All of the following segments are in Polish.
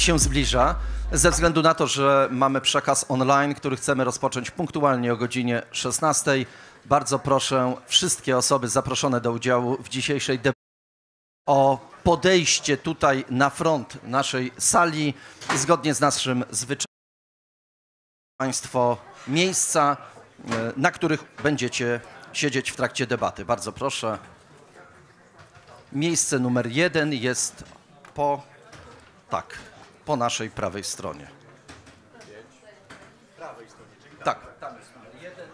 się zbliża. Ze względu na to, że mamy przekaz online, który chcemy rozpocząć punktualnie o godzinie 16, bardzo proszę wszystkie osoby zaproszone do udziału w dzisiejszej debacie o podejście tutaj na front naszej sali. Zgodnie z naszym zwyczajem Państwo miejsca, na których będziecie siedzieć w trakcie debaty. Bardzo proszę. Miejsce numer 1 jest po naszej prawej stronie. Tak, tam jest numer 1.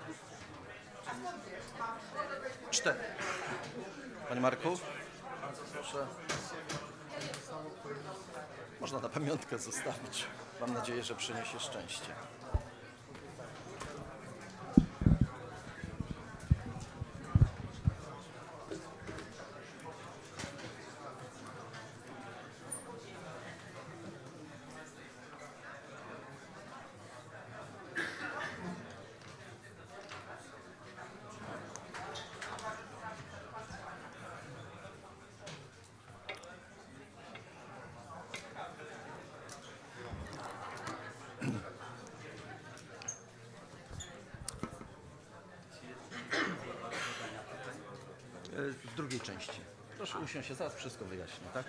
4. Panie Marku, bardzo proszę. Można na pamiątkę zostawić. Mam nadzieję, że przyniesie szczęście. W drugiej części. Proszę usiąść się, zaraz wszystko wyjaśnię, tak?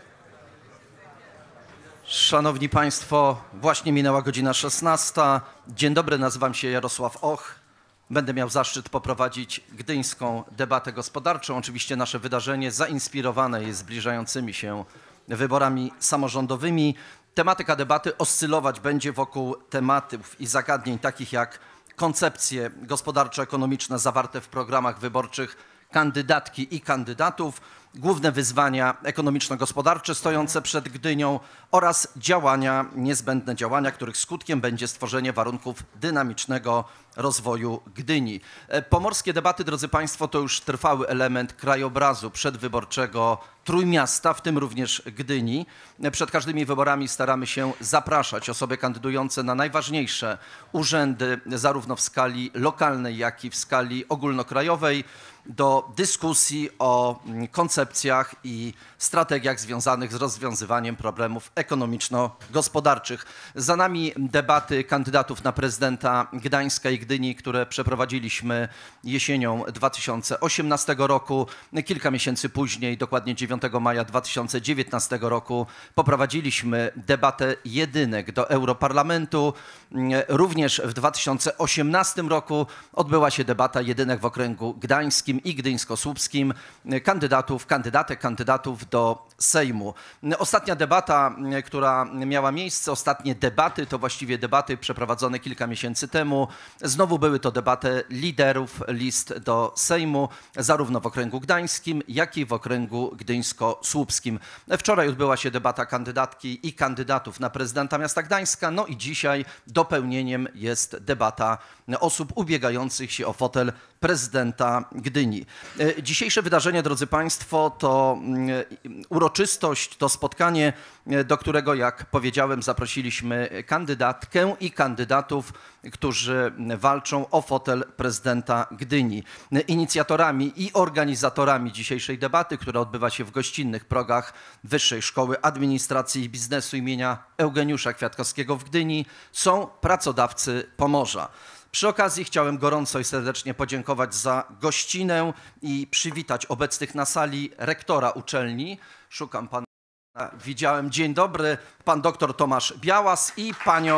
Szanowni Państwo, właśnie minęła godzina 16. Dzień dobry, nazywam się Jarosław Och. Będę miał zaszczyt poprowadzić gdyńską debatę gospodarczą. Oczywiście nasze wydarzenie zainspirowane jest zbliżającymi się wyborami samorządowymi. Tematyka debaty oscylować będzie wokół tematów i zagadnień takich jak koncepcje gospodarczo-ekonomiczne zawarte w programach wyborczych kandydatki i kandydatów, główne wyzwania ekonomiczno-gospodarcze stojące przed Gdynią oraz niezbędne działania, których skutkiem będzie stworzenie warunków dynamicznego rozwoju Gdyni. Pomorskie debaty, drodzy Państwo, to już trwały element krajobrazu przedwyborczego Trójmiasta, w tym również Gdyni. Przed każdymi wyborami staramy się zapraszać osoby kandydujące na najważniejsze urzędy, zarówno w skali lokalnej, jak i w skali ogólnokrajowej, do dyskusji o koncepcjach i strategiach związanych z rozwiązywaniem problemów ekonomiczno-gospodarczych. Za nami debaty kandydatów na prezydenta Gdańska i Gdyni, które przeprowadziliśmy jesienią 2018 roku. Kilka miesięcy później, dokładnie 9 maja 2019 roku, poprowadziliśmy debatę jedynek do Europarlamentu. Również w 2018 roku odbyła się debata jedynek w okręgu gdańskim i gdyńsko-słupskim kandydatów do Sejmu. Ostatnia debata, która miała miejsce, ostatnie debaty, to właściwie debaty przeprowadzone kilka miesięcy temu. Znowu były to debaty liderów list do Sejmu, zarówno w okręgu gdańskim, jak i w okręgu gdyńsko-słupskim. Wczoraj odbyła się debata kandydatki i kandydatów na prezydenta miasta Gdańska, no i dzisiaj dopełnieniem jest debata osób ubiegających się o fotel prezydenta Gdyni. Dzisiejsze wydarzenie, drodzy Państwo, to uroczystość, to spotkanie, do którego, jak powiedziałem, zaprosiliśmy kandydatkę i kandydatów, którzy walczą o fotel prezydenta Gdyni. Inicjatorami i organizatorami dzisiejszej debaty, która odbywa się w gościnnych progach Wyższej Szkoły Administracji i Biznesu imienia Eugeniusza Kwiatkowskiego w Gdyni, są pracodawcy Pomorza. Przy okazji chciałem gorąco i serdecznie podziękować za gościnę i przywitać obecnych na sali rektora uczelni. Szukam pana, widziałem. Dzień dobry, pan doktor Tomasz Białas i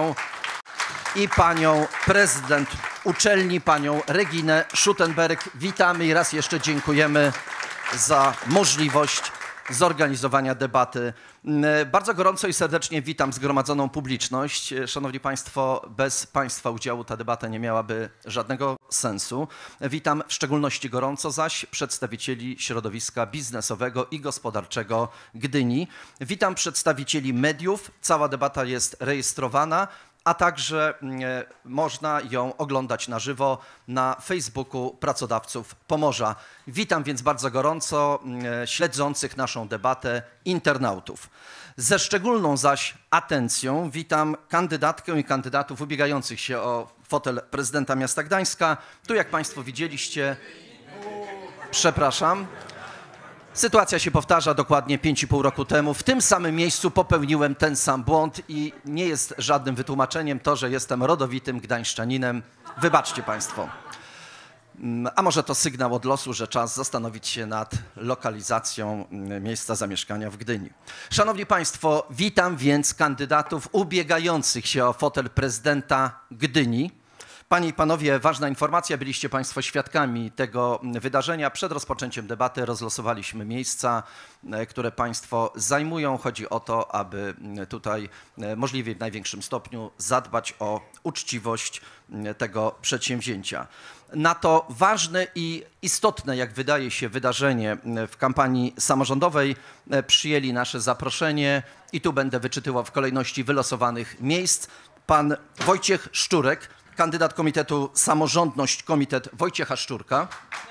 panią prezydent uczelni, panią Reginę Schuttenberg. Witamy i raz jeszcze dziękujemy za możliwość zorganizowania debaty. Bardzo gorąco i serdecznie witam zgromadzoną publiczność. Szanowni Państwo, bez Państwa udziału ta debata nie miałaby żadnego sensu. Witam w szczególności gorąco zaś przedstawicieli środowiska biznesowego i gospodarczego Gdyni. Witam przedstawicieli mediów. Cała debata jest rejestrowana, a także można ją oglądać na żywo na Facebooku Pracodawców Pomorza. Witam więc bardzo gorąco śledzących naszą debatę internautów. Ze szczególną zaś atencją witam kandydatkę i kandydatów ubiegających się o fotel prezydenta miasta Gdańska. Tu, jak Państwo widzieliście, przepraszam, Sytuacja się powtarza dokładnie 5,5 roku temu. W tym samym miejscu popełniłem ten sam błąd i nie jest żadnym wytłumaczeniem to, że jestem rodowitym gdańszczaninem. Wybaczcie państwo. A może to sygnał od losu, że czas zastanowić się nad lokalizacją miejsca zamieszkania w Gdyni. Szanowni państwo, witam więc kandydatów ubiegających się o fotel prezydenta Gdyni. Panie i panowie, ważna informacja, byliście państwo świadkami tego wydarzenia. Przed rozpoczęciem debaty rozlosowaliśmy miejsca, które państwo zajmują. Chodzi o to, aby tutaj możliwie w największym stopniu zadbać o uczciwość tego przedsięwzięcia. Na to ważne i istotne, jak wydaje się, wydarzenie w kampanii samorządowej przyjęli nasze zaproszenie i tu będę wyczytywał w kolejności wylosowanych miejsc. Pan Wojciech Szczurek, kandydat Komitetu Samorządność, Komitet Wojciecha Szczurka.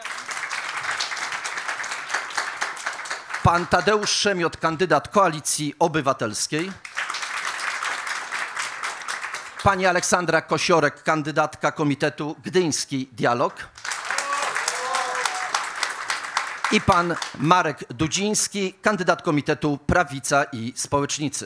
Pan Tadeusz Szemiot, kandydat Koalicji Obywatelskiej. Pani Aleksandra Kosiorek, kandydatka Komitetu Gdyński Dialog. I pan Marek Dudziński, kandydat Komitetu Prawica i Społecznicy.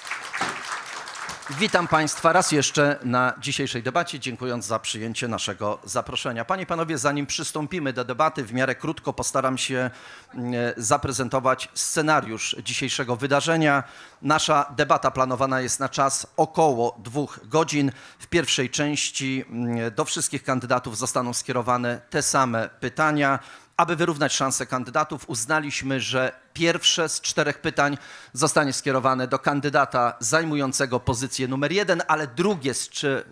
Witam państwa raz jeszcze na dzisiejszej debacie, dziękując za przyjęcie naszego zaproszenia. Panie i panowie, zanim przystąpimy do debaty, w miarę krótko postaram się zaprezentować scenariusz dzisiejszego wydarzenia. Nasza debata planowana jest na czas około 2 godzin. W pierwszej części do wszystkich kandydatów zostaną skierowane te same pytania. Aby wyrównać szanse kandydatów, uznaliśmy, że pierwsze z 4 pytań zostanie skierowane do kandydata zajmującego pozycję numer 1, ale drugie z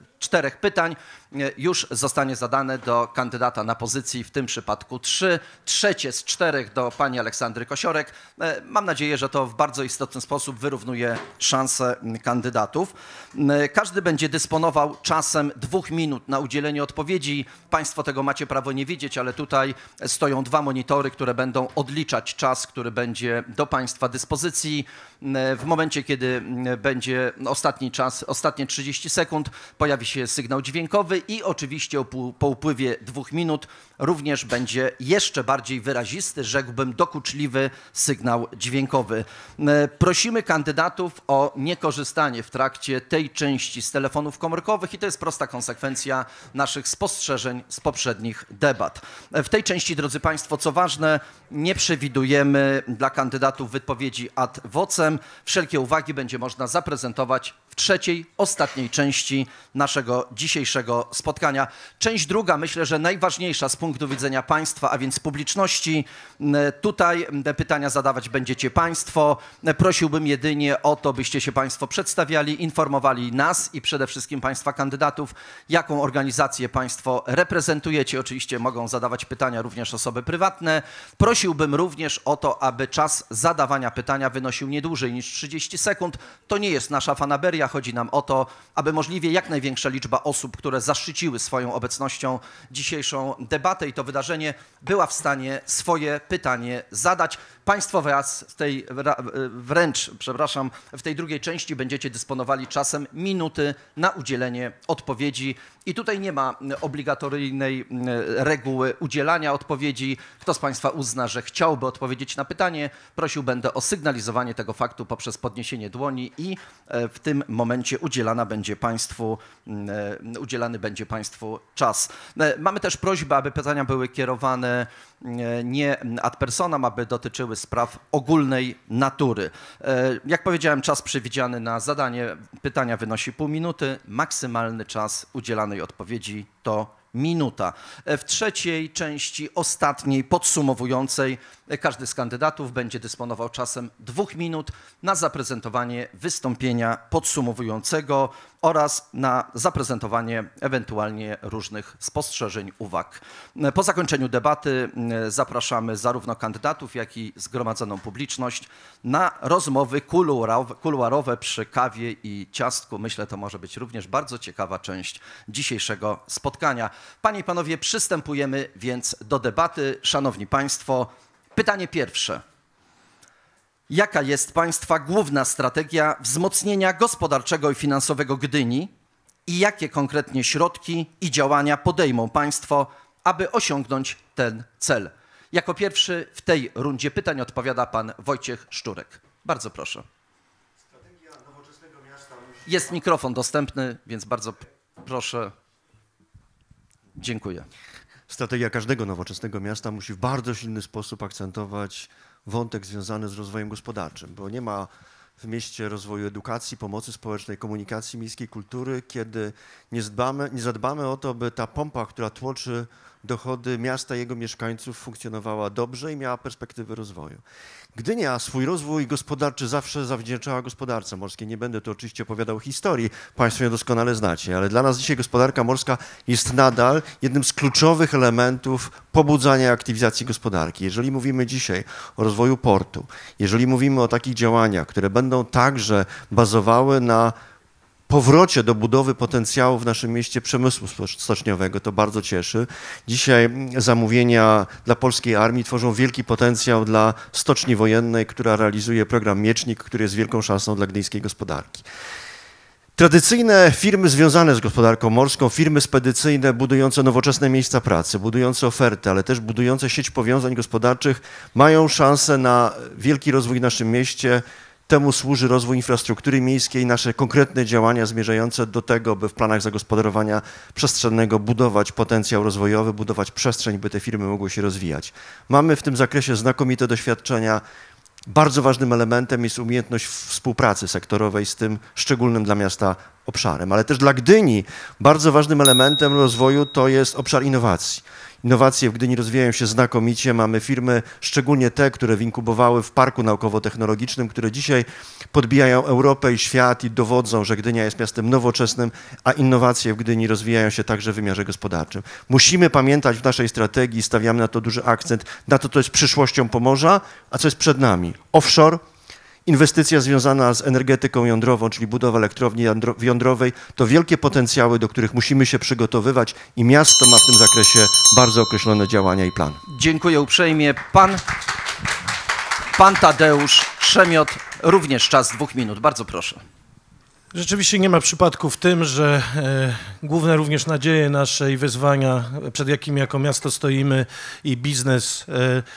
4 pytań już zostanie zadane do kandydata na pozycji, w tym przypadku 3. Trzecie z 4 do pani Aleksandry Kosiorek. Mam nadzieję, że to w bardzo istotny sposób wyrównuje szanse kandydatów. Każdy będzie dysponował czasem 2 minut na udzielenie odpowiedzi. Państwo tego macie prawo nie widzieć, ale tutaj stoją 2 monitory, które będą odliczać czas, który będzie do państwa dyspozycji. W momencie, kiedy będzie ostatni czas, ostatnie 30 sekund, pojawi się sygnał dźwiękowy i oczywiście po upływie 2 minut również będzie jeszcze bardziej wyrazisty, rzekłbym dokuczliwy sygnał dźwiękowy. Prosimy kandydatów o niekorzystanie w trakcie tej części z telefonów komórkowych i to jest prosta konsekwencja naszych spostrzeżeń z poprzednich debat. W tej części, drodzy państwo, co ważne, nie przewidujemy dla kandydatów wypowiedzi ad vocem. Wszelkie uwagi będzie można zaprezentować w trzeciej, ostatniej części naszego dzisiejszego spotkania. Część druga, myślę, że najważniejsza z punktu widzenia państwa, a więc publiczności. Tutaj te pytania zadawać będziecie państwo. Prosiłbym jedynie o to, byście się państwo przedstawiali, informowali nas i przede wszystkim państwa kandydatów, jaką organizację państwo reprezentujecie. Oczywiście mogą zadawać pytania również osoby prywatne. Prosiłbym również o to, aby czas zadawania pytania wynosił nie dłużej niż 30 sekund. To nie jest nasza fanaberia. Chodzi nam o to, aby możliwie jak największa liczba osób, które zaszczyciły swoją obecnością dzisiejszą debatę i to wydarzenie, była w stanie swoje pytanie zadać. Państwo w tej drugiej części będziecie dysponowali czasem minuty na udzielenie odpowiedzi. I tutaj nie ma obligatoryjnej reguły udzielania odpowiedzi. Kto z państwa uzna, że chciałby odpowiedzieć na pytanie, prosił będę o sygnalizowanie tego faktu poprzez podniesienie dłoni i w tym momencie udzielany będzie państwu czas. Mamy też prośbę, aby pytania były kierowane nie ad personam, aby dotyczyły spraw ogólnej natury. Jak powiedziałem, czas przewidziany na zadanie pytania wynosi pół minuty. Maksymalny czas udzielanej odpowiedzi to minuta. W trzeciej części, ostatniej, podsumowującej, każdy z kandydatów będzie dysponował czasem 2 minut na zaprezentowanie wystąpienia podsumowującego oraz na zaprezentowanie ewentualnie różnych spostrzeżeń, uwag. Po zakończeniu debaty zapraszamy zarówno kandydatów, jak i zgromadzoną publiczność na rozmowy kuluarowe przy kawie i ciastku. Myślę, to może być również bardzo ciekawa część dzisiejszego spotkania. Panie i panowie, przystępujemy więc do debaty. Szanowni państwo, pytanie pierwsze. Jaka jest państwa główna strategia wzmocnienia gospodarczego i finansowego Gdyni i jakie konkretnie środki i działania podejmą państwo, aby osiągnąć ten cel? Jako pierwszy w tej rundzie pytań odpowiada pan Wojciech Szczurek. Bardzo proszę. Strategia nowoczesnego miasta musi... Jest mikrofon dostępny, więc bardzo proszę. Dziękuję. Strategia każdego nowoczesnego miasta musi w bardzo silny sposób akcentować wątek związany z rozwojem gospodarczym, bo nie ma w mieście rozwoju edukacji, pomocy społecznej, komunikacji miejskiej, kultury, kiedy nie zadbamy o to, by ta pompa, która tłoczy dochody miasta i jego mieszkańców, funkcjonowała dobrze i miała perspektywy rozwoju. Gdynia swój rozwój gospodarczy zawsze zawdzięczała gospodarce morskiej. Nie będę tu oczywiście opowiadał historii, Państwo ją doskonale znacie, ale dla nas dzisiaj gospodarka morska jest nadal jednym z kluczowych elementów pobudzania i aktywizacji gospodarki. Jeżeli mówimy dzisiaj o rozwoju portu, jeżeli mówimy o takich działaniach, które będą także bazowały na powrocie do budowy potencjału w naszym mieście przemysłu stoczniowego, to bardzo cieszy. Dzisiaj zamówienia dla polskiej armii tworzą wielki potencjał dla stoczni wojennej, która realizuje program Miecznik, który jest wielką szansą dla gdyńskiej gospodarki. Tradycyjne firmy związane z gospodarką morską, firmy spedycyjne budujące nowoczesne miejsca pracy, budujące oferty, ale też budujące sieć powiązań gospodarczych mają szansę na wielki rozwój w naszym mieście. Temu służy rozwój infrastruktury miejskiej, nasze konkretne działania zmierzające do tego, by w planach zagospodarowania przestrzennego budować potencjał rozwojowy, budować przestrzeń, by te firmy mogły się rozwijać. Mamy w tym zakresie znakomite doświadczenia. Bardzo ważnym elementem jest umiejętność współpracy sektorowej z tym szczególnym dla miasta obszarem, ale też dla Gdyni bardzo ważnym elementem rozwoju to jest obszar innowacji. Innowacje w Gdyni rozwijają się znakomicie. Mamy firmy, szczególnie te, które winkubowały w Parku Naukowo-Technologicznym, które dzisiaj podbijają Europę i świat i dowodzą, że Gdynia jest miastem nowoczesnym, a innowacje w Gdyni rozwijają się także w wymiarze gospodarczym. Musimy pamiętać w naszej strategii, stawiamy na to duży akcent, na to, co jest przyszłością Pomorza, a co jest przed nami. Offshore, inwestycja związana z energetyką jądrową, czyli budowa elektrowni jądrowej, to wielkie potencjały, do których musimy się przygotowywać i miasto ma w tym zakresie bardzo określone działania i plan. Dziękuję uprzejmie. Pan Tadeusz Przemiot, również czas 2 minut. Bardzo proszę. Rzeczywiście nie ma przypadku w tym, że główne również nadzieje nasze i wyzwania, przed jakimi jako miasto stoimy i biznes,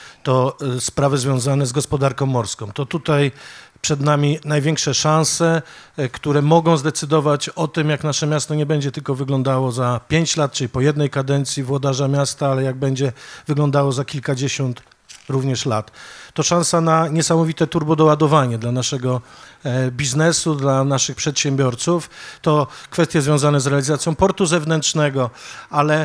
to sprawy związane z gospodarką morską. To tutaj przed nami największe szanse, które mogą zdecydować o tym, jak nasze miasto nie będzie tylko wyglądało za 5 lat, czyli po jednej kadencji włodarza miasta, ale jak będzie wyglądało za kilkadziesiąt również lat. To szansa na niesamowite turbodoładowanie dla naszego biznesu, dla naszych przedsiębiorców. To kwestie związane z realizacją portu zewnętrznego, ale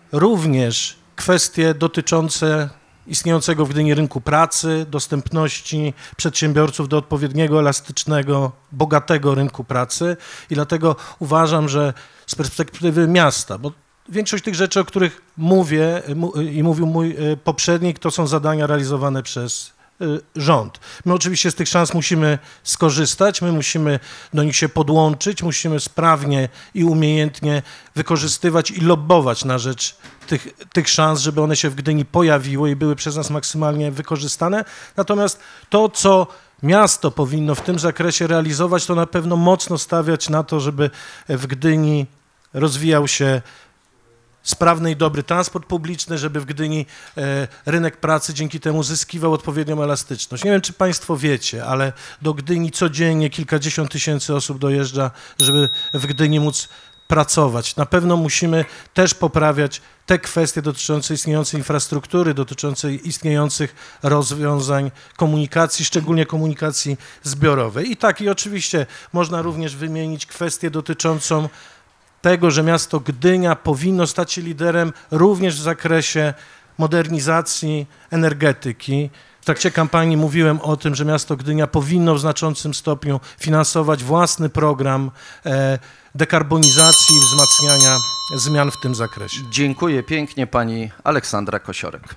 również kwestie dotyczące istniejącego w Gdyni rynku pracy, dostępności przedsiębiorców do odpowiedniego, elastycznego, bogatego rynku pracy i dlatego uważam, że z perspektywy miasta, bo większość tych rzeczy, o których mówię i mówił mój poprzednik, to są zadania realizowane przez rząd. My oczywiście z tych szans musimy skorzystać, my musimy do nich się podłączyć, musimy sprawnie i umiejętnie wykorzystywać i lobbować na rzecz tych szans, żeby one się w Gdyni pojawiły i były przez nas maksymalnie wykorzystane. Natomiast to, co miasto powinno w tym zakresie realizować, to na pewno mocno stawiać na to, żeby w Gdyni rozwijał się sprawny i dobry transport publiczny, żeby w Gdyni rynek pracy dzięki temu zyskiwał odpowiednią elastyczność. Nie wiem, czy Państwo wiecie, ale do Gdyni codziennie kilkadziesiąt tysięcy osób dojeżdża, żeby w Gdyni móc pracować. Na pewno musimy też poprawiać te kwestie dotyczące istniejącej infrastruktury, dotyczące istniejących rozwiązań komunikacji, szczególnie komunikacji zbiorowej. I oczywiście można również wymienić kwestię dotyczącą tego, że miasto Gdynia powinno stać się liderem również w zakresie modernizacji energetyki. W trakcie kampanii mówiłem o tym, że miasto Gdynia powinno w znaczącym stopniu finansować własny program dekarbonizacji i wzmacniania zmian w tym zakresie. Dziękuję pięknie, pani Aleksandra Kosiorek.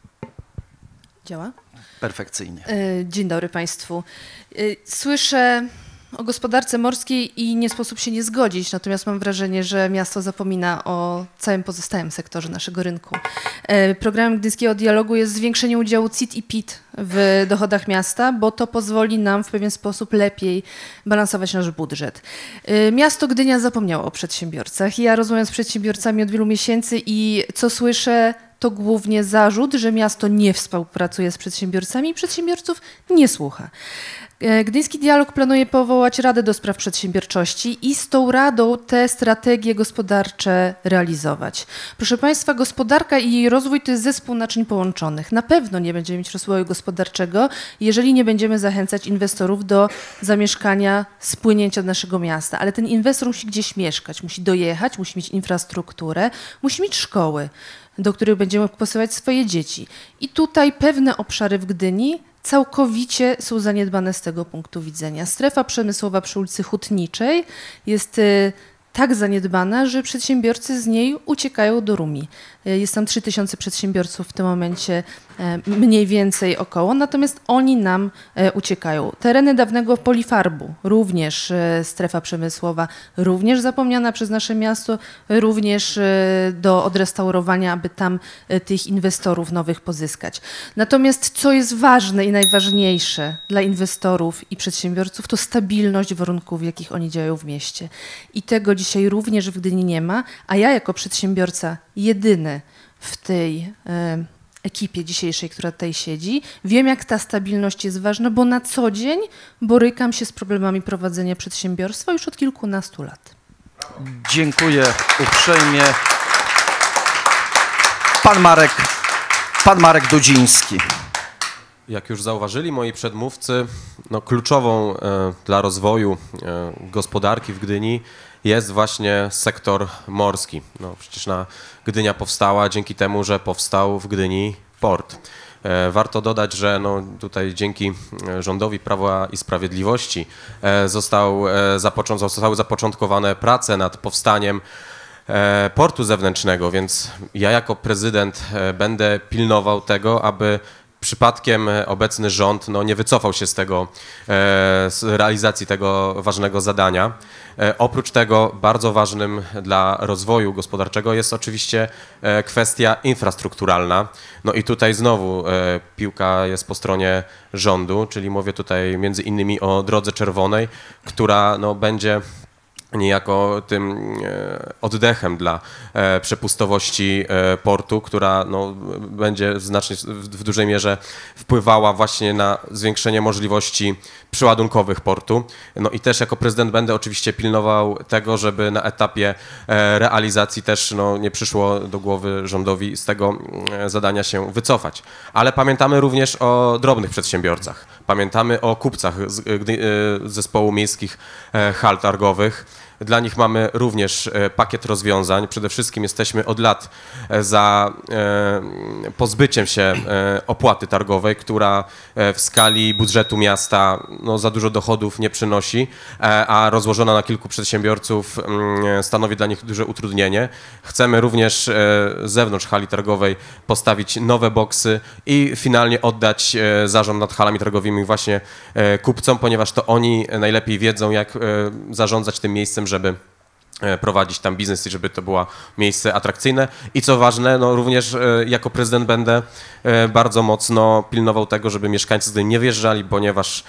Działa? Perfekcyjnie. Dzień dobry Państwu. Słyszę o gospodarce morskiej i nie sposób się nie zgodzić, natomiast mam wrażenie, że miasto zapomina o całym pozostałym sektorze naszego rynku. Programem Gdyńskiego Dialogu jest zwiększenie udziału CIT i PIT w dochodach miasta, bo to pozwoli nam w pewien sposób lepiej balansować nasz budżet. Miasto Gdynia zapomniało o przedsiębiorcach. Ja rozmawiam z przedsiębiorcami od wielu miesięcy i co słyszę, to głównie zarzut, że miasto nie współpracuje z przedsiębiorcami i przedsiębiorców nie słucha. Gdyński Dialog planuje powołać Radę do Spraw Przedsiębiorczości i z tą radą te strategie gospodarcze realizować. Proszę Państwa, gospodarka i jej rozwój to jest zespół naczyń połączonych. Na pewno nie będziemy mieć rozwoju gospodarczego, jeżeli nie będziemy zachęcać inwestorów do zamieszkania, spłynięcia do naszego miasta. Ale ten inwestor musi gdzieś mieszkać, musi dojechać, musi mieć infrastrukturę, musi mieć szkoły, do których będzie mógł posyłać swoje dzieci. I tutaj pewne obszary w Gdyni całkowicie są zaniedbane z tego punktu widzenia. Strefa przemysłowa przy ulicy Hutniczej jest tak zaniedbana, że przedsiębiorcy z niej uciekają do Rumi. Jest tam 3000 przedsiębiorców w tym momencie, mniej więcej około, natomiast oni nam uciekają. Tereny dawnego Polifarbu, również strefa przemysłowa, również zapomniana przez nasze miasto, również do odrestaurowania, aby tam tych inwestorów nowych pozyskać. Natomiast co jest ważne i najważniejsze dla inwestorów i przedsiębiorców, to stabilność warunków, w jakich oni działają w mieście. I tego dzisiaj również w Gdyni nie ma, a ja jako przedsiębiorca jedyny w tej ekipie dzisiejszej, która tutaj siedzi, wiem, jak ta stabilność jest ważna, bo na co dzień borykam się z problemami prowadzenia przedsiębiorstwa już od kilkunastu lat. Dziękuję uprzejmie. Pan Marek Dudziński. Jak już zauważyli moi przedmówcy, no, kluczową dla rozwoju gospodarki w Gdyni jest właśnie sektor morski. No, przecież Gdynia powstała dzięki temu, że powstał w Gdyni port. Warto dodać, że no, tutaj dzięki rządowi Prawa i Sprawiedliwości zostały zapoczątkowane prace nad powstaniem portu zewnętrznego, z jako prezydent będę pilnował tego, aby przypadkiem obecny rząd nie wycofał się z realizacji tego ważnego zadania. Oprócz tego bardzo ważnym dla rozwoju gospodarczego jest oczywiście kwestia infrastrukturalna. No i tutaj znowu piłka jest po stronie rządu, czyli mówię tutaj między innymi o Drodze Czerwonej, która będzie niejako tym oddechem dla przepustowości portu, która będzie w dużej mierze wpływała właśnie na zwiększenie możliwości przeładunkowych portu. No i też jako prezydent będę oczywiście pilnował tego, żeby na etapie realizacji też nie przyszło do głowy rządowi z tego zadania się wycofać. Ale pamiętamy również o drobnych przedsiębiorcach. Pamiętamy o kupcach z zespołu miejskich hal targowych. Dla nich mamy również pakiet rozwiązań. Przede wszystkim jesteśmy od lat za pozbyciem się opłaty targowej, która w skali budżetu miasta za dużo dochodów nie przynosi, a rozłożona na kilku przedsiębiorców stanowi dla nich duże utrudnienie. Chcemy również z zewnątrz hali targowej postawić nowe boksy i finalnie oddać zarząd nad halami targowymi właśnie kupcom, ponieważ to oni najlepiej wiedzą, jak zarządzać tym miejscem, żeby prowadzić tam biznes i żeby to było miejsce atrakcyjne. I co ważne, również jako prezydent będę bardzo mocno pilnował tego, żeby mieszkańcy tutaj nie wjeżdżali, ponieważ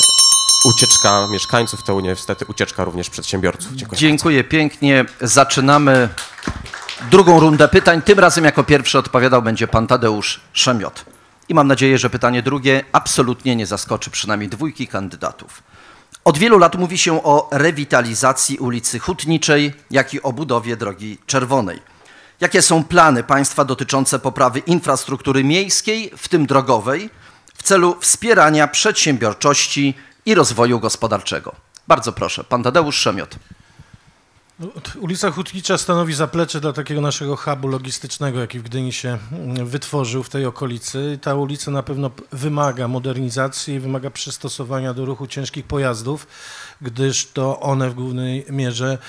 ucieczka mieszkańców to niestety ucieczka również przedsiębiorców. Dziękuję pięknie. Zaczynamy drugą rundę pytań. Tym razem jako pierwszy odpowiadał będzie pan Tadeusz Szemiot. I mam nadzieję, że pytanie drugie absolutnie nie zaskoczy przynajmniej dwójki kandydatów. Od wielu lat mówi się o rewitalizacji ulicy Hutniczej, jak i o budowie Drogi Czerwonej. Jakie są plany państwa dotyczące poprawy infrastruktury miejskiej, w tym drogowej, w celu wspierania przedsiębiorczości i rozwoju gospodarczego? Bardzo proszę, pan Tadeusz Szemiot. Ulica Hutnicza stanowi zaplecze dla takiego naszego hubu logistycznego, jaki w Gdyni się wytworzył w tej okolicy. Ta ulica na pewno wymaga modernizacji i wymaga przystosowania do ruchu ciężkich pojazdów, gdyż to one w głównej mierze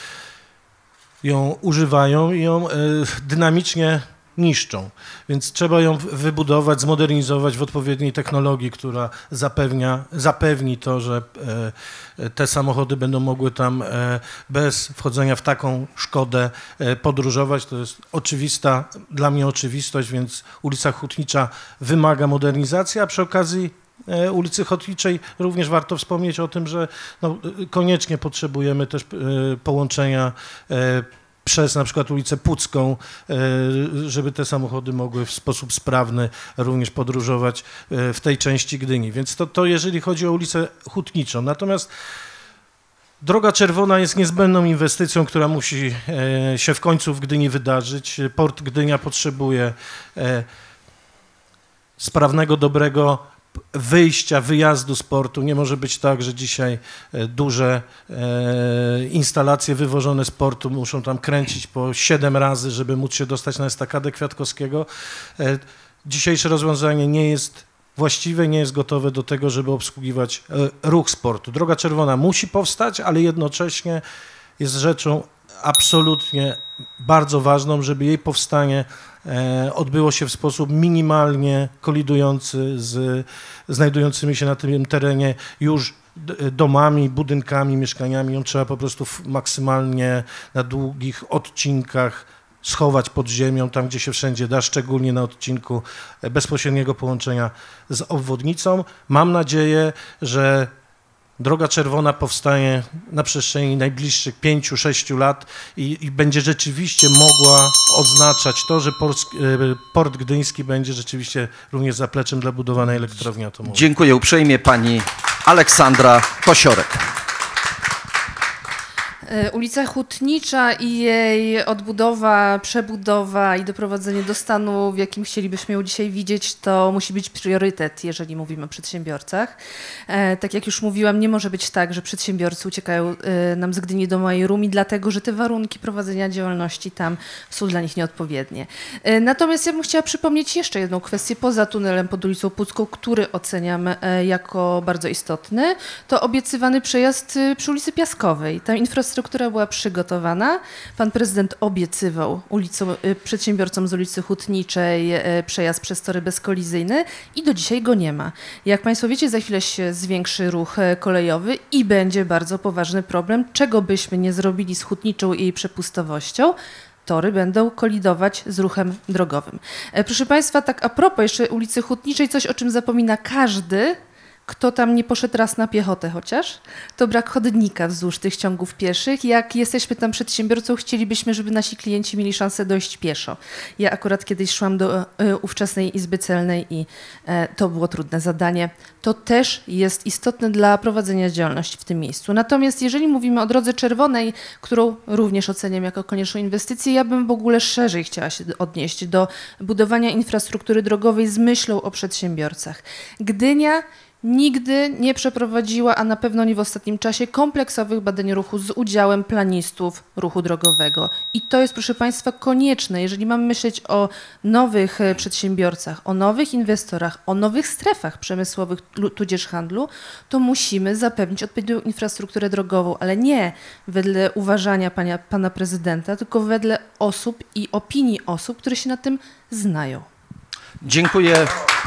ją używają i ją dynamicznie niszczą. Więc trzeba ją wybudować, zmodernizować w odpowiedniej technologii, która zapewni to, że te samochody będą mogły tam bez wchodzenia w taką szkodę podróżować. To jest dla mnie oczywistość, więc ulica Hutnicza wymaga modernizacji, a przy okazji ulicy Hutniczej również warto wspomnieć o tym, że koniecznie potrzebujemy też połączenia przez na przykład ulicę Pucką, żeby te samochody mogły w sposób sprawny również podróżować w tej części Gdyni. Więc to jeżeli chodzi o ulicę Hutniczą. Natomiast Droga Czerwona jest niezbędną inwestycją, która musi się w końcu w Gdyni wydarzyć. Port Gdynia potrzebuje sprawnego, dobrego wyjścia, wyjazdu z portu. Nie może być tak, że dzisiaj duże instalacje wywożone z portu muszą tam kręcić po 7 razy, żeby móc się dostać na estakadę Kwiatkowskiego. Dzisiejsze rozwiązanie nie jest właściwe, nie jest gotowe do tego, żeby obsługiwać ruch z portu. Droga Czerwona musi powstać, ale jednocześnie jest rzeczą absolutnie bardzo ważną, żeby jej powstanie odbyło się w sposób minimalnie kolidujący z znajdującymi się na tym terenie już domami, budynkami, mieszkaniami. Ją trzeba po prostu maksymalnie na długich odcinkach schować pod ziemią, tam gdzie się wszędzie da, szczególnie na odcinku bezpośredniego połączenia z obwodnicą. Mam nadzieję, że Droga Czerwona powstanie na przestrzeni najbliższych 5-6 lat i będzie rzeczywiście mogła oznaczać to, że port gdyński będzie rzeczywiście również zapleczem dla budowanej elektrowni atomowej. Dziękuję uprzejmie, pani Aleksandra Kosiorek. Ulica Hutnicza i jej odbudowa, przebudowa i doprowadzenie do stanu, w jakim chcielibyśmy ją dzisiaj widzieć, to musi być priorytet, jeżeli mówimy o przedsiębiorcach. Tak jak już mówiłam, nie może być tak, że przedsiębiorcy uciekają nam z Gdyni do Majorumi, dlatego że te warunki prowadzenia działalności tam są dla nich nieodpowiednie. Natomiast ja bym chciała przypomnieć jeszcze jedną kwestię poza tunelem pod ulicą Pucką, który oceniam jako bardzo istotny. To obiecywany przejazd przy ulicy Piaskowej. Tam infrastruktura była przygotowana. Pan prezydent obiecywał przedsiębiorcom z ulicy Hutniczej przejazd przez tory bezkolizyjny i do dzisiaj go nie ma. Jak państwo wiecie, za chwilę się zwiększy ruch kolejowy i będzie bardzo poważny problem, czego byśmy nie zrobili z Hutniczą i jej przepustowością. Tory będą kolidować z ruchem drogowym. Proszę państwa, tak a propos jeszcze ulicy Hutniczej, coś o czym zapomina każdy, kto tam nie poszedł raz na piechotę chociaż, to brak chodnika wzdłuż tych ciągów pieszych. Jak jesteśmy tam przedsiębiorcą, chcielibyśmy, żeby nasi klienci mieli szansę dojść pieszo. Ja akurat kiedyś szłam do ówczesnej Izby Celnej i to było trudne zadanie. To też jest istotne dla prowadzenia działalności w tym miejscu. Natomiast jeżeli mówimy o Drodze Czerwonej, którą również oceniam jako konieczną inwestycję, ja bym w ogóle szerzej chciała się odnieść do budowania infrastruktury drogowej z myślą o przedsiębiorcach. Gdynia nigdy nie przeprowadziła, a na pewno nie w ostatnim czasie, kompleksowych badań ruchu z udziałem planistów ruchu drogowego. I to jest, proszę państwa, konieczne. Jeżeli mamy myśleć o nowych przedsiębiorcach, o nowych inwestorach, o nowych strefach przemysłowych tudzież handlu, to musimy zapewnić odpowiednią infrastrukturę drogową, ale nie wedle uważania pana prezydenta, tylko wedle osób i opinii osób, które się na tym znają. Dziękuję.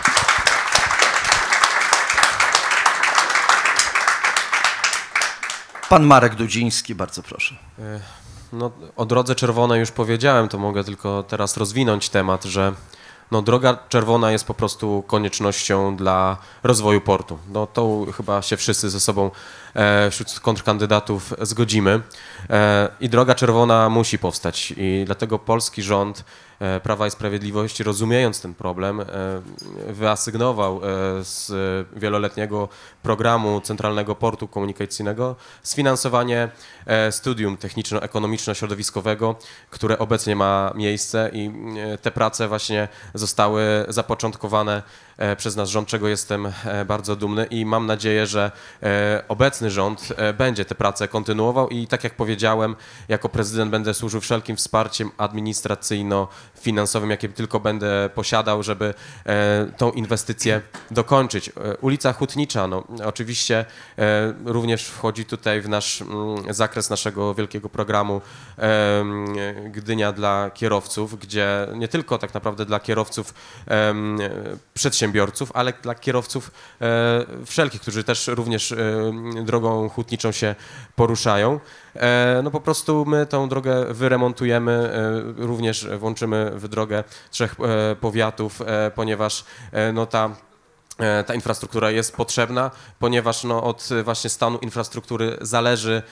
Pan Marek Dudziński, bardzo proszę. No, o Drodze Czerwonej już powiedziałem, to mogę tylko teraz rozwinąć temat, że no, Droga Czerwona jest po prostu koniecznością dla rozwoju portu. No, to chyba się wszyscy ze sobą wśród kontrkandydatów zgodzimy. I Droga Czerwona musi powstać i dlatego polski rząd Prawa i Sprawiedliwości, rozumiejąc ten problem, wyasygnował z wieloletniego programu Centralnego Portu Komunikacyjnego sfinansowanie studium techniczno-ekonomiczno-środowiskowego, które obecnie ma miejsce i te prace właśnie zostały zapoczątkowane przez nasz rząd, czego jestem bardzo dumny i mam nadzieję, że obecny rząd będzie te prace kontynuował i tak jak powiedziałem, jako prezydent będę służył wszelkim wsparciem administracyjno-finansowym, jakie tylko będę posiadał, żeby tą inwestycję dokończyć. Ulica Hutnicza, no, oczywiście również wchodzi tutaj w nasz zakres naszego wielkiego programu Gdynia dla kierowców, gdzie nie tylko tak naprawdę dla kierowców przedsiębiorców, ale dla kierowców wszelkich, którzy też również drogą hutniczą się poruszają. No po prostu my tą drogę wyremontujemy, również włączymy w drogę 3 powiatów, ponieważ no ta ta infrastruktura jest potrzebna, ponieważ no, od właśnie stanu infrastruktury zależy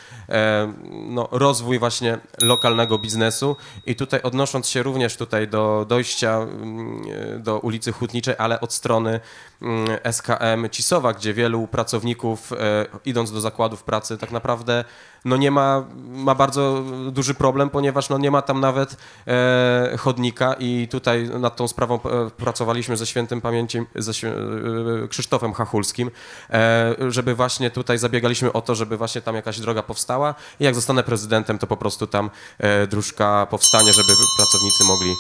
no, rozwój właśnie lokalnego biznesu i tutaj odnosząc się również tutaj do dojścia do ulicy Hutniczej, ale od strony SKM Cisowa, gdzie wielu pracowników idąc do zakładów pracy tak naprawdę no nie ma bardzo duży problem, ponieważ no nie ma tam nawet chodnika i tutaj nad tą sprawą pracowaliśmy ze świętym pamięciem, Krzysztofem Hachulskim, żeby właśnie tutaj zabiegaliśmy o to, żeby właśnie tam jakaś droga powstała i jak zostanę prezydentem, to po prostu tam dróżka powstanie, żeby pracownicy mogli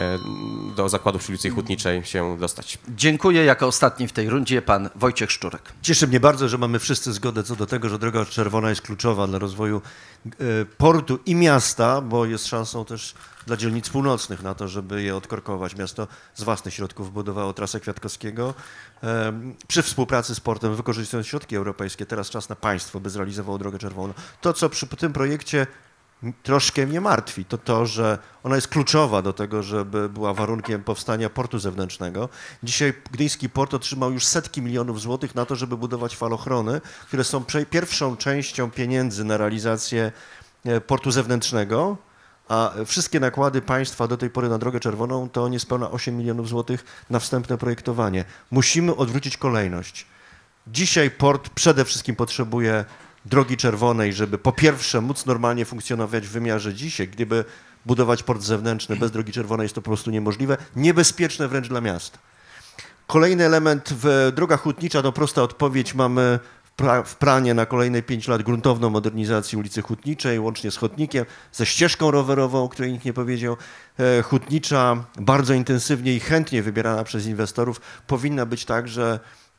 do zakładu przy ulicy Hutniczej się dostać. Dziękuję. Jako ostatni w tej rundzie pan Wojciech Szczurek. Cieszy mnie bardzo, że mamy wszyscy zgodę co do tego, że droga czerwona jest kluczowa dla rozwoju portu i miasta, bo jest szansą też dla dzielnic północnych na to, żeby je odkorkować. Miasto z własnych środków budowało trasę Kwiatkowskiego. Przy współpracy z portem, wykorzystując środki europejskie, teraz czas na państwo, by zrealizowało drogę czerwoną. To, co przy tym projekcie troszkę mnie martwi, to, że ona jest kluczowa do tego, żeby była warunkiem powstania portu zewnętrznego. Dzisiaj Gdyński Port otrzymał już setki milionów złotych na to, żeby budować falochrony, które są pierwszą częścią pieniędzy na realizację portu zewnętrznego, a wszystkie nakłady państwa do tej pory na drogę czerwoną to niespełna 8 milionów złotych na wstępne projektowanie. Musimy odwrócić kolejność. Dzisiaj port przede wszystkim potrzebuje drogi czerwonej, żeby po pierwsze móc normalnie funkcjonować w wymiarze dzisiaj. Gdyby budować port zewnętrzny bez drogi czerwonej jest to po prostu niemożliwe, niebezpieczne wręcz dla miasta. Kolejny element, droga hutnicza, to prosta odpowiedź, mamy w planie na kolejne 5 lat gruntowną modernizację ulicy Hutniczej, łącznie z chodnikiem, ze ścieżką rowerową, o której nikt nie powiedział. Hutnicza bardzo intensywnie i chętnie wybierana przez inwestorów powinna być także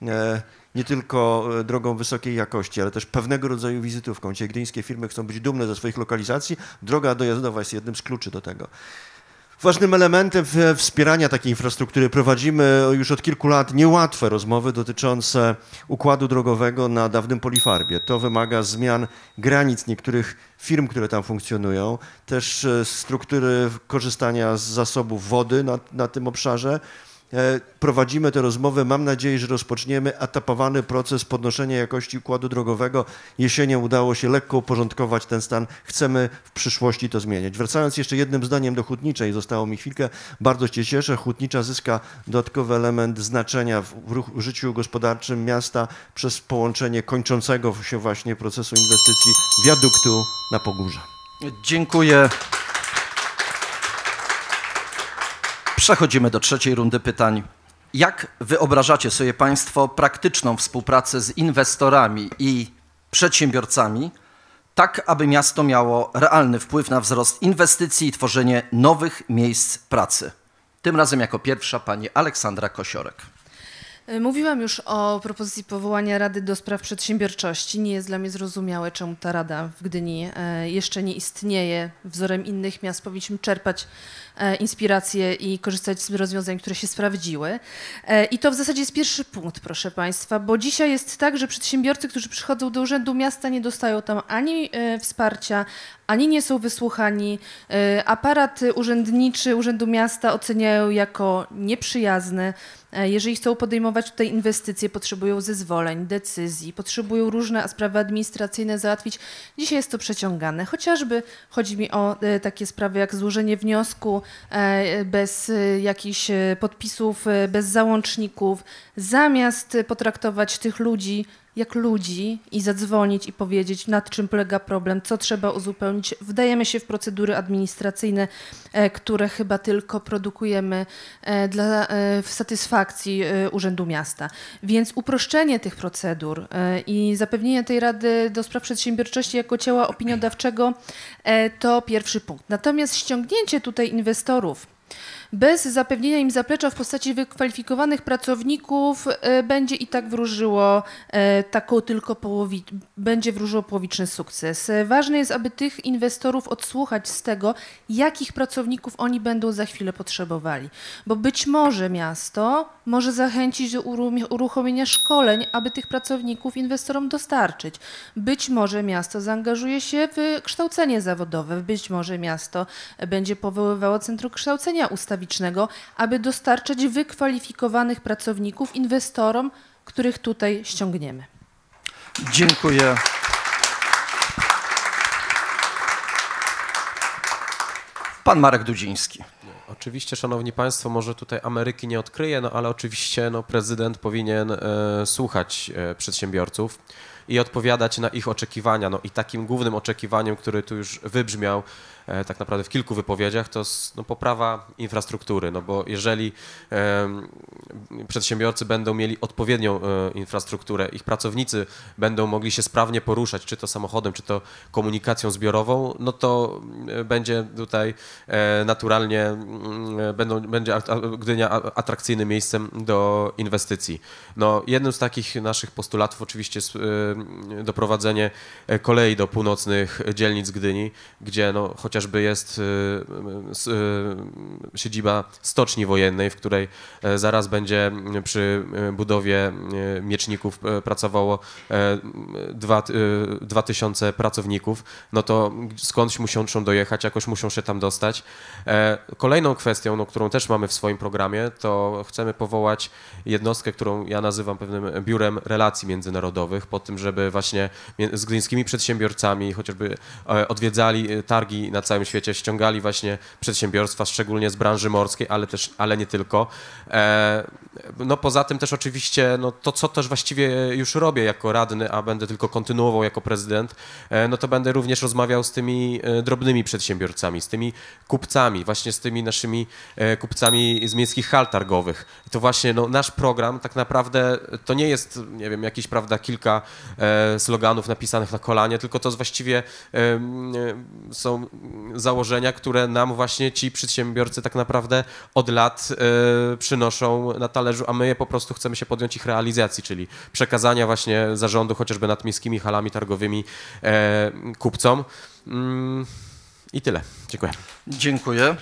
nie tylko drogą wysokiej jakości, ale też pewnego rodzaju wizytówką. Dzisiaj gdyńskie firmy chcą być dumne ze swoich lokalizacji. Droga dojazdowa jest jednym z kluczy do tego. Ważnym elementem wspierania takiej infrastruktury prowadzimy już od kilku lat niełatwe rozmowy dotyczące układu drogowego na dawnym Polifarbie. To wymaga zmian granic niektórych firm, które tam funkcjonują, też struktury korzystania z zasobów wody na tym obszarze. Prowadzimy te rozmowy, mam nadzieję, że rozpoczniemy etapowany proces podnoszenia jakości układu drogowego. Jesienią udało się lekko uporządkować ten stan, chcemy w przyszłości to zmieniać. Wracając jeszcze jednym zdaniem do Hutniczej, zostało mi chwilkę, bardzo się cieszę, Hutnicza zyska dodatkowy element znaczenia w życiu gospodarczym miasta przez połączenie kończącego się właśnie procesu inwestycji wiaduktu na Pogórze. Dziękuję. Przechodzimy do trzeciej rundy pytań. Jak wyobrażacie sobie państwo praktyczną współpracę z inwestorami i przedsiębiorcami, tak aby miasto miało realny wpływ na wzrost inwestycji i tworzenie nowych miejsc pracy? Tym razem jako pierwsza pani Aleksandra Kosiorek. Mówiłam już o propozycji powołania Rady do Spraw Przedsiębiorczości. Nie jest dla mnie zrozumiałe, czemu ta Rada w Gdyni jeszcze nie istnieje. Wzorem innych miast powinniśmy czerpać inspiracje i korzystać z rozwiązań, które się sprawdziły. I to w zasadzie jest pierwszy punkt, proszę państwa, bo dzisiaj jest tak, że przedsiębiorcy, którzy przychodzą do Urzędu Miasta, nie dostają tam ani wsparcia, ani nie są wysłuchani. Aparat urzędniczy Urzędu Miasta oceniają jako nieprzyjazny. Jeżeli chcą podejmować tutaj inwestycje, potrzebują zezwoleń, decyzji, potrzebują różne sprawy administracyjne załatwić. Dzisiaj jest to przeciągane. Chociażby chodzi mi o takie sprawy jak złożenie wniosku bez jakichś podpisów, bez załączników, zamiast potraktować tych ludzi jak ludzi i zadzwonić i powiedzieć, nad czym polega problem, co trzeba uzupełnić. Wdajemy się w procedury administracyjne, które chyba tylko produkujemy w satysfakcji Urzędu Miasta. Więc uproszczenie tych procedur i zapewnienie tej Rady do Spraw Przedsiębiorczości jako ciała opiniodawczego to pierwszy punkt. Natomiast ściągnięcie tutaj inwestorów bez zapewnienia im zaplecza w postaci wykwalifikowanych pracowników będzie i tak wróżyło będzie wróżyło połowiczny sukces. Ważne jest, aby tych inwestorów odsłuchać z tego, jakich pracowników oni będą za chwilę potrzebowali. Bo być może miasto może zachęcić do uruchomienia szkoleń, aby tych pracowników inwestorom dostarczyć. Być może miasto zaangażuje się w kształcenie zawodowe, być może miasto będzie powoływało Centrum Kształcenia Ustawicznego, błyskawicznego, aby dostarczać wykwalifikowanych pracowników inwestorom, których tutaj ściągniemy. Dziękuję. Pan Marek Dudziński. Oczywiście, szanowni państwo, może tutaj Ameryki nie odkryję, no ale oczywiście prezydent powinien słuchać przedsiębiorców i odpowiadać na ich oczekiwania. No i takim głównym oczekiwaniem, który tu już wybrzmiał tak naprawdę w kilku wypowiedziach, to jest poprawa infrastruktury, no bo jeżeli przedsiębiorcy będą mieli odpowiednią infrastrukturę, ich pracownicy będą mogli się sprawnie poruszać, czy to samochodem, czy to komunikacją zbiorową, no to będzie tutaj naturalnie, będzie Gdynia atrakcyjnym miejscem do inwestycji. No, jednym z takich naszych postulatów oczywiście jest doprowadzenie kolei do północnych dzielnic Gdyni, gdzie chociażby jest siedziba stoczni wojennej, w której zaraz będzie przy budowie mieczników pracowało 2000 pracowników, no to skądś muszą dojechać, jakoś muszą się tam dostać. Kolejną kwestią, którą też mamy w swoim programie, to chcemy powołać jednostkę, którą ja nazywam pewnym biurem relacji międzynarodowych, po tym, żeby właśnie z gdyńskimi przedsiębiorcami chociażby odwiedzali targi na całym świecie, ściągali właśnie przedsiębiorstwa, szczególnie z branży morskiej, ale nie tylko. No poza tym też oczywiście to, co też właściwie już robię jako radny, a będę tylko kontynuował jako prezydent, no to będę również rozmawiał z tymi drobnymi przedsiębiorcami, z tymi kupcami, właśnie z tymi naszymi kupcami z miejskich hal targowych. I to właśnie nasz program tak naprawdę to nie jest, nie wiem, jakieś, prawda, kilka sloganów napisanych na kolanie, tylko to właściwie są założenia, które nam właśnie ci przedsiębiorcy tak naprawdę od lat przynoszą na talerzu, a my po prostu chcemy się podjąć ich realizacji, czyli przekazania właśnie zarządu chociażby nad miejskimi halami targowymi kupcom. I tyle. Dziękuję. Dziękuję.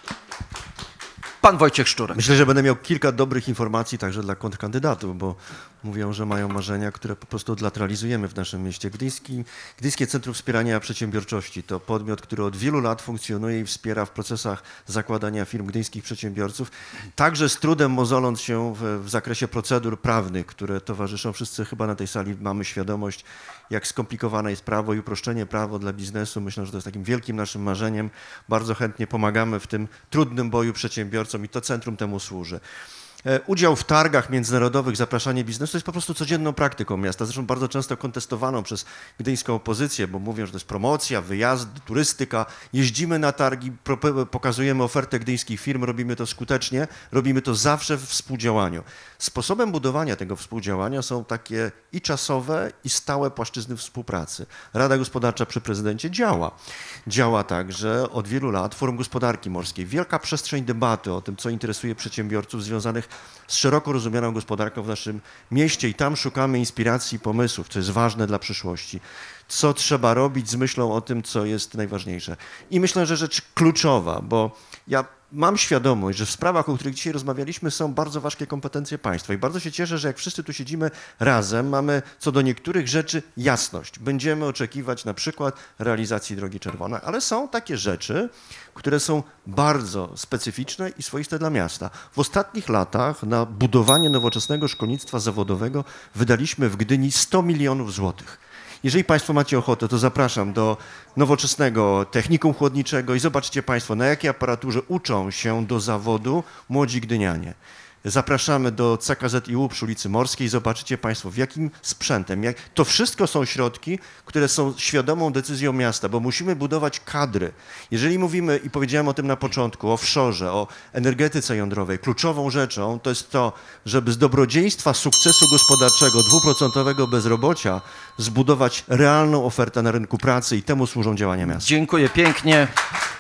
Pan Wojciech Szczurek. Myślę, że będę miał kilka dobrych informacji także dla kontrkandydatów, bo mówią, że mają marzenia, które po prostu od lat realizujemy w naszym mieście. Gdyńskie Centrum Wspierania Przedsiębiorczości to podmiot, który od wielu lat funkcjonuje i wspiera w procesach zakładania firm gdyńskich przedsiębiorców, także z trudem mozoląc się w zakresie procedur prawnych, które towarzyszą. Wszyscy chyba na tej sali mamy świadomość, jak skomplikowane jest prawo i uproszczenie prawa dla biznesu. Myślę, że to jest takim wielkim naszym marzeniem. Bardzo chętnie pomagamy w tym trudnym boju przedsiębiorcom i to centrum temu służy. Udział w targach międzynarodowych, zapraszanie biznesu to jest po prostu codzienną praktyką miasta, zresztą bardzo często kontestowaną przez gdyńską opozycję, bo mówią, że to jest promocja, wyjazdy, turystyka. Jeździmy na targi, pokazujemy ofertę gdyńskich firm, robimy to skutecznie, robimy to zawsze w współdziałaniu. Sposobem budowania tego współdziałania są takie i czasowe, i stałe płaszczyzny współpracy. Rada Gospodarcza przy prezydencie działa. Działa także od wielu lat Forum Gospodarki Morskiej. Wielka przestrzeń debaty o tym, co interesuje przedsiębiorców związanych z szeroko rozumianą gospodarką w naszym mieście i tam szukamy inspiracji i pomysłów, co jest ważne dla przyszłości. Co trzeba robić z myślą o tym, co jest najważniejsze. I myślę, że rzecz kluczowa, bo ja mam świadomość, że w sprawach, o których dzisiaj rozmawialiśmy, są bardzo ważkie kompetencje państwa i bardzo się cieszę, że jak wszyscy tu siedzimy razem, mamy co do niektórych rzeczy jasność. Będziemy oczekiwać na przykład realizacji Drogi Czerwonej, ale są takie rzeczy, które są bardzo specyficzne i swoiste dla miasta. W ostatnich latach na budowanie nowoczesnego szkolnictwa zawodowego wydaliśmy w Gdyni 100 milionów złotych. Jeżeli Państwo macie ochotę, to zapraszam do nowoczesnego technikum chłodniczego i zobaczcie Państwo, na jakiej aparaturze uczą się do zawodu młodzi gdynianie. Zapraszamy do CKZiU przy ulicy Morskiej, zobaczycie Państwo, w jakim sprzętem. To wszystko są środki, które są świadomą decyzją miasta, bo musimy budować kadry. Jeżeli mówimy, i powiedziałem o tym na początku, o offshore, o energetyce jądrowej, kluczową rzeczą to jest to, żeby z dobrodziejstwa sukcesu gospodarczego 2% bezrobocia zbudować realną ofertę na rynku pracy i temu służą działania miasta. Dziękuję pięknie.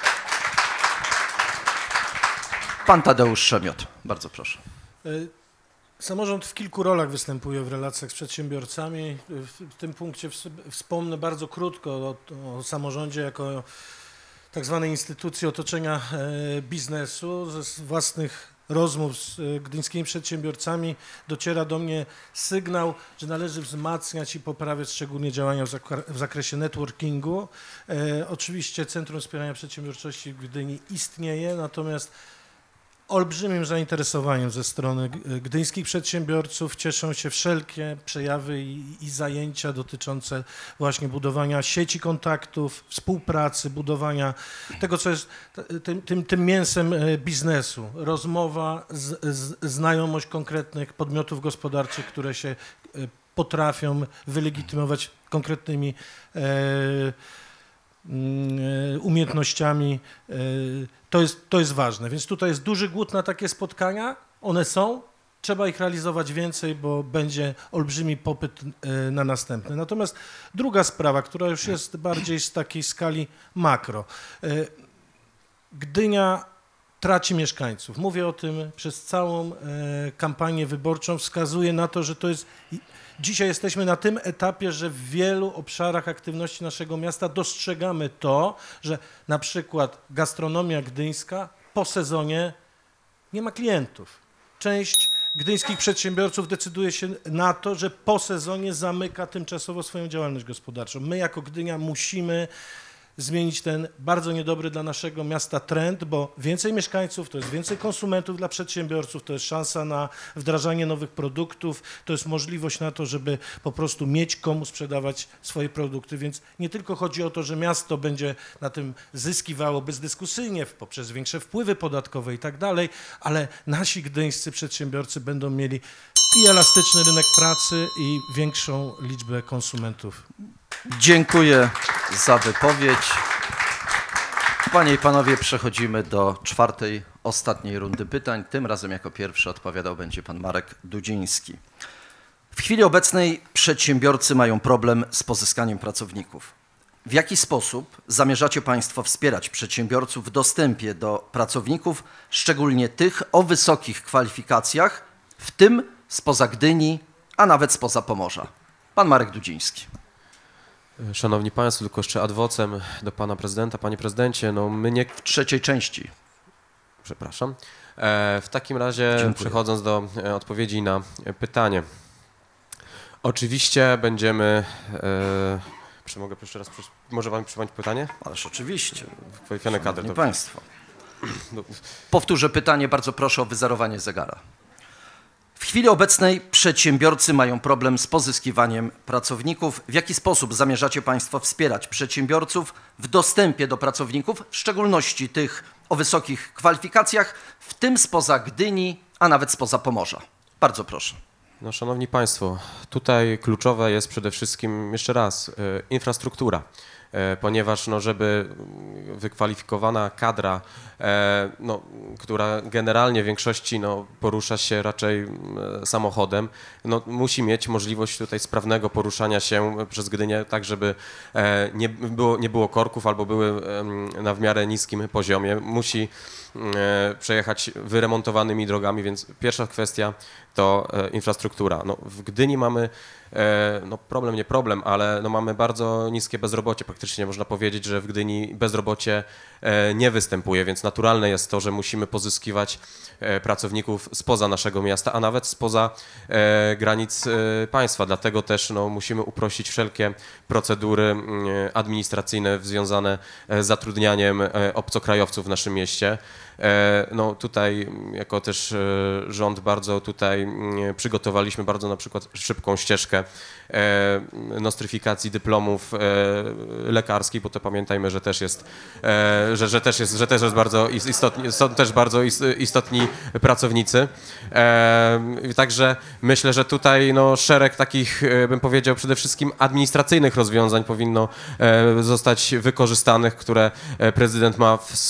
Pan Tadeusz Szemiot, bardzo proszę. Samorząd w kilku rolach występuje w relacjach z przedsiębiorcami. W tym punkcie wspomnę bardzo krótko o samorządzie jako tak zwanej instytucji otoczenia biznesu. Ze własnych rozmów z gdyńskimi przedsiębiorcami dociera do mnie sygnał, że należy wzmacniać i poprawiać szczególnie działania w zakresie networkingu. Oczywiście Centrum Wspierania Przedsiębiorczości w Gdyni istnieje, natomiast olbrzymim zainteresowaniem ze strony gdyńskich przedsiębiorców. Cieszą się wszelkie przejawy i zajęcia dotyczące właśnie budowania sieci kontaktów, współpracy, budowania tego, co jest tym mięsem biznesu. Rozmowa, znajomość konkretnych podmiotów gospodarczych, które się potrafią wylegitymować konkretnymi umiejętnościami. To jest ważne, więc tutaj jest duży głód na takie spotkania, one są, trzeba ich realizować więcej, bo będzie olbrzymi popyt na następne. Natomiast druga sprawa, która już jest bardziej z takiej skali makro. Gdynia traci mieszkańców. Mówię o tym przez całą kampanię wyborczą, wskazuję na to, że to jest... Dzisiaj jesteśmy na tym etapie, że w wielu obszarach aktywności naszego miasta dostrzegamy to, że na przykład gastronomia gdyńska po sezonie nie ma klientów. Część gdyńskich przedsiębiorców decyduje się na to, że po sezonie zamyka tymczasowo swoją działalność gospodarczą. My jako Gdynia musimy zmienić ten bardzo niedobry dla naszego miasta trend, bo więcej mieszkańców to jest więcej konsumentów dla przedsiębiorców, to jest szansa na wdrażanie nowych produktów, to jest możliwość na to, żeby po prostu mieć komu sprzedawać swoje produkty, więc nie tylko chodzi o to, że miasto będzie na tym zyskiwało bezdyskusyjnie poprzez większe wpływy podatkowe i tak dalej, ale nasi gdyńscy przedsiębiorcy będą mieli i elastyczny rynek pracy i większą liczbę konsumentów. Dziękuję za wypowiedź. Panie i panowie, przechodzimy do czwartej, ostatniej rundy pytań. Tym razem jako pierwszy odpowiadał będzie pan Marek Dudziński. W chwili obecnej przedsiębiorcy mają problem z pozyskaniem pracowników. W jaki sposób zamierzacie państwo wspierać przedsiębiorców w dostępie do pracowników, szczególnie tych o wysokich kwalifikacjach, w tym spoza Gdyni, a nawet spoza Pomorza? Pan Marek Dudziński. Szanowni Państwo, tylko jeszcze ad vocem do Pana Prezydenta. Panie Prezydencie, no my nie... W trzeciej części. Przepraszam. W takim razie, przechodząc do odpowiedzi na pytanie. Oczywiście będziemy... Czy mogę jeszcze raz... Może Pan przypomnieć pytanie? Ależ oczywiście. Kwalifikowany kadr. Szanowni Państwo. Powtórzę pytanie, bardzo proszę o wyzerowanie zegara. W chwili obecnej przedsiębiorcy mają problem z pozyskiwaniem pracowników. W jaki sposób zamierzacie państwo wspierać przedsiębiorców w dostępie do pracowników, w szczególności tych o wysokich kwalifikacjach, w tym spoza Gdyni, a nawet spoza Pomorza? Bardzo proszę. No, szanowni Państwo, tutaj kluczowe jest przede wszystkim, jeszcze raz, infrastruktura. Ponieważ no, żeby wykwalifikowana kadra, no, która generalnie w większości no, porusza się raczej samochodem, no, musi mieć możliwość tutaj sprawnego poruszania się przez Gdynię, tak żeby nie było korków albo były na w miarę niskim poziomie. Musi przejechać wyremontowanymi drogami, więc pierwsza kwestia to infrastruktura. No, w Gdyni mamy no problem, nie problem, ale no mamy bardzo niskie bezrobocie. Praktycznie można powiedzieć, że w Gdyni bezrobocie nie występuje, więc naturalne jest to, że musimy pozyskiwać pracowników spoza naszego miasta, a nawet spoza granic państwa. Dlatego też no, musimy uprościć wszelkie procedury administracyjne związane z zatrudnianiem obcokrajowców w naszym mieście. No tutaj jako też rząd bardzo tutaj przygotowaliśmy bardzo na przykład szybką ścieżkę nostryfikacji dyplomów lekarskich, bo to pamiętajmy, że też jest, że też jest bardzo istotni, są też bardzo istotni pracownicy. Także myślę, że tutaj no, szereg takich, bym powiedział, przede wszystkim administracyjnych rozwiązań powinno zostać wykorzystanych, które prezydent ma w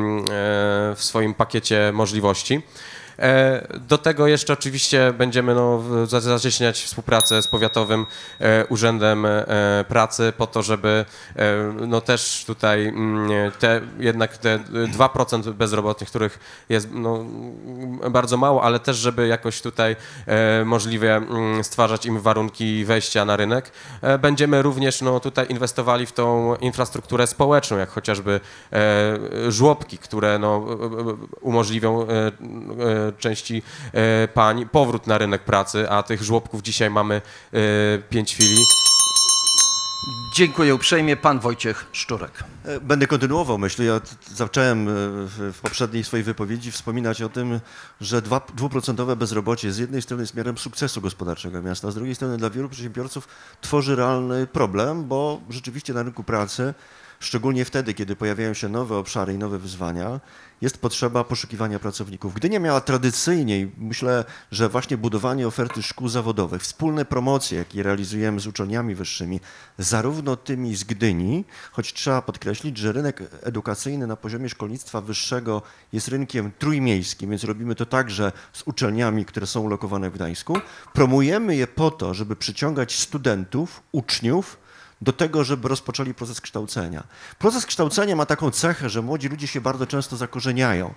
swoim pakiecie możliwości. Do tego jeszcze oczywiście będziemy no, zacieśniać współpracę z Powiatowym Urzędem Pracy po to, żeby no, też tutaj jednak te 2% bezrobotnych, których jest no, bardzo mało, ale też żeby jakoś tutaj możliwie stwarzać im warunki wejścia na rynek. Będziemy również no, tutaj inwestowali w tą infrastrukturę społeczną, jak chociażby żłobki, które no, umożliwią części pań powrót na rynek pracy, a tych żłobków dzisiaj mamy 5 filii. Dziękuję uprzejmie. Pan Wojciech Szczurek. Będę kontynuował myśl. Ja zacząłem w poprzedniej swojej wypowiedzi wspominać o tym, że 2% bezrobocie z jednej strony jest miarem sukcesu gospodarczego miasta, a z drugiej strony dla wielu przedsiębiorców tworzy realny problem, bo rzeczywiście na rynku pracy, szczególnie wtedy, kiedy pojawiają się nowe obszary i nowe wyzwania, jest potrzeba poszukiwania pracowników. Gdynia miała tradycyjnie, myślę, że właśnie budowanie oferty szkół zawodowych, wspólne promocje, jakie realizujemy z uczelniami wyższymi, zarówno tymi z Gdyni, choć trzeba podkreślić, że rynek edukacyjny na poziomie szkolnictwa wyższego jest rynkiem trójmiejskim, więc robimy to także z uczelniami, które są ulokowane w Gdańsku. Promujemy je po to, żeby przyciągać studentów, uczniów, do tego, żeby rozpoczęli proces kształcenia. Proces kształcenia ma taką cechę, że młodzi ludzie się bardzo często zakorzeniają.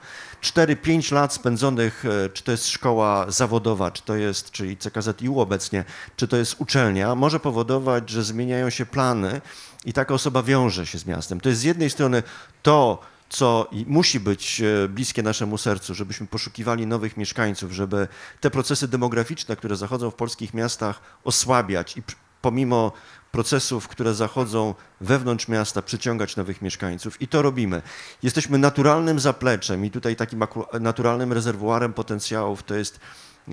4-5 lat spędzonych, czy to jest szkoła zawodowa, czy to jest, czyli CKZiU obecnie, czy to jest uczelnia, może powodować, że zmieniają się plany i taka osoba wiąże się z miastem. To jest z jednej strony to, co musi być bliskie naszemu sercu, żebyśmy poszukiwali nowych mieszkańców, żeby te procesy demograficzne, które zachodzą w polskich miastach, osłabiać i pomimo procesów, które zachodzą wewnątrz miasta, przyciągać nowych mieszkańców i to robimy. Jesteśmy naturalnym zapleczem i tutaj takim naturalnym rezerwuarem potencjałów to jest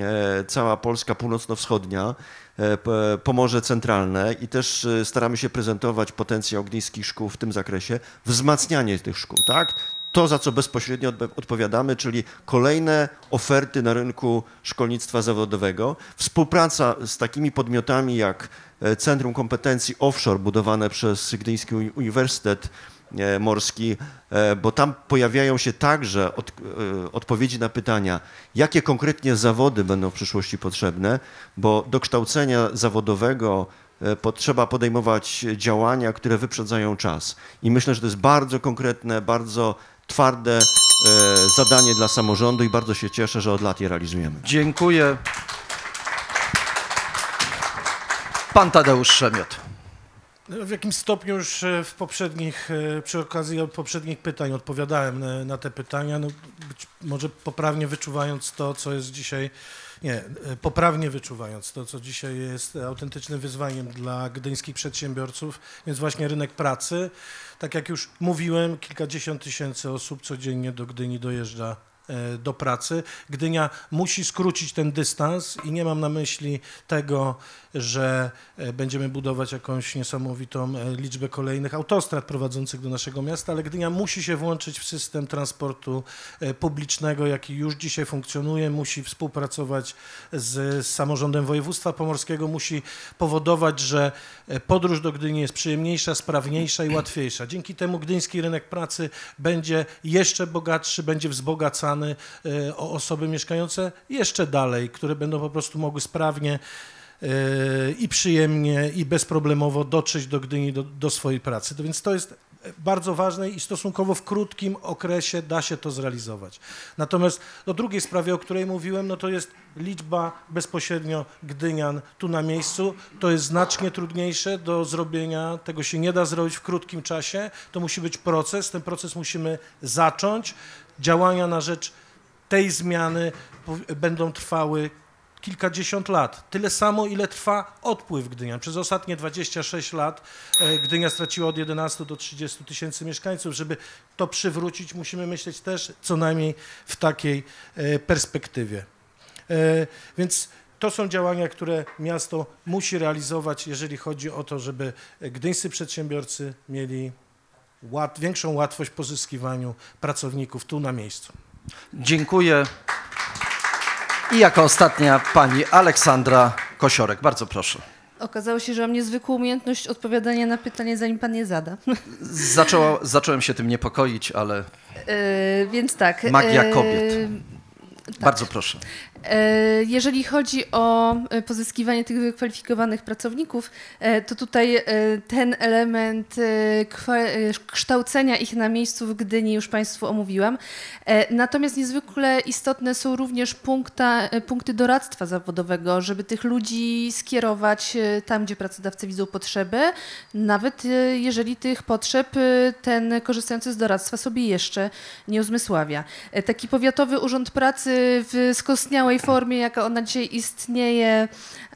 cała Polska północno-wschodnia, Pomorze Centralne i też staramy się prezentować potencjał gdyńskich szkół w tym zakresie, wzmacnianie tych szkół, tak? To, za co bezpośrednio odpowiadamy, czyli kolejne oferty na rynku szkolnictwa zawodowego, współpraca z takimi podmiotami jak Centrum Kompetencji Offshore budowane przez Gdyński Uniwersytet Morski, bo tam pojawiają się także odpowiedzi na pytania, jakie konkretnie zawody będą w przyszłości potrzebne, bo do kształcenia zawodowego trzeba podejmować działania, które wyprzedzają czas. I myślę, że to jest bardzo konkretne, bardzo twarde zadanie dla samorządu i bardzo się cieszę, że od lat je realizujemy. Dziękuję. Pan Tadeusz Szemiot. W jakimś stopniu już przy okazji poprzednich pytań odpowiadałem na te pytania, no być może poprawnie wyczuwając to, co jest dzisiaj, poprawnie wyczuwając to, co dzisiaj jest autentycznym wyzwaniem dla gdyńskich przedsiębiorców, więc właśnie rynek pracy. Tak jak już mówiłem, kilkadziesiąt tysięcy osób codziennie do Gdyni dojeżdża do pracy. Gdynia musi skrócić ten dystans i nie mam na myśli tego, że będziemy budować jakąś niesamowitą liczbę kolejnych autostrad prowadzących do naszego miasta, ale Gdynia musi się włączyć w system transportu publicznego, jaki już dzisiaj funkcjonuje, musi współpracować z samorządem województwa pomorskiego, musi powodować, że podróż do Gdyni jest przyjemniejsza, sprawniejsza i łatwiejsza. Dzięki temu gdyński rynek pracy będzie jeszcze bogatszy, będzie wzbogacany o osoby mieszkające jeszcze dalej, które będą po prostu mogły sprawnie i przyjemnie i bezproblemowo dotrzeć do Gdyni, do swojej pracy. Więc to jest bardzo ważne i stosunkowo w krótkim okresie da się to zrealizować. Natomiast do drugiej sprawy, o której mówiłem, no to jest liczba bezpośrednio gdynian tu na miejscu. To jest znacznie trudniejsze do zrobienia, tego się nie da zrobić w krótkim czasie. To musi być proces, ten proces musimy zacząć. Działania na rzecz tej zmiany będą trwały kilkadziesiąt lat. Tyle samo, ile trwa odpływ Gdynian. Przez ostatnie 26 lat Gdynia straciła od 11 do 30 tysięcy mieszkańców. Żeby to przywrócić, musimy myśleć też co najmniej w takiej perspektywie. Więc to są działania, które miasto musi realizować, jeżeli chodzi o to, żeby gdyńscy przedsiębiorcy mieli większą łatwość w pozyskiwaniu pracowników tu na miejscu. Dziękuję. I jako ostatnia pani Aleksandra Kosiorek. Bardzo proszę. Okazało się, że mam niezwykłą umiejętność odpowiadania na pytanie, zanim pan je zada. Zacząłem się tym niepokoić, ale więc tak. Magia kobiet. Tak. Bardzo proszę. Jeżeli chodzi o pozyskiwanie tych wykwalifikowanych pracowników, to tutaj ten element kształcenia ich na miejscu w Gdyni już Państwu omówiłam. Natomiast niezwykle istotne są również punkty doradztwa zawodowego, żeby tych ludzi skierować tam, gdzie pracodawcy widzą potrzeby, nawet jeżeli tych potrzeb ten korzystający z doradztwa sobie jeszcze nie uzmysławia. Taki powiatowy urząd pracy w skostniałej skostniałej formie, jaka ona dzisiaj istnieje,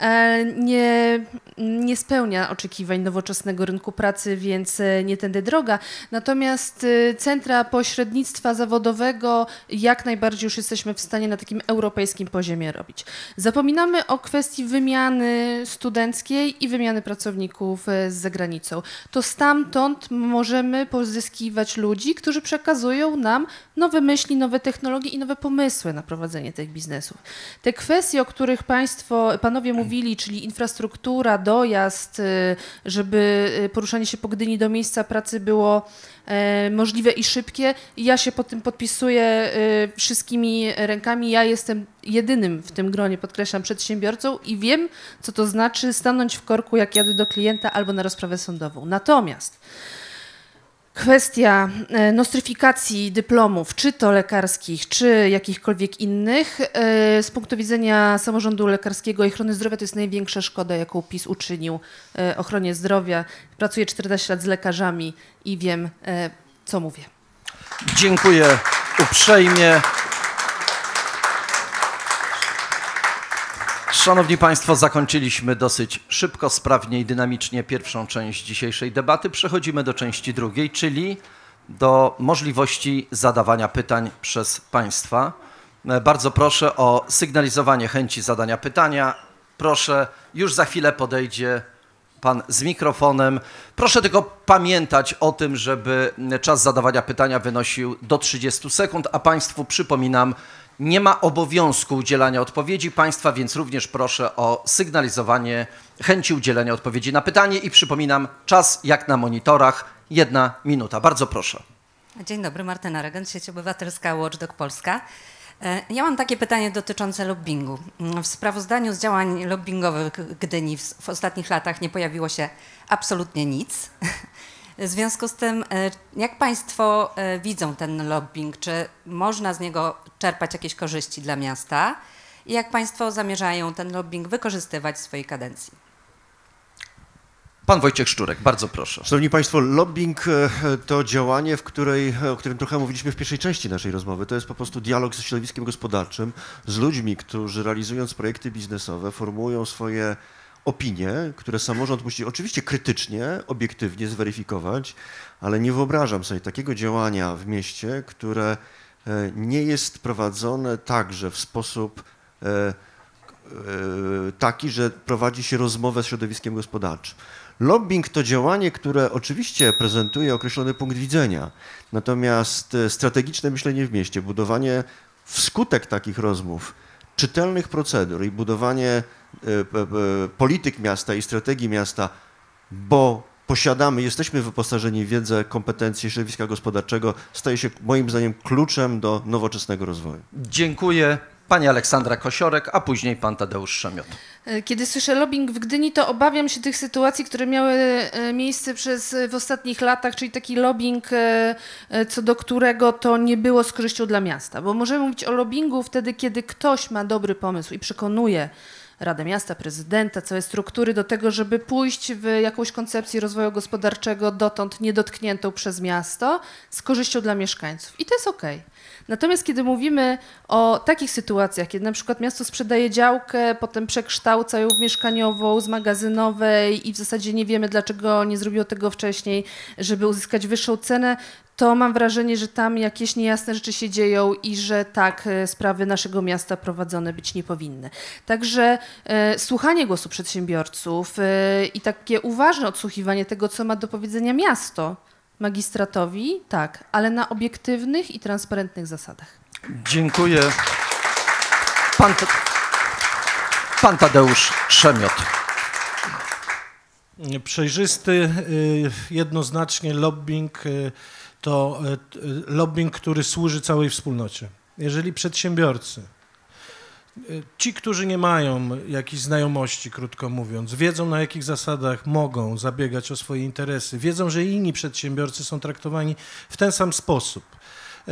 nie spełnia oczekiwań nowoczesnego rynku pracy, więc nie tędy droga. Natomiast centra pośrednictwa zawodowego jak najbardziej już jesteśmy w stanie na takim europejskim poziomie robić. Zapominamy o kwestii wymiany studenckiej i wymiany pracowników z zagranicą. To stamtąd możemy pozyskiwać ludzi, którzy przekazują nam nowe myśli, nowe technologie i nowe pomysły na prowadzenie tych biznesów. Te kwestie, o których panowie mówili, czyli infrastruktura, dojazd, żeby poruszanie się po Gdyni do miejsca pracy było możliwe i szybkie, ja się pod tym podpisuję wszystkimi rękami. Ja jestem jedynym w tym gronie, podkreślam, przedsiębiorcą i wiem, co to znaczy stanąć w korku, jak jadę do klienta albo na rozprawę sądową. Natomiast kwestia nostryfikacji dyplomów, czy to lekarskich, czy jakichkolwiek innych, z punktu widzenia samorządu lekarskiego i ochrony zdrowia to jest największa szkoda, jaką PiS uczynił ochronie zdrowia. Pracuję 14 lat z lekarzami i wiem, co mówię. Dziękuję uprzejmie. Szanowni Państwo, zakończyliśmy dosyć szybko, sprawnie i dynamicznie pierwszą część dzisiejszej debaty. Przechodzimy do części drugiej, czyli do możliwości zadawania pytań przez Państwa. Bardzo proszę o sygnalizowanie chęci zadania pytania. Proszę, już za chwilę podejdzie Pan z mikrofonem. Proszę tylko pamiętać o tym, żeby czas zadawania pytania wynosił do 30 sekund, a Państwu przypominam, nie ma obowiązku udzielania odpowiedzi Państwa, więc również proszę o sygnalizowanie chęci udzielenia odpowiedzi na pytanie i przypominam, czas jak na monitorach, 1 minuta. Bardzo proszę. Dzień dobry, Martyna Regent, Sieć Obywatelska Watchdog Polska. Ja mam takie pytanie dotyczące lobbingu. W sprawozdaniu z działań lobbingowych Gdyni w ostatnich latach nie pojawiło się absolutnie nic. W związku z tym, jak Państwo widzą ten lobbying? Czy można z niego czerpać jakieś korzyści dla miasta? I jak Państwo zamierzają ten lobbying wykorzystywać w swojej kadencji? Pan Wojciech Szczurek, bardzo proszę. Szanowni Państwo, lobbying to działanie, o którym trochę mówiliśmy w pierwszej części naszej rozmowy. To jest po prostu dialog ze środowiskiem gospodarczym, z ludźmi, którzy realizując projekty biznesowe formułują swoje opinie, które samorząd musi oczywiście krytycznie, obiektywnie zweryfikować, ale nie wyobrażam sobie takiego działania w mieście, które nie jest prowadzone także w sposób taki, że prowadzi się rozmowę z środowiskiem gospodarczym. Lobbying to działanie, które oczywiście prezentuje określony punkt widzenia, natomiast strategiczne myślenie w mieście, budowanie wskutek takich rozmów czytelnych procedur i budowanie polityk miasta i strategii miasta, bo jesteśmy wyposażeni w wiedzę, kompetencje środowiska gospodarczego, staje się moim zdaniem kluczem do nowoczesnego rozwoju. Dziękuję. Pani Aleksandra Kosiorek, a później pan Tadeusz Szemiot. Kiedy słyszę lobbying w Gdyni, to obawiam się tych sytuacji, które miały miejsce w ostatnich latach, czyli taki lobbying, co do którego to nie było z korzyścią dla miasta. Bo możemy mówić o lobbingu wtedy, kiedy ktoś ma dobry pomysł i przekonuje Radę Miasta, prezydenta, całe struktury do tego, żeby pójść w jakąś koncepcję rozwoju gospodarczego dotąd niedotkniętą przez miasto z korzyścią dla mieszkańców. I to jest okej. Natomiast kiedy mówimy o takich sytuacjach, kiedy na przykład miasto sprzedaje działkę, potem przekształca ją w mieszkaniową, z magazynowej i w zasadzie nie wiemy, dlaczego nie zrobiło tego wcześniej, żeby uzyskać wyższą cenę, to mam wrażenie, że tam jakieś niejasne rzeczy się dzieją i że tak sprawy naszego miasta prowadzone być nie powinny. Także słuchanie głosu przedsiębiorców i takie uważne odsłuchiwanie tego, co ma do powiedzenia miasto magistratowi, tak, ale na obiektywnych i transparentnych zasadach. Dziękuję. Pan Tadeusz Szemiot. Przejrzysty, jednoznacznie lobbying to lobbying, który służy całej wspólnocie. Jeżeli przedsiębiorcy, ci, którzy nie mają jakichś znajomości, krótko mówiąc, wiedzą, na jakich zasadach mogą zabiegać o swoje interesy, wiedzą, że inni przedsiębiorcy są traktowani w ten sam sposób,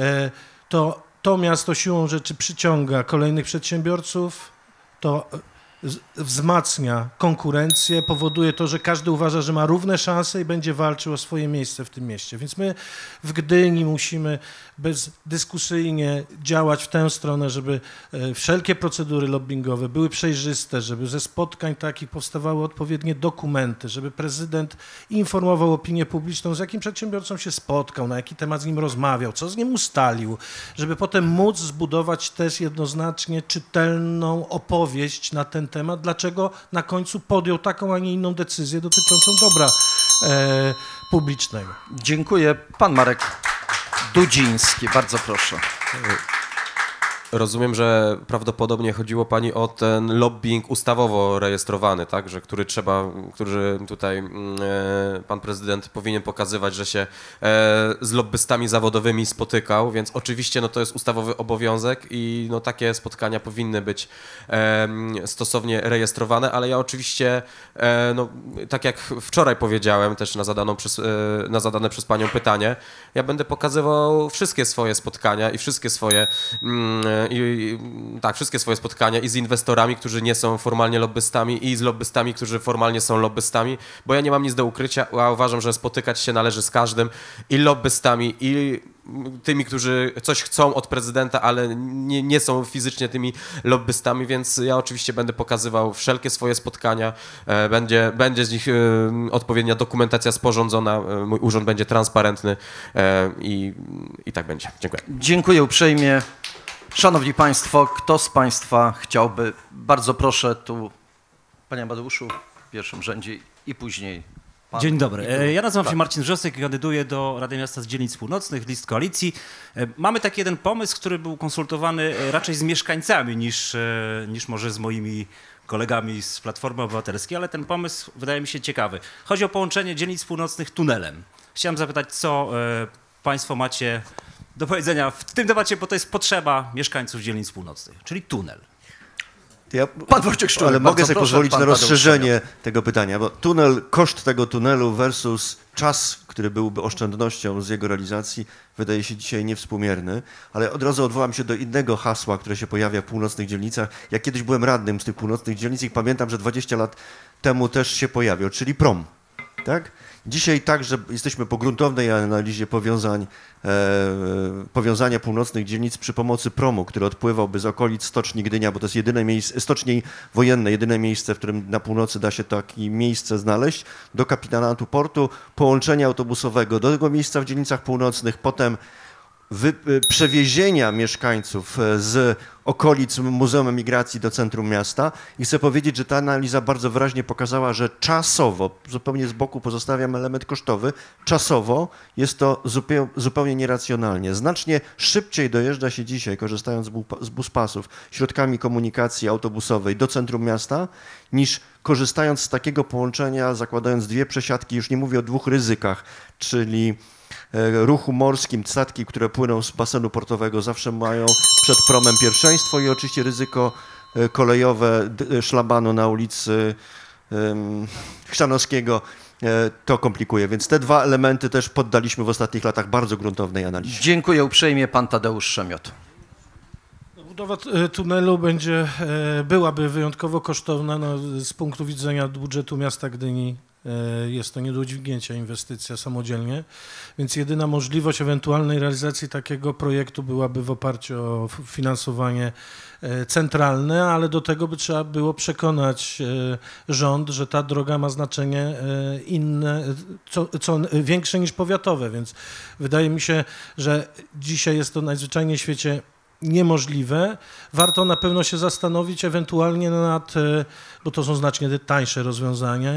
to miasto siłą rzeczy przyciąga kolejnych przedsiębiorców, to wzmacnia konkurencję, powoduje to, że każdy uważa, że ma równe szanse i będzie walczył o swoje miejsce w tym mieście. Więc my w Gdyni musimy bezdyskusyjnie działać w tę stronę, żeby wszelkie procedury lobbingowe były przejrzyste, żeby ze spotkań takich powstawały odpowiednie dokumenty, żeby prezydent informował opinię publiczną, z jakim przedsiębiorcą się spotkał, na jaki temat z nim rozmawiał, co z nim ustalił, żeby potem móc zbudować też jednoznacznie czytelną opowieść na ten temat, dlaczego na końcu podjął taką, a nie inną decyzję dotyczącą dobra publicznego. Dziękuję. Pan Marek Dudziński, bardzo proszę. Rozumiem, że prawdopodobnie chodziło pani o ten lobbying ustawowo rejestrowany, tak? Że który tutaj pan prezydent powinien pokazywać, że się z lobbystami zawodowymi spotykał, więc oczywiście no, to jest ustawowy obowiązek i no, takie spotkania powinny być stosownie rejestrowane, ale ja oczywiście, no, tak jak wczoraj powiedziałem też na zadane przez panią pytanie, ja będę pokazywał wszystkie swoje spotkania i wszystkie swoje wszystkie swoje spotkania i z inwestorami, którzy nie są formalnie lobbystami i z lobbystami, którzy formalnie są lobbystami, bo ja nie mam nic do ukrycia, a uważam, że spotykać się należy z każdym i lobbystami i tymi, którzy coś chcą od prezydenta, ale nie są fizycznie tymi lobbystami, więc ja oczywiście będę pokazywał wszelkie swoje spotkania, będzie z nich odpowiednia dokumentacja sporządzona, mój urząd będzie transparentny i tak będzie. Dziękuję. Dziękuję uprzejmie. Szanowni Państwo, kto z Państwa chciałby, bardzo proszę tu, Panie Amadeuszu, w pierwszym rzędzie i później pan. Dzień dobry. Ja nazywam się Marcin Wrzosek i kandyduję do Rady Miasta z Dzielnic Północnych, list koalicji. Mamy taki jeden pomysł, który był konsultowany raczej z mieszkańcami niż może z moimi kolegami z Platformy Obywatelskiej, ale ten pomysł wydaje mi się ciekawy. Chodzi o połączenie Dzielnic Północnych tunelem. Chciałem zapytać, co Państwo macie do powiedzenia w tym temacie, bo to jest potrzeba mieszkańców Dzielnic Północnych, czyli tunel. Pan Wojciech Szczurek, ale mogę bardzo sobie proszę, pozwolić pan na Tadeusz rozszerzenie Szemiot. tego pytania, bo koszt tego tunelu versus czas, który byłby oszczędnością z jego realizacji, wydaje się dzisiaj niewspółmierny, ale od razu odwołam się do innego hasła, które się pojawia w północnych dzielnicach. Ja kiedyś byłem radnym z tych północnych dzielnic i pamiętam, że 20 lat temu też się pojawiał, czyli prom. Tak? Dzisiaj także jesteśmy po gruntownej analizie powiązania północnych dzielnic przy pomocy promu, który odpływałby z okolic Stoczni Gdynia, bo to jest jedyne miejsce, Stoczni Wojennej, jedyne miejsce, w którym na północy da się takie miejsce znaleźć, do kapitanatu portu, połączenia autobusowego do tego miejsca w dzielnicach północnych, potem przewiezienia mieszkańców z okolic Muzeum Emigracji do centrum miasta i chcę powiedzieć, że ta analiza bardzo wyraźnie pokazała, że czasowo, zupełnie z boku pozostawiam element kosztowy, czasowo jest to zupełnie nieracjonalnie. Znacznie szybciej dojeżdża się dzisiaj, korzystając z buspasów, środkami komunikacji autobusowej do centrum miasta, niż korzystając z takiego połączenia, zakładając dwie przesiadki, już nie mówię o dwóch ryzykach, czyli ruchu morskim, statki, które płyną z basenu portowego zawsze mają przed promem pierwszeństwo i oczywiście ryzyko kolejowe szlabanu na ulicy Chrzanowskiego to komplikuje, więc te dwa elementy też poddaliśmy w ostatnich latach bardzo gruntownej analizie. Dziękuję uprzejmie, pan Tadeusz Szemiot. Budowa tunelu byłaby wyjątkowo kosztowna z punktu widzenia budżetu miasta Gdyni. Jest to nie do udźwignięcia inwestycja samodzielnie, więc jedyna możliwość ewentualnej realizacji takiego projektu byłaby w oparciu o finansowanie centralne, ale do tego by trzeba było przekonać rząd, że ta droga ma znaczenie inne, co większe niż powiatowe, więc wydaje mi się, że dzisiaj jest to najzwyczajniej w świecie niemożliwe. Warto na pewno się zastanowić ewentualnie nad, bo to są znacznie tańsze rozwiązania,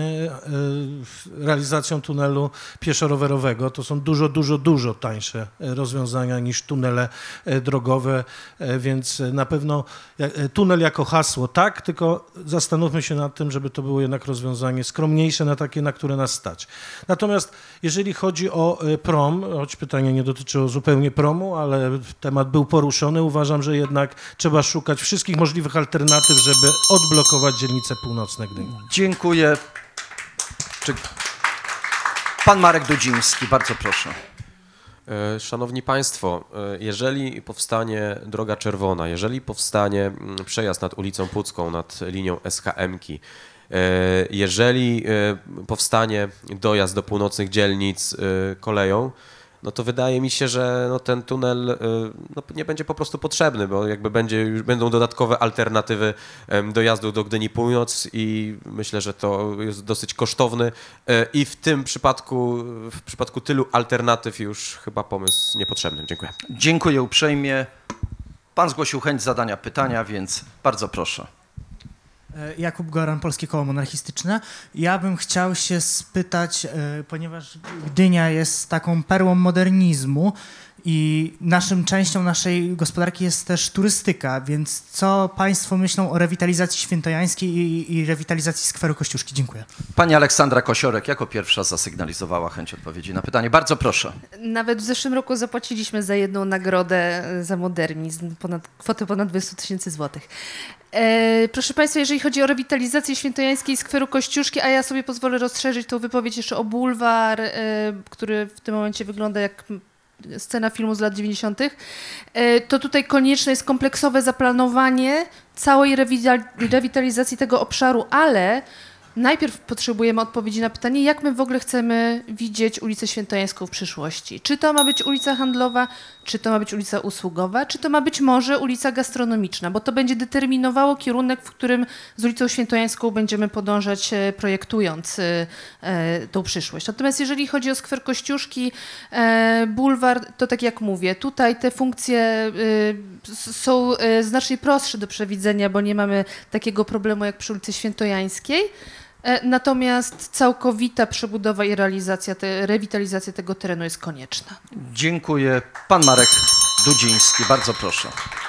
realizacją tunelu pieszo-rowerowego. To są dużo tańsze rozwiązania niż tunele drogowe, więc na pewno tunel jako hasło tak, tylko zastanówmy się nad tym, żeby to było jednak rozwiązanie skromniejsze na takie, na które nas stać. Natomiast jeżeli chodzi o prom, choć pytanie nie dotyczyło zupełnie promu, ale temat był poruszony, uważam, że jednak trzeba szukać wszystkich możliwych alternatyw, żeby odblokować dzielnice północne Gdyni. Dziękuję. Pan Marek Dudziński, bardzo proszę. Szanowni Państwo, jeżeli powstanie Droga Czerwona, jeżeli powstanie przejazd nad ulicą Pucką, nad linią SHM-ki, jeżeli powstanie dojazd do północnych dzielnic koleją, no to wydaje mi się, że no ten tunel nie będzie po prostu potrzebny, bo jakby będą dodatkowe alternatywy dojazdu do Gdyni Północ i myślę, że to jest dosyć kosztowny i w przypadku tylu alternatyw już chyba pomysł niepotrzebny. Dziękuję. Dziękuję uprzejmie. Pan zgłosił chęć zadania pytania, więc bardzo proszę. Jakub Goran, Polskie Koło Monarchistyczne. Ja bym chciał się spytać, ponieważ Gdynia jest taką perłą modernizmu i częścią naszej gospodarki jest też turystyka, więc co Państwo myślą o rewitalizacji świętojańskiej i rewitalizacji skweru Kościuszki? Dziękuję. Pani Aleksandra Kosiorek jako pierwsza zasygnalizowała chęć odpowiedzi na pytanie. Bardzo proszę. Nawet w zeszłym roku zapłaciliśmy za jedną nagrodę za modernizm, kwotę ponad 20 000 złotych. Proszę Państwa, jeżeli chodzi o rewitalizację świętojańskiej skweru Kościuszki, a ja sobie pozwolę rozszerzyć tą wypowiedź jeszcze o bulwar, który w tym momencie wygląda jak scena filmu z lat 90., to tutaj konieczne jest kompleksowe zaplanowanie całej rewitalizacji tego obszaru, ale najpierw potrzebujemy odpowiedzi na pytanie, jak my w ogóle chcemy widzieć ulicę Świętojańską w przyszłości. Czy to ma być ulica handlowa, czy to ma być ulica usługowa, czy to ma być może ulica gastronomiczna, bo to będzie determinowało kierunek, w którym z ulicą Świętojańską będziemy podążać, projektując tą przyszłość. Natomiast jeżeli chodzi o skwer Kościuszki, bulwar, to tak jak mówię, tutaj te funkcje są znacznie prostsze do przewidzenia, bo nie mamy takiego problemu jak przy ulicy Świętojańskiej. Natomiast całkowita przebudowa i rewitalizacja tego terenu jest konieczna. Dziękuję. Pan Marek Dudziński, bardzo proszę.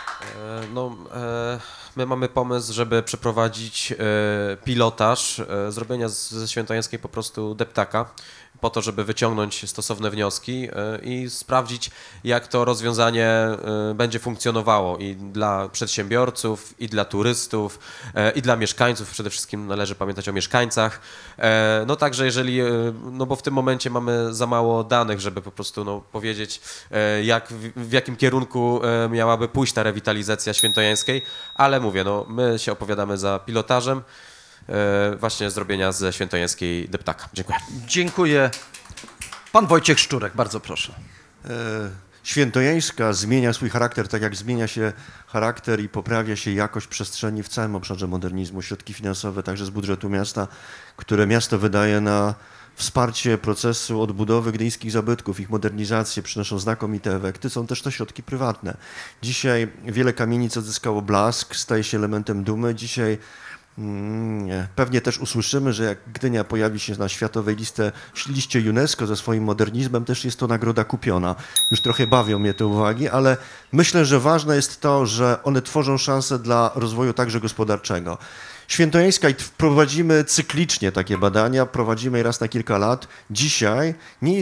My mamy pomysł, żeby przeprowadzić pilotaż, zrobienia ze Świętojańskiej po prostu deptaka, po to, żeby wyciągnąć stosowne wnioski i sprawdzić, jak to rozwiązanie będzie funkcjonowało i dla przedsiębiorców, i dla turystów, i dla mieszkańców. Przede wszystkim należy pamiętać o mieszkańcach. No także jeżeli, no bo w tym momencie mamy za mało danych, żeby po prostu powiedzieć, w jakim kierunku miałaby pójść ta rewitalizacja świętojańskiej, ale mówię, my się opowiadamy za pilotażem właśnie zrobienia ze świętojańskiej deptaka. Dziękuję. Dziękuję. Pan Wojciech Szczurek, bardzo proszę. Świętojańska zmienia swój charakter, tak jak zmienia się charakter i poprawia się jakość przestrzeni w całym obszarze modernizmu. Środki finansowe także z budżetu miasta, które miasto wydaje na wsparcie procesu odbudowy gdyńskich zabytków, ich modernizację, przynoszą znakomite efekty. Są też to środki prywatne. Dzisiaj wiele kamienic odzyskało blask, staje się elementem dumy. Dzisiaj pewnie też usłyszymy, że jak Gdynia pojawi się na światowej liście UNESCO ze swoim modernizmem, też jest to nagroda kupiona. Już trochę bawią mnie te uwagi, ale myślę, że ważne jest to, że one tworzą szansę dla rozwoju także gospodarczego. Świętojańska i prowadzimy cyklicznie takie badania, prowadzimy je raz na kilka lat. Dzisiaj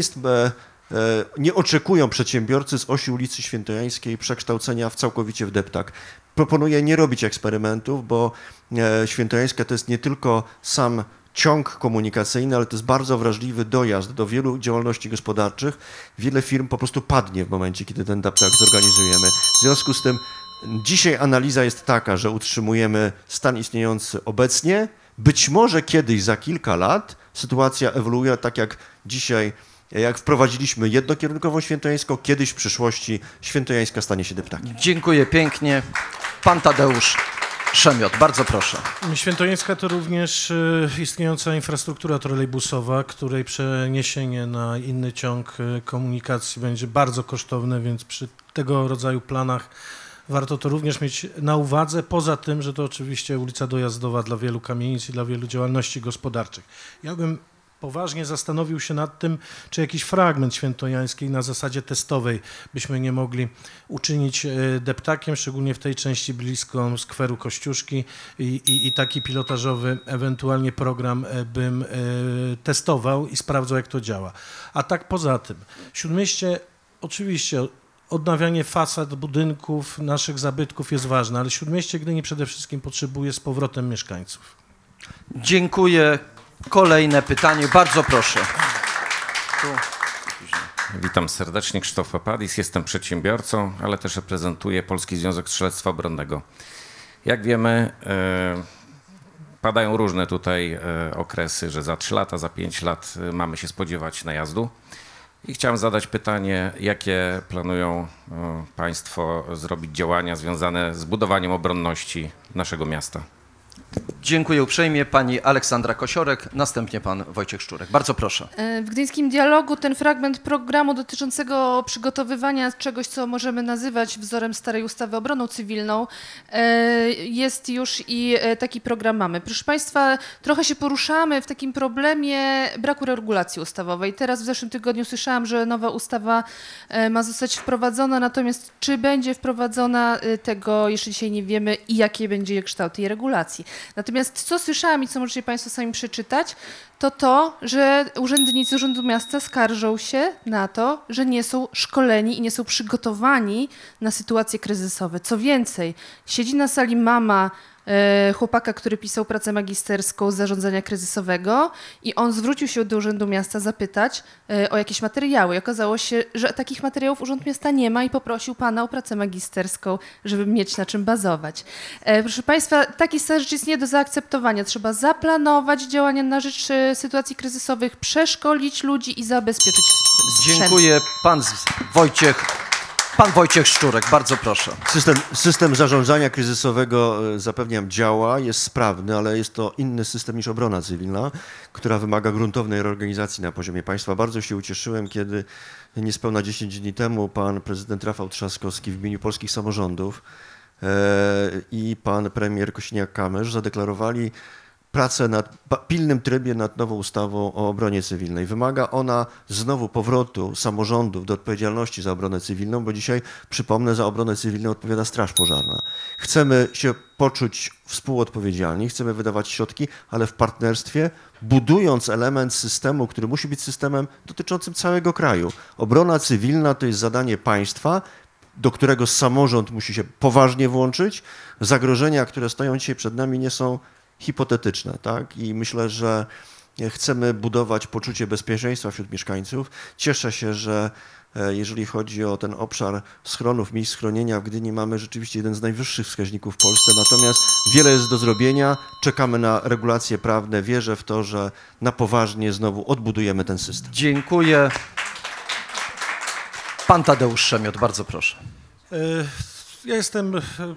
nie oczekują przedsiębiorcy z osi ulicy Świętojańskiej przekształcenia całkowicie w deptak. Proponuję nie robić eksperymentów, bo Świętojańska to jest nie tylko sam ciąg komunikacyjny, ale to jest bardzo wrażliwy dojazd do wielu działalności gospodarczych. Wiele firm po prostu padnie w momencie, kiedy ten deptak zorganizujemy. W związku z tym dzisiaj analiza jest taka, że utrzymujemy stan istniejący obecnie. Być może kiedyś, za kilka lat, sytuacja ewoluuje tak jak dzisiaj, jak wprowadziliśmy jednokierunkową świętojańską, kiedyś w przyszłości świętojańska stanie się deptakiem. Dziękuję pięknie. Pan Tadeusz Przemiot, bardzo proszę. Świętojańska to również istniejąca infrastruktura trolejbusowa, której przeniesienie na inny ciąg komunikacji będzie bardzo kosztowne, więc przy tego rodzaju planach warto to również mieć na uwadze, poza tym, że to oczywiście ulica dojazdowa dla wielu kamienic i dla wielu działalności gospodarczych. Ja bym poważnie zastanowił się nad tym, czy jakiś fragment świętojańskiej na zasadzie testowej byśmy nie mogli uczynić deptakiem, szczególnie w tej części blisko skweru Kościuszki i taki pilotażowy ewentualnie program bym testował i sprawdzał, jak to działa. A tak poza tym, Śródmieście oczywiście odnawianie fasad, budynków, naszych zabytków jest ważne, ale Śródmieście Gdyni przede wszystkim potrzebuje z powrotem mieszkańców. Dziękuję. Kolejne pytanie, bardzo proszę. Tu. Witam serdecznie, Krzysztof Papadis, jestem przedsiębiorcą, ale też reprezentuję Polski Związek Strzelectwa Obronnego. Jak wiemy, padają różne tutaj okresy, że za 3 lata, za 5 lat mamy się spodziewać najazdu. I chciałem zadać pytanie, jakie planują Państwo zrobić działania związane z budowaniem obronności naszego miasta? Dziękuję uprzejmie. Pani Aleksandra Kosiorek, następnie pan Wojciech Szczurek. Bardzo proszę. W Gdyńskim Dialogu ten fragment programu dotyczącego przygotowywania czegoś, co możemy nazywać wzorem starej ustawy obroną cywilną, jest już i taki program mamy. Proszę Państwa, trochę się poruszamy w takim problemie braku regulacji ustawowej. Teraz w zeszłym tygodniu słyszałam, że nowa ustawa ma zostać wprowadzona, natomiast czy będzie wprowadzona, tego jeszcze dzisiaj nie wiemy i jakie będzie kształt jej regulacji. Natomiast co słyszałam i co możecie Państwo sami przeczytać, to, że urzędnicy Urzędu Miasta skarżą się na to, że nie są szkoleni i nie są przygotowani na sytuacje kryzysowe. Co więcej, siedzi na sali mama chłopaka, który pisał pracę magisterską z zarządzania kryzysowego i on zwrócił się do Urzędu Miasta zapytać o jakieś materiały. I okazało się, że takich materiałów Urząd Miasta nie ma i poprosił pana o pracę magisterską, żeby mieć na czym bazować. Proszę Państwa, taki stan rzeczy jest nie do zaakceptowania. Trzeba zaplanować działania na rzecz sytuacji kryzysowych, przeszkolić ludzi i zabezpieczyć sprzęt. Dziękuję. Pan Wojciech Szczurek, bardzo proszę. System zarządzania kryzysowego, zapewniam, działa, jest sprawny, ale jest to inny system niż obrona cywilna, która wymaga gruntownej reorganizacji na poziomie państwa. Bardzo się ucieszyłem, kiedy niespełna 10 dni temu pan prezydent Rafał Trzaskowski w imieniu polskich samorządów i pan premier Kosiniak-Kamysz zadeklarowali pracę w pilnym trybie nad nową ustawą o obronie cywilnej. Wymaga ona znowu powrotu samorządów do odpowiedzialności za obronę cywilną, bo dzisiaj, przypomnę, za obronę cywilną odpowiada Straż Pożarna. Chcemy się poczuć współodpowiedzialni, chcemy wydawać środki, ale w partnerstwie, budując element systemu, który musi być systemem dotyczącym całego kraju. Obrona cywilna to jest zadanie państwa, do którego samorząd musi się poważnie włączyć. Zagrożenia, które stoją dzisiaj przed nami, nie są hipotetyczne, tak? I myślę, że chcemy budować poczucie bezpieczeństwa wśród mieszkańców. Cieszę się, że jeżeli chodzi o ten obszar schronów, miejsc schronienia w Gdyni, mamy rzeczywiście jeden z najwyższych wskaźników w Polsce, natomiast wiele jest do zrobienia. Czekamy na regulacje prawne. Wierzę w to, że na poważnie znowu odbudujemy ten system. Dziękuję. Pan Tadeusz Szemiot, bardzo proszę. Ja jestem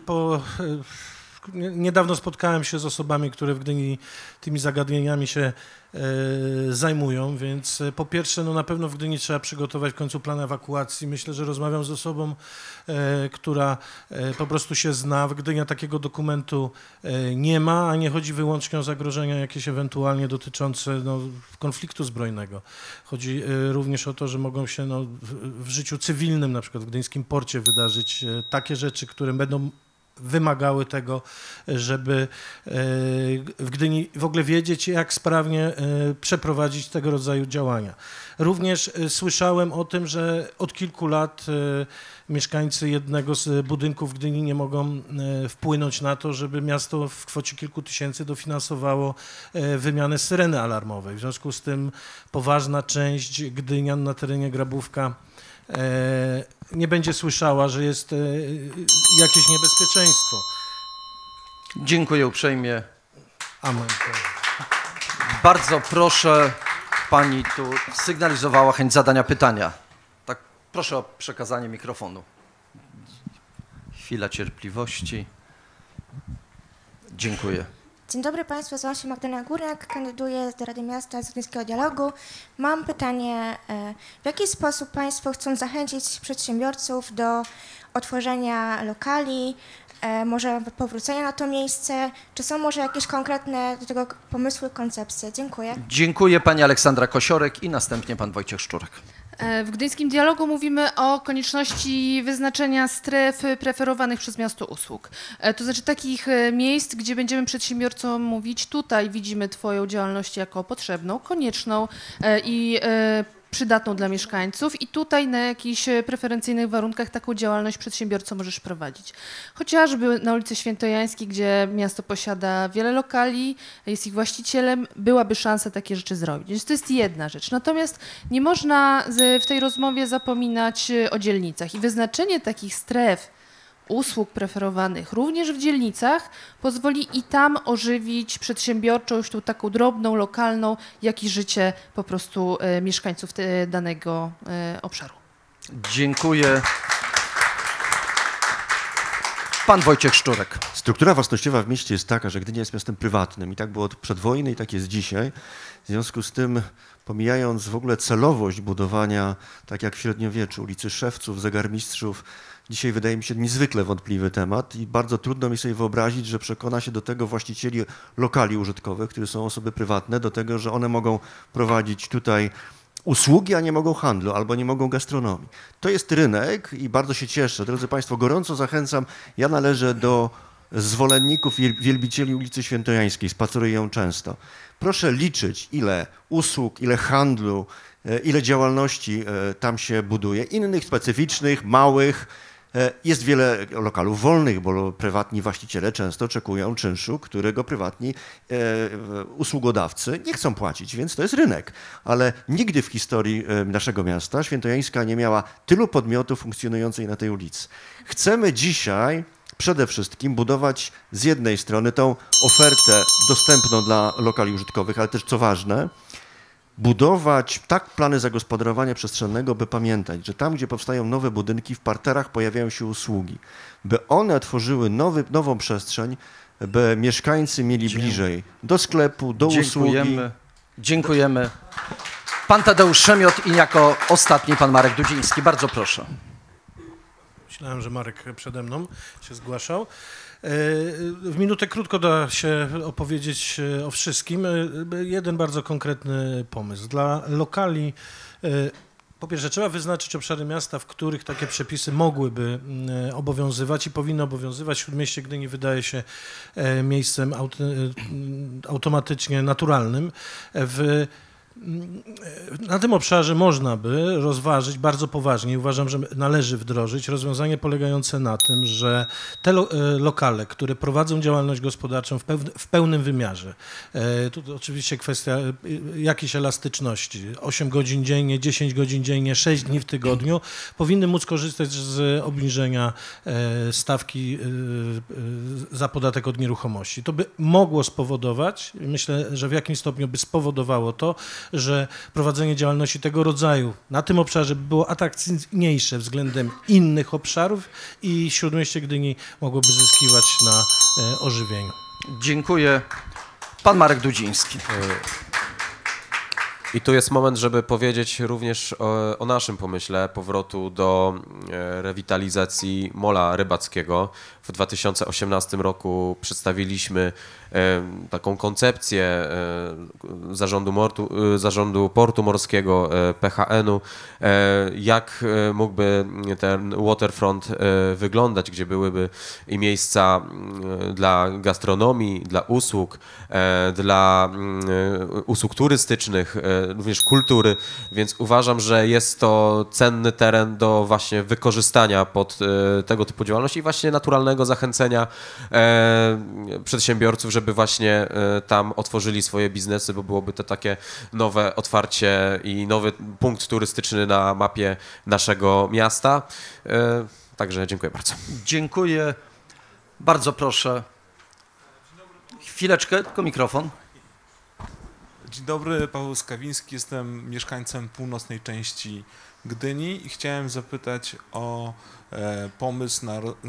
niedawno spotkałem się z osobami, które w Gdyni tymi zagadnieniami się zajmują, więc po pierwsze, no na pewno w Gdyni trzeba przygotować w końcu plan ewakuacji. Myślę, że rozmawiam z osobą, która po prostu się zna. W Gdyni takiego dokumentu nie ma, a nie chodzi wyłącznie o zagrożenia jakieś ewentualnie dotyczące konfliktu zbrojnego. Chodzi również o to, że mogą się w życiu cywilnym, na przykład w gdyńskim porcie, wydarzyć takie rzeczy, które będą wymagały tego, żeby w Gdyni w ogóle wiedzieć, jak sprawnie przeprowadzić tego rodzaju działania. Również słyszałem o tym, że od kilku lat mieszkańcy jednego z budynków w Gdyni nie mogą wpłynąć na to, żeby miasto w kwocie kilku tysięcy dofinansowało wymianę syreny alarmowej. W związku z tym poważna część gdynian na terenie Grabówka nie będzie słyszała, że jest jakieś niebezpieczeństwo. Dziękuję uprzejmie. Amen. Bardzo proszę, pani tu sygnalizowała chęć zadania pytania. Tak, proszę o przekazanie mikrofonu. Chwila cierpliwości. Dziękuję. Dzień dobry Państwu, nazywam się Magdalena Górniak, kandyduję do Rady Miasta z Gdyńskiego Dialogu. Mam pytanie, w jaki sposób Państwo chcą zachęcić przedsiębiorców do otworzenia lokali, może powrócenia na to miejsce, czy są może jakieś konkretne do tego pomysły, koncepcje? Dziękuję. Dziękuję pani Aleksandra Kosiorek i następnie pan Wojciech Szczurek. W Gdyńskim Dialogu mówimy o konieczności wyznaczenia stref preferowanych przez miasto usług. To znaczy takich miejsc, gdzie będziemy przedsiębiorcom mówić, tutaj widzimy Twoją działalność jako potrzebną, konieczną i przydatną dla mieszkańców i tutaj na jakichś preferencyjnych warunkach taką działalność przedsiębiorca możesz prowadzić. Chociażby na ulicy Świętojańskiej, gdzie miasto posiada wiele lokali, jest ich właścicielem, byłaby szansa takie rzeczy zrobić. Więc to jest jedna rzecz. Natomiast nie można w tej rozmowie zapominać o dzielnicach i wyznaczenie takich stref usług preferowanych również w dzielnicach pozwoli i tam ożywić przedsiębiorczość, tą taką drobną, lokalną, jak i życie po prostu mieszkańców danego obszaru. Dziękuję. Pan Wojciech Szczurek. Struktura własnościowa w mieście jest taka, że Gdynia jest miastem prywatnym i tak było od przedwojny i tak jest dzisiaj. W związku z tym, pomijając w ogóle celowość budowania, tak jak w średniowieczu, ulicy Szewców, Zegarmistrzów, dzisiaj wydaje mi się niezwykle wątpliwy temat i bardzo trudno mi sobie wyobrazić, że przekona się do tego właścicieli lokali użytkowych, które są osoby prywatne, do tego, że one mogą prowadzić tutaj usługi, a nie mogą handlu, albo nie mogą gastronomii. To jest rynek i bardzo się cieszę. Drodzy Państwo, gorąco zachęcam. Ja należę do zwolenników i wielbicieli ulicy Świętojańskiej, spaceruję ją często. Proszę liczyć, ile usług, ile handlu, ile działalności tam się buduje, innych specyficznych, małych. Jest wiele lokalów wolnych, bo prywatni właściciele często oczekują czynszu, którego prywatni usługodawcy nie chcą płacić, więc to jest rynek. Ale nigdy w historii naszego miasta Świętojańska nie miała tylu podmiotów funkcjonujących na tej ulicy. Chcemy dzisiaj przede wszystkim budować z jednej strony tą ofertę dostępną dla lokali użytkowych, ale też co ważne, budować tak plany zagospodarowania przestrzennego, by pamiętać, że tam, gdzie powstają nowe budynki, w parterach pojawiają się usługi, by one tworzyły nową przestrzeń, by mieszkańcy mieli bliżej do sklepu, do usługi. Dziękujemy. Pan Tadeusz Szemiot i jako ostatni pan Marek Dudziński. Bardzo proszę. Myślałem, że Marek przede mną się zgłaszał. W minutę krótko da się opowiedzieć o wszystkim. Jeden bardzo konkretny pomysł. Dla lokali, po pierwsze, trzeba wyznaczyć obszary miasta, w których takie przepisy mogłyby obowiązywać i powinny obowiązywać. Śródmieście Gdyni wydaje się miejscem automatycznie naturalnym. Na tym obszarze można by rozważyć bardzo poważnie i uważam, że należy wdrożyć rozwiązanie polegające na tym, że te lokale, które prowadzą działalność gospodarczą w pełnym wymiarze, tu oczywiście kwestia jakiejś elastyczności, 8 godzin dziennie, 10 godzin dziennie, 6 dni w tygodniu, powinny móc korzystać z obniżenia stawki za podatek od nieruchomości. To by mogło spowodować, myślę, że w jakimś stopniu by spowodowało to, że prowadzenie działalności tego rodzaju na tym obszarze było atrakcyjniejsze względem innych obszarów i Śródmieście Gdyni mogłoby zyskiwać na ożywieniu. Dziękuję. Pan Marek Dudziński. I tu jest moment, żeby powiedzieć również o naszym pomyśle powrotu do rewitalizacji mola rybackiego. W 2018 roku przedstawiliśmy taką koncepcję zarządu portu morskiego, PHN-u, jak mógłby ten waterfront wyglądać, gdzie byłyby i miejsca dla gastronomii, dla usług turystycznych, również kultury, więc uważam, że jest to cenny teren do właśnie wykorzystania pod tego typu działalności i właśnie naturalnego zachęcenia przedsiębiorców, żeby właśnie tam otworzyli swoje biznesy, bo byłoby to takie nowe otwarcie i nowy punkt turystyczny na mapie naszego miasta. Także dziękuję bardzo. Dziękuję. Bardzo proszę. Chwileczkę, tylko mikrofon. Dzień dobry, Paweł Skawiński, jestem mieszkańcem północnej części Gdyni i chciałem zapytać o pomysł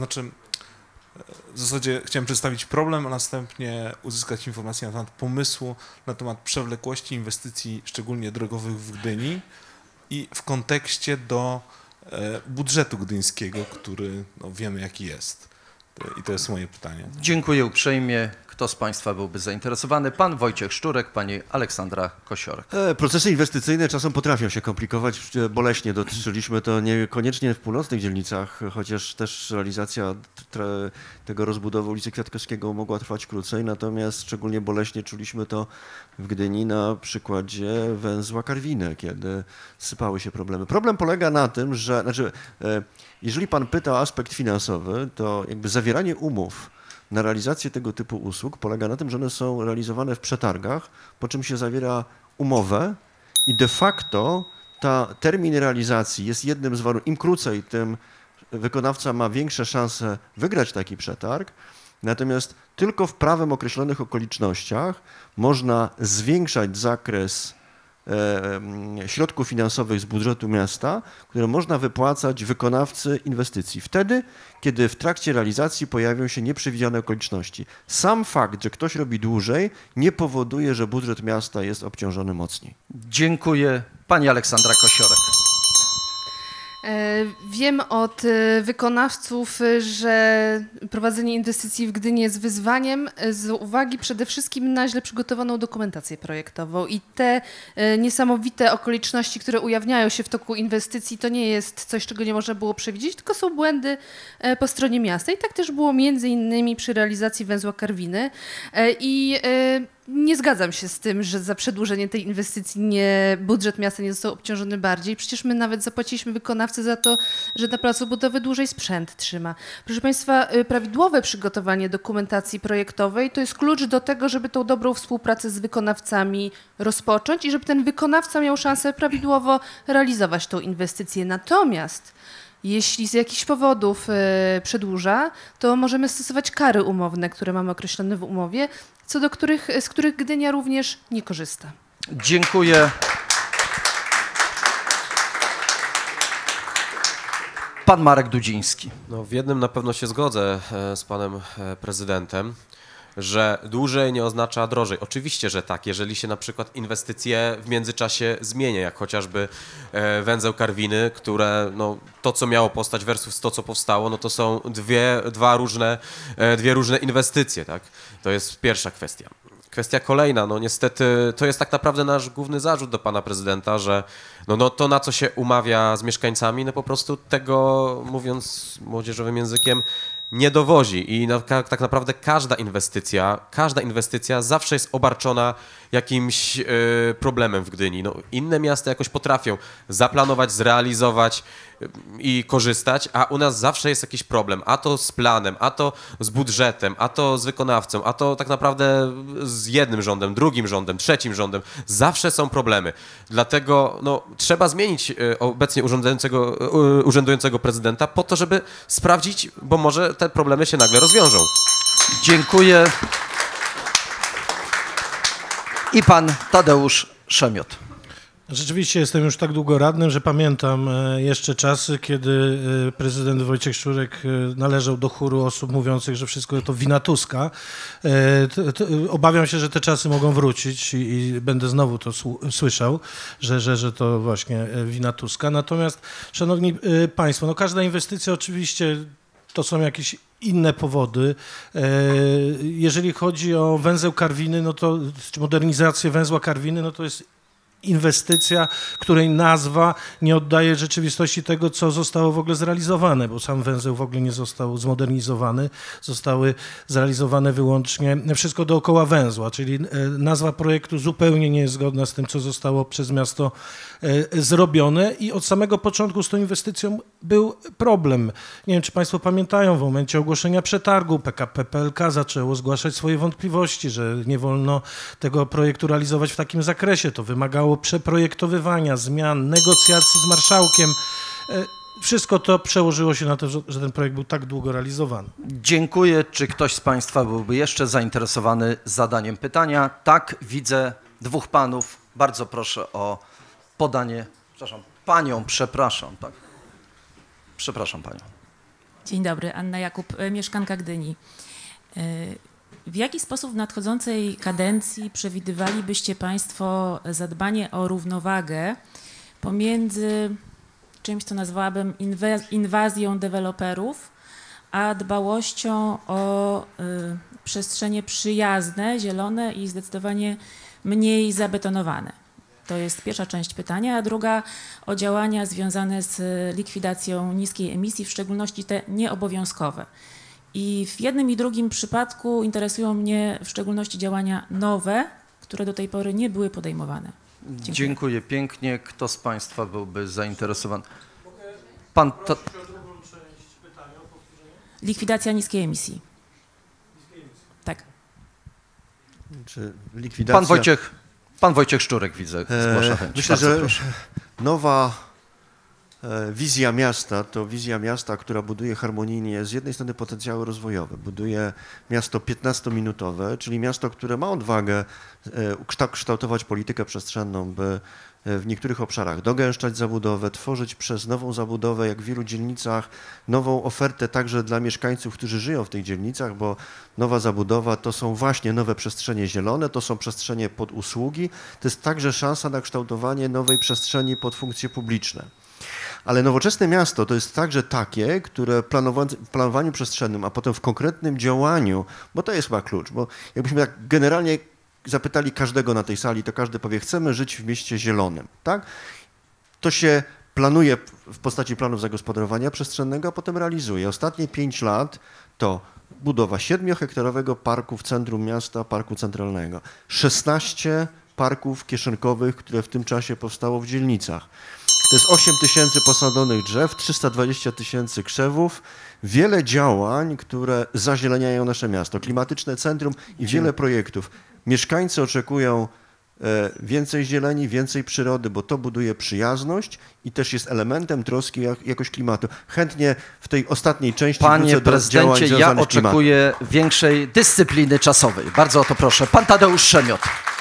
w zasadzie chciałem przedstawić problem, a następnie uzyskać informacje na temat pomysłu, na temat przewlekłości inwestycji, szczególnie drogowych w Gdyni i w kontekście do budżetu gdyńskiego, który wiemy jaki jest. I to jest moje pytanie. Dziękuję uprzejmie. Kto z państwa byłby zainteresowany? Pan Wojciech Szczurek, pani Aleksandra Kosiorek. Procesy inwestycyjne czasem potrafią się komplikować. Boleśnie dotyczyliśmy to niekoniecznie w północnych dzielnicach, chociaż też realizacja tego rozbudowy ulicy Kwiatkowskiego mogła trwać krócej, natomiast szczególnie boleśnie czuliśmy to w Gdyni na przykładzie węzła Karwiny, kiedy sypały się problemy. Problem polega na tym, że jeżeli pan pyta o aspekt finansowy, to jakby zawieranie umów na realizację tego typu usług polega na tym, że one są realizowane w przetargach, po czym się zawiera umowę i de facto termin realizacji jest jednym z warunków. Im krócej, tym wykonawca ma większe szanse wygrać taki przetarg, natomiast tylko w prawem określonych okolicznościach można zwiększać zakres środków finansowych z budżetu miasta, które można wypłacać wykonawcy inwestycji. Wtedy, kiedy w trakcie realizacji pojawią się nieprzewidziane okoliczności. Sam fakt, że ktoś robi dłużej, nie powoduje, że budżet miasta jest obciążony mocniej. Dziękuję. Pani Aleksandra Kosiorek. Wiem od wykonawców, że prowadzenie inwestycji w Gdyni jest wyzwaniem z uwagi przede wszystkim na źle przygotowaną dokumentację projektową i te niesamowite okoliczności, które ujawniają się w toku inwestycji, to nie jest coś, czego nie można było przewidzieć, tylko są błędy po stronie miasta. I tak też było między innymi przy realizacji węzła Karwiny i nie zgadzam się z tym, że za przedłużenie tej inwestycji budżet miasta nie został obciążony bardziej. Przecież my nawet zapłaciliśmy wykonawcy za to, że na placu budowy dłużej sprzęt trzyma. Proszę państwa, prawidłowe przygotowanie dokumentacji projektowej to jest klucz do tego, żeby tą dobrą współpracę z wykonawcami rozpocząć i żeby ten wykonawca miał szansę prawidłowo realizować tą inwestycję. Natomiast jeśli z jakichś powodów przedłuża, to możemy stosować kary umowne, które mamy określone w umowie, z których Gdynia również nie korzysta. Dziękuję. Pan Marek Dudziński. No, w jednym na pewno się zgodzę z panem prezydentem, że dłużej nie oznacza drożej. Oczywiście, że tak, jeżeli się na przykład inwestycje w międzyczasie zmienia, jak chociażby węzeł Karwiny, które no, to, co miało powstać versus to, co powstało, no to są dwie różne inwestycje, tak? To jest pierwsza kwestia. Kwestia kolejna, no niestety to jest tak naprawdę nasz główny zarzut do pana prezydenta, że no to, na co się umawia z mieszkańcami, no po prostu tego, mówiąc młodzieżowym językiem, nie dowozi i tak naprawdę każda inwestycja zawsze jest obarczona jakimś problemem w Gdyni. No, inne miasta jakoś potrafią zaplanować, zrealizować i korzystać, a u nas zawsze jest jakiś problem, a to z planem, a to z budżetem, a to z wykonawcą, a to tak naprawdę z jednym rządem, drugim rządem, trzecim rządem. Zawsze są problemy. Dlatego no, trzeba zmienić obecnie urzędującego prezydenta po to, żeby sprawdzić, bo może te problemy się nagle rozwiążą. Dziękuję. I pan Tadeusz Szemiot. Rzeczywiście jestem już tak długo radnym, że pamiętam jeszcze czasy, kiedy prezydent Wojciech Szczurek należał do chóru osób mówiących, że wszystko to wina Tuska. Obawiam się, że te czasy mogą wrócić i będę znowu to słyszał, że to właśnie wina Tuska. Natomiast, szanowni państwo, no każda inwestycja oczywiście to są jakieś inne powody. Jeżeli chodzi o węzeł Karwiny, no to czy modernizację węzła Karwiny, no to jest inwestycja, której nazwa nie oddaje rzeczywistości tego, co zostało w ogóle zrealizowane, bo sam węzeł w ogóle nie został zmodernizowany, zostały zrealizowane wyłącznie wszystko dookoła węzła, czyli nazwa projektu zupełnie nie jest zgodna z tym, co zostało przez miasto zrobione i od samego początku z tą inwestycją był problem. Nie wiem, czy państwo pamiętają, w momencie ogłoszenia przetargu PKP PLK zaczęło zgłaszać swoje wątpliwości, że nie wolno tego projektu realizować w takim zakresie. To wymagało przeprojektowywania, zmian, negocjacji z marszałkiem. Wszystko to przełożyło się na to, że ten projekt był tak długo realizowany. Dziękuję. Czy ktoś z państwa byłby jeszcze zainteresowany zadaniem pytania? Tak, widzę dwóch panów. Bardzo proszę o podanie, przepraszam, tak. Przepraszam panią. Dzień dobry, Anna Jakub, mieszkanka Gdyni. W jaki sposób w nadchodzącej kadencji przewidywalibyście państwo zadbanie o równowagę pomiędzy czymś, co nazwałabym inwazją deweloperów, a dbałością o przestrzenie przyjazne, zielone i zdecydowanie mniej zabetonowane? To jest pierwsza część pytania, a druga o działania związane z likwidacją niskiej emisji, w szczególności te nieobowiązkowe. I w jednym i drugim przypadku interesują mnie w szczególności działania nowe, które do tej pory nie były podejmowane. Dziękuję pięknie. Kto z Państwa byłby zainteresowany? Pan to... Likwidacja niskiej emisji. Tak. Czy likwidacja... Pan Wojciech Szczurek, widzę, zgłasza chęć. Myślę, że nowa wizja miasta to wizja miasta, która buduje harmonijnie z jednej strony potencjały rozwojowe, buduje miasto 15-minutowe, czyli miasto, które ma odwagę kształtować politykę przestrzenną, by w niektórych obszarach dogęszczać zabudowę, tworzyć przez nową zabudowę, jak w wielu dzielnicach, nową ofertę także dla mieszkańców, którzy żyją w tych dzielnicach, bo nowa zabudowa to są właśnie nowe przestrzenie zielone, to są przestrzenie pod usługi, to jest także szansa na kształtowanie nowej przestrzeni pod funkcje publiczne. Ale nowoczesne miasto to jest także takie, które w planowaniu przestrzennym, a potem w konkretnym działaniu, bo to jest chyba klucz, bo jakbyśmy tak generalnie zapytali każdego na tej sali, to każdy powie, chcemy żyć w mieście zielonym, tak? To się planuje w postaci planów zagospodarowania przestrzennego, a potem realizuje. Ostatnie 5 lat to budowa 7-hektarowego parku w centrum miasta, parku centralnego, 16 parków kieszonkowych, które w tym czasie powstało w dzielnicach. To jest 8 000 posadzonych drzew, 320 000 krzewów, wiele działań, które zazieleniają nasze miasto, klimatyczne centrum i wiele projektów. Mieszkańcy oczekują więcej zieleni, więcej przyrody, bo to buduje przyjazność i też jest elementem troski jakość klimatu. Chętnie w tej ostatniej części Panie prezydencie, działań związanych z klimatem. oczekuję większej dyscypliny czasowej. Bardzo o to proszę. Pan Tadeusz Szemiot.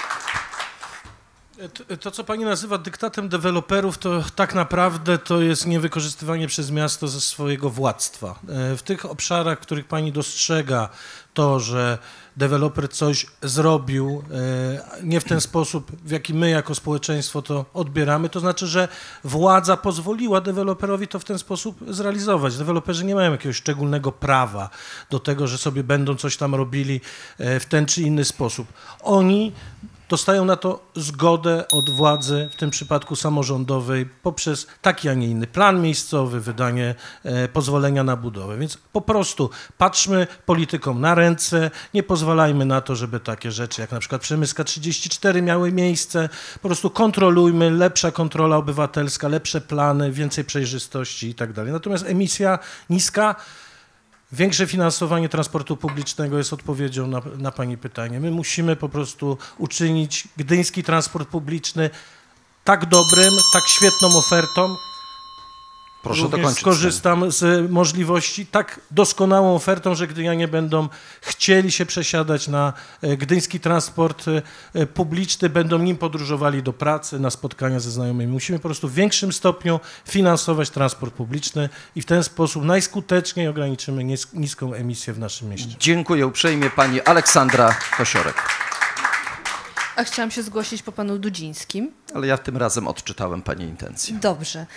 To, co pani nazywa dyktatem deweloperów, to tak naprawdę to jest niewykorzystywanie przez miasto ze swojego władztwa. W tych obszarach, w których pani dostrzega to, że deweloper coś zrobił nie w ten sposób, w jaki my jako społeczeństwo to odbieramy, to znaczy, że władza pozwoliła deweloperowi to w ten sposób zrealizować. Deweloperzy nie mają jakiegoś szczególnego prawa do tego, że sobie będą coś tam robili w ten czy inny sposób. Oni dostają na to zgodę od władzy, w tym przypadku samorządowej, poprzez taki, a nie inny plan miejscowy, wydanie pozwolenia na budowę. Więc po prostu patrzmy politykom na ręce, nie pozwalajmy na to, żeby takie rzeczy jak na przykład Przemyska 34 miały miejsce. Po prostu kontrolujmy, lepsza kontrola obywatelska, lepsze plany, więcej przejrzystości i tak dalej. Natomiast emisja niska, większe finansowanie transportu publicznego jest odpowiedzią na pani pytanie. My musimy po prostu uczynić gdyński transport publiczny tak dobrym, tak świetną ofertą. Proszę Również dokończyć. skorzystam z możliwości, tak doskonałą ofertą, że gdynianie będą chcieli się przesiadać na gdyński transport publiczny, będą nim podróżowali do pracy, na spotkania ze znajomymi. Musimy po prostu w większym stopniu finansować transport publiczny i w ten sposób najskuteczniej ograniczymy niską emisję w naszym mieście. Dziękuję uprzejmie. Pani Aleksandra Kosiorek. A chciałam się zgłosić po panu Dudzińskim. Ale ja tym razem odczytałem pani intencję. Dobrze.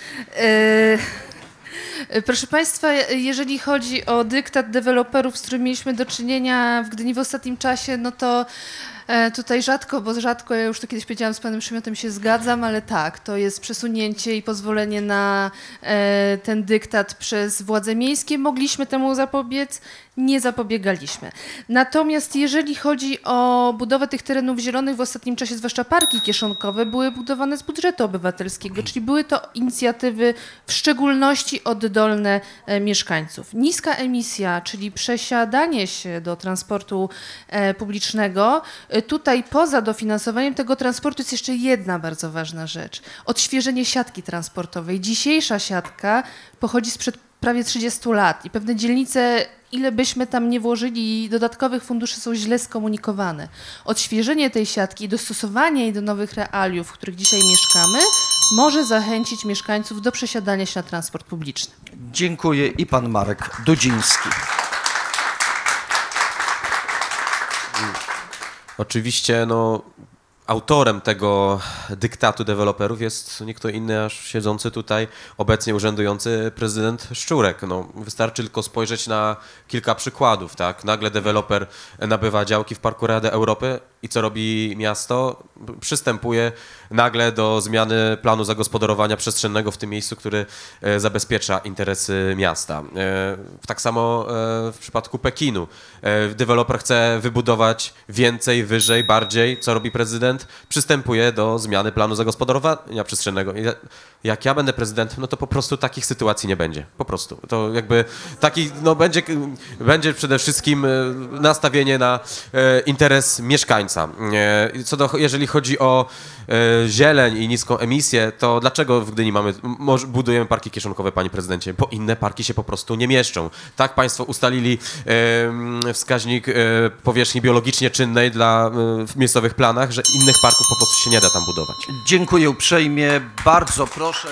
Proszę Państwa, jeżeli chodzi o dyktat deweloperów, z którym mieliśmy do czynienia w Gdyni w ostatnim czasie, no to tutaj rzadko, ja już to kiedyś powiedziałam, z panem Przymiotem się zgadzam, ale tak, to jest przesunięcie i pozwolenie na ten dyktat przez władze miejskie. Mogliśmy temu zapobiec, nie zapobiegaliśmy. Natomiast jeżeli chodzi o budowę tych terenów zielonych w ostatnim czasie, zwłaszcza parki kieszonkowe, były budowane z budżetu obywatelskiego, czyli były to inicjatywy w szczególności oddolne mieszkańców. Niska emisja, czyli przesiadanie się do transportu publicznego, tutaj poza dofinansowaniem tego transportu jest jeszcze jedna bardzo ważna rzecz. Odświeżenie siatki transportowej. Dzisiejsza siatka pochodzi sprzed prawie 30 lat i pewne dzielnice, ile byśmy tam nie włożyli dodatkowych funduszy, są źle skomunikowane. Odświeżenie tej siatki i dostosowanie jej do nowych realiów, w których dzisiaj mieszkamy, może zachęcić mieszkańców do przesiadania się na transport publiczny. Dziękuję. I pan Marek Dudziński. Oczywiście, no, autorem tego dyktatu deweloperów jest nie kto inny, aż siedzący tutaj obecnie urzędujący prezydent Szczurek. No, wystarczy tylko spojrzeć na kilka przykładów, tak? Nagle deweloper nabywa działki w Parku Rady Europy i co robi miasto? Przystępuje nagle do zmiany planu zagospodarowania przestrzennego w tym miejscu, który zabezpiecza interesy miasta. Tak samo w przypadku Pekinu. Deweloper chce wybudować więcej, wyżej, bardziej. Co robi prezydent? Przystępuje do zmiany planu zagospodarowania przestrzennego. I jak ja będę prezydentem, no to po prostu takich sytuacji nie będzie. Po prostu. To jakby taki, no będzie przede wszystkim nastawienie na interes mieszkańca. Jeżeli chodzi o zieleń i niską emisję, to dlaczego w Gdyni budujemy parki kieszonkowe, panie prezydencie? Bo inne parki się po prostu nie mieszczą. Tak państwo ustalili wskaźnik powierzchni biologicznie czynnej w miejscowych planach, że innych parków po prostu się nie da tam budować. Dziękuję uprzejmie. Bardzo proszę.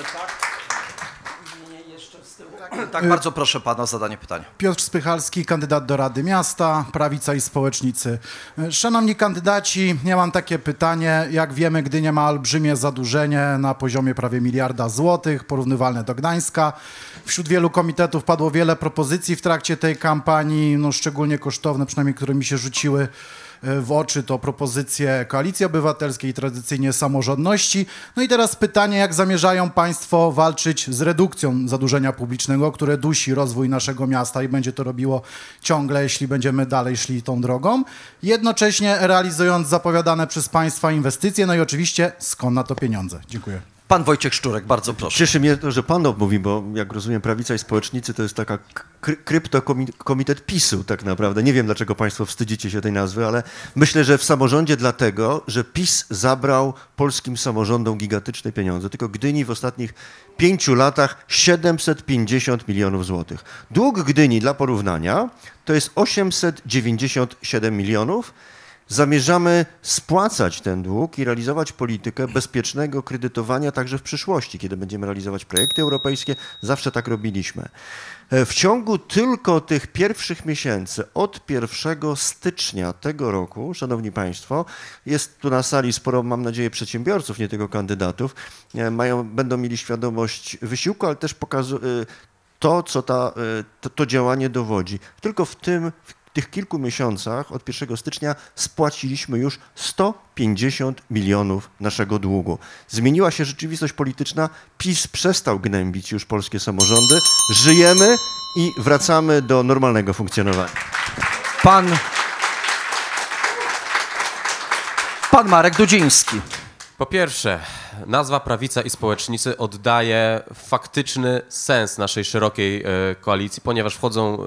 Tak, bardzo proszę pana o zadanie pytania. Piotr Spychalski, kandydat do Rady Miasta, Prawica i Społecznicy. Szanowni kandydaci, ja mam takie pytanie. Jak wiemy, Gdynia ma olbrzymie zadłużenie na poziomie prawie 1 miliarda złotych, porównywalne do Gdańska. Wśród wielu komitetów padło wiele propozycji w trakcie tej kampanii, no szczególnie kosztowne, przynajmniej które mi się rzuciły w oczy, to propozycje Koalicji Obywatelskiej, tradycyjnie samorządności. No i teraz pytanie, jak zamierzają państwo walczyć z redukcją zadłużenia publicznego, które dusi rozwój naszego miasta i będzie to robiło ciągle, jeśli będziemy dalej szli tą drogą, jednocześnie realizując zapowiadane przez państwa inwestycje, no i oczywiście skąd na to pieniądze. Dziękuję. Pan Wojciech Szczurek, bardzo proszę. Cieszy mnie to, że pan mówi, bo jak rozumiem, Prawica i Społecznicy to jest taka kryptokomitet PiS-u tak naprawdę. Nie wiem, dlaczego państwo wstydzicie się tej nazwy, ale myślę, że w samorządzie dlatego, że PiS zabrał polskim samorządom gigantyczne pieniądze. Tylko Gdyni w ostatnich 5 latach 750 milionów złotych. Dług Gdyni dla porównania to jest 897 milionów. Zamierzamy spłacać ten dług i realizować politykę bezpiecznego kredytowania także w przyszłości, kiedy będziemy realizować projekty europejskie. Zawsze tak robiliśmy. W ciągu tylko tych pierwszych miesięcy, od 1 stycznia tego roku, szanowni państwo, jest tu na sali sporo, mam nadzieję, przedsiębiorców, nie tylko kandydatów, będą mieli świadomość wysiłku, ale też to, co to działanie dowodzi. Tylko w tych kilku miesiącach, od 1 stycznia, spłaciliśmy już 150 milionów naszego długu. Zmieniła się rzeczywistość polityczna, PiS przestał gnębić już polskie samorządy, żyjemy i wracamy do normalnego funkcjonowania. Pan Marek Dudziński. Po pierwsze, nazwa Prawica i Społecznicy oddaje faktyczny sens naszej szerokiej koalicji, ponieważ wchodzą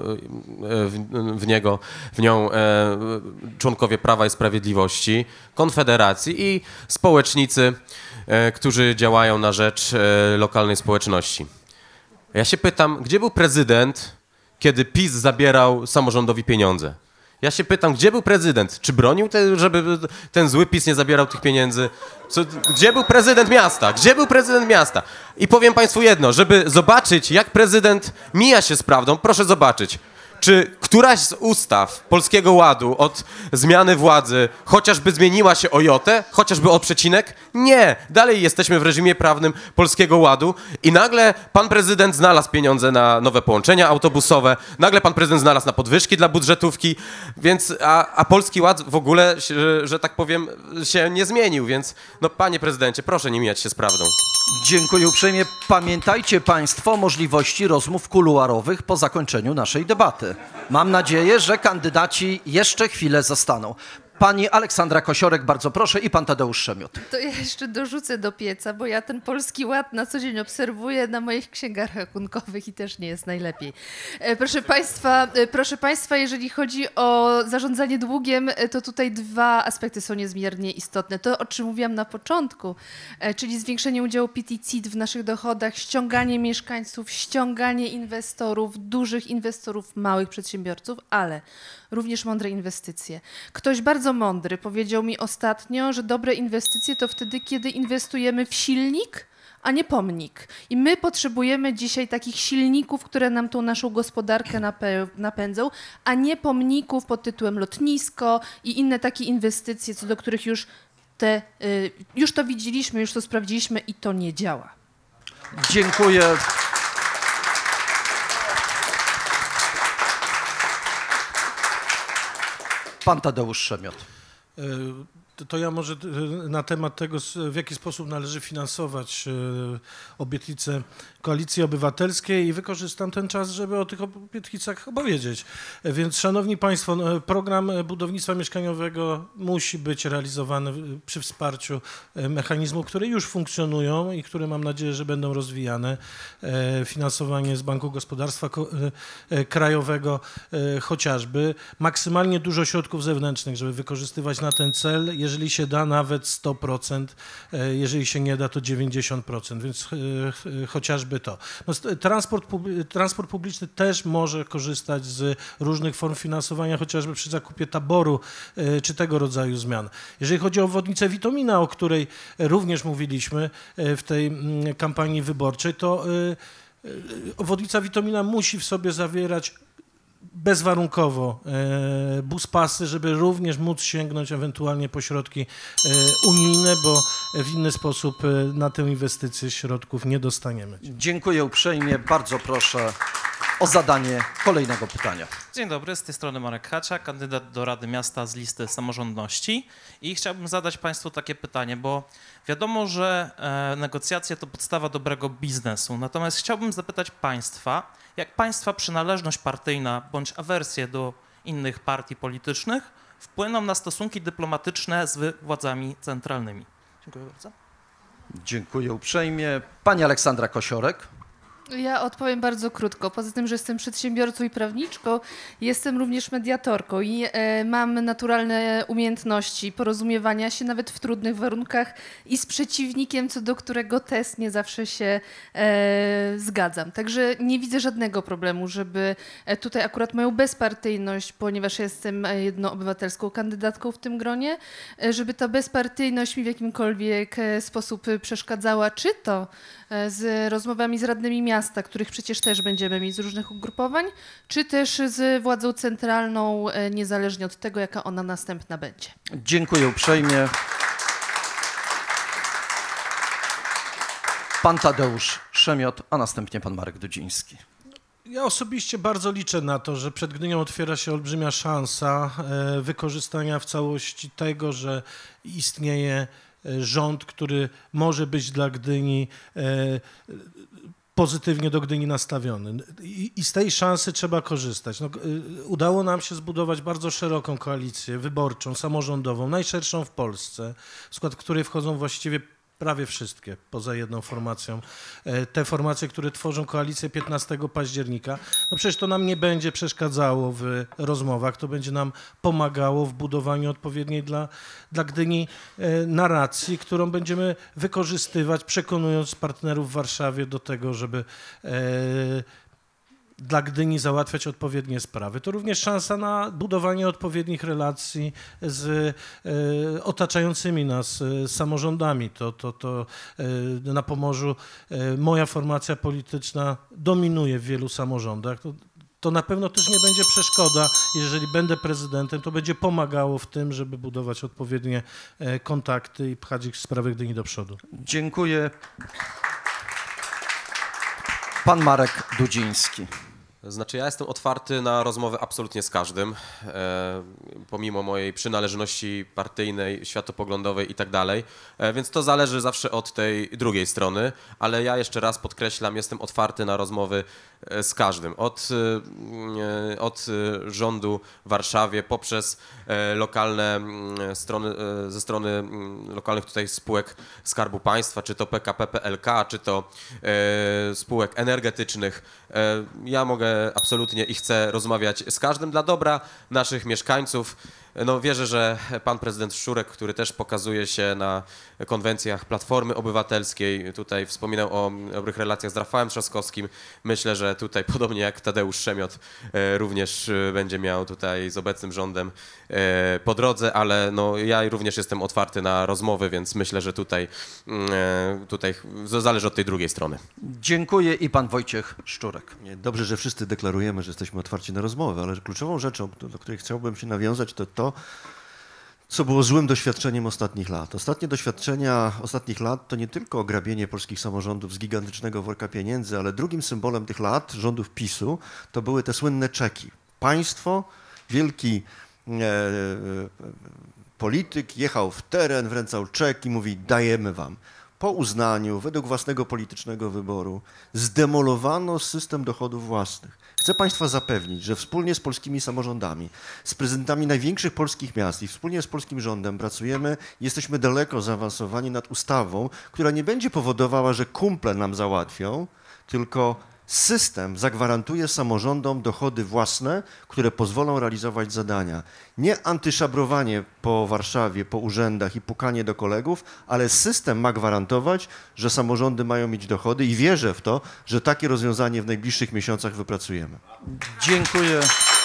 w nią członkowie Prawa i Sprawiedliwości, Konfederacji i społecznicy, którzy działają na rzecz lokalnej społeczności. Ja się pytam, gdzie był prezydent, kiedy PiS zabierał samorządowi pieniądze? Ja się pytam, gdzie był prezydent? Czy bronił, żeby ten zły PiS nie zabierał tych pieniędzy? Gdzie był prezydent miasta? Gdzie był prezydent miasta? I powiem państwu jedno, żeby zobaczyć, jak prezydent mija się z prawdą, proszę zobaczyć. Czy któraś z ustaw Polskiego Ładu od zmiany władzy chociażby zmieniła się o jotę, chociażby o przecinek? Nie. Dalej jesteśmy w reżimie prawnym Polskiego Ładu i nagle pan prezydent znalazł pieniądze na nowe połączenia autobusowe, nagle pan prezydent znalazł na podwyżki dla budżetówki, więc, a Polski Ład w ogóle, że tak powiem, się nie zmienił, więc no panie prezydencie, proszę nie mijać się z prawdą. Dziękuję uprzejmie. Pamiętajcie państwo o możliwości rozmów kuluarowych po zakończeniu naszej debaty. Mam nadzieję, że kandydaci jeszcze chwilę zostaną. Pani Aleksandra Kosiorek, bardzo proszę, i pan Tadeusz Szemiot. To ja jeszcze dorzucę do pieca, bo ja ten Polski Ład na co dzień obserwuję na moich księgach rachunkowych i też nie jest najlepiej. Proszę państwa, jeżeli chodzi o zarządzanie długiem, to tutaj 2 aspekty są niezmiernie istotne. To, o czym mówiłam na początku, czyli zwiększenie udziału PIT-CIT w naszych dochodach, ściąganie mieszkańców, ściąganie inwestorów, dużych inwestorów, małych przedsiębiorców, ale również mądre inwestycje. Ktoś bardzo mądry powiedział mi ostatnio, że dobre inwestycje to wtedy, kiedy inwestujemy w silnik, a nie pomnik. I my potrzebujemy dzisiaj takich silników, które nam tą naszą gospodarkę napędzą, a nie pomników pod tytułem lotnisko i inne takie inwestycje, co do których już już to widzieliśmy, już to sprawdziliśmy i to nie działa. Dziękuję. Pan Tadeusz Szemiot. To ja może na temat tego, w jaki sposób należy finansować obietnice Koalicji Obywatelskiej i wykorzystam ten czas, żeby o tych obietnicach opowiedzieć. Więc szanowni państwo, program budownictwa mieszkaniowego musi być realizowany przy wsparciu mechanizmów, które już funkcjonują i które mam nadzieję, że będą rozwijane. Finansowanie z Banku Gospodarstwa Krajowego chociażby. Maksymalnie dużo środków zewnętrznych, żeby wykorzystywać na ten cel. Jeżeli się da, nawet 100%, jeżeli się nie da, to 90%, więc chociażby to. No, transport publiczny też może korzystać z różnych form finansowania, chociażby przy zakupie taboru, czy tego rodzaju zmian. Jeżeli chodzi o obwodnicę Witomina, o której również mówiliśmy w tej kampanii wyborczej, to obwodnica Witomina musi w sobie zawierać bezwarunkowo buspasy, żeby również móc sięgnąć ewentualnie po środki unijne, bo w inny sposób na tę inwestycję środków nie dostaniemy. Dziękuję uprzejmie. Bardzo proszę o zadanie kolejnego pytania. Dzień dobry, z tej strony Marek Haciak, kandydat do Rady Miasta z listy samorządności i chciałbym zadać państwu takie pytanie, bo wiadomo, że negocjacje to podstawa dobrego biznesu, natomiast chciałbym zapytać państwa, jak państwa przynależność partyjna bądź awersje do innych partii politycznych wpłyną na stosunki dyplomatyczne z władzami centralnymi. Dziękuję bardzo. Dziękuję uprzejmie. Pani Aleksandra Kosiorek. Ja odpowiem bardzo krótko. Poza tym, że jestem przedsiębiorcą i prawniczką, jestem również mediatorką i mam naturalne umiejętności porozumiewania się nawet w trudnych warunkach i z przeciwnikiem, co do którego test nie zawsze się zgadzam. Także nie widzę żadnego problemu, żeby tutaj akurat moją bezpartyjność, ponieważ jestem jednoobywatelską kandydatką w tym gronie, żeby ta bezpartyjność mi w jakimkolwiek sposób przeszkadzała, czy to z rozmowami z radnymi miasta, których przecież też będziemy mieć z różnych ugrupowań, czy też z władzą centralną, niezależnie od tego, jaka ona następna będzie. Dziękuję uprzejmie. Pan Tadeusz Szemiot, a następnie pan Marek Dudziński. Ja osobiście bardzo liczę na to, że przed Gdynią otwiera się olbrzymia szansa wykorzystania w całości tego, że istnieje rząd, który może być dla Gdyni pozytywnie do Gdyni nastawiony. I z tej szansy trzeba korzystać. No, udało nam się zbudować bardzo szeroką koalicję wyborczą, samorządową, najszerszą w Polsce, w skład której wchodzą właściwie prawie wszystkie, poza jedną formacją. Te formacje, które tworzą koalicję 15 października, no przecież to nam nie będzie przeszkadzało w rozmowach, to będzie nam pomagało w budowaniu odpowiedniej dla Gdyni narracji, którą będziemy wykorzystywać, przekonując partnerów w Warszawie do tego, żeby dla Gdyni załatwiać odpowiednie sprawy. To również szansa na budowanie odpowiednich relacji z otaczającymi nas samorządami. To na Pomorzu moja formacja polityczna dominuje w wielu samorządach. To na pewno też nie będzie przeszkoda, jeżeli będę prezydentem, to będzie pomagało w tym, żeby budować odpowiednie kontakty i pchać ich sprawy Gdyni do przodu. Dziękuję. Pan Marek Dudziński. Znaczy ja jestem otwarty na rozmowę absolutnie z każdym, pomimo mojej przynależności partyjnej, światopoglądowej i tak dalej, więc to zależy zawsze od tej drugiej strony, ale ja jeszcze raz podkreślam, jestem otwarty na rozmowy z każdym, od rządu w Warszawie poprzez lokalne strony, ze strony lokalnych tutaj spółek Skarbu Państwa, czy to PKP PLK, czy to spółek energetycznych. Ja mogę absolutnie i chcę rozmawiać z każdym dla dobra naszych mieszkańców. No, wierzę, że pan prezydent Szczurek, który też pokazuje się na konwencjach Platformy Obywatelskiej, tutaj wspominał o dobrych relacjach z Rafałem Trzaskowskim. Myślę, że tutaj podobnie jak Tadeusz Szemiot również będzie miał tutaj z obecnym rządem po drodze, ale no, ja również jestem otwarty na rozmowy, więc myślę, że tutaj zależy od tej drugiej strony. Dziękuję i pan Wojciech Szczurek. Dobrze, że wszyscy deklarujemy, że jesteśmy otwarci na rozmowę, ale kluczową rzeczą, do której chciałbym się nawiązać, to co było złym doświadczeniem ostatnich lat. Ostatnie doświadczenia ostatnich lat to nie tylko ograbienie polskich samorządów z gigantycznego worka pieniędzy, ale drugim symbolem tych lat rządów PiS-u to były te słynne czeki. Państwo, wielki polityk jechał w teren, wręcał czek i mówi: dajemy wam. Po uznaniu, według własnego politycznego wyboru, zdemolowano system dochodów własnych. Chcę Państwa zapewnić, że wspólnie z polskimi samorządami, z prezydentami największych polskich miast i wspólnie z polskim rządem pracujemy, jesteśmy daleko zaawansowani nad ustawą, która nie będzie powodowała, że kumple nam załatwią, tylko system zagwarantuje samorządom dochody własne, które pozwolą realizować zadania. Nie antyszabrowanie po Warszawie, po urzędach i pukanie do kolegów, ale system ma gwarantować, że samorządy mają mieć dochody i wierzę w to, że takie rozwiązanie w najbliższych miesiącach wypracujemy. Dziękuję.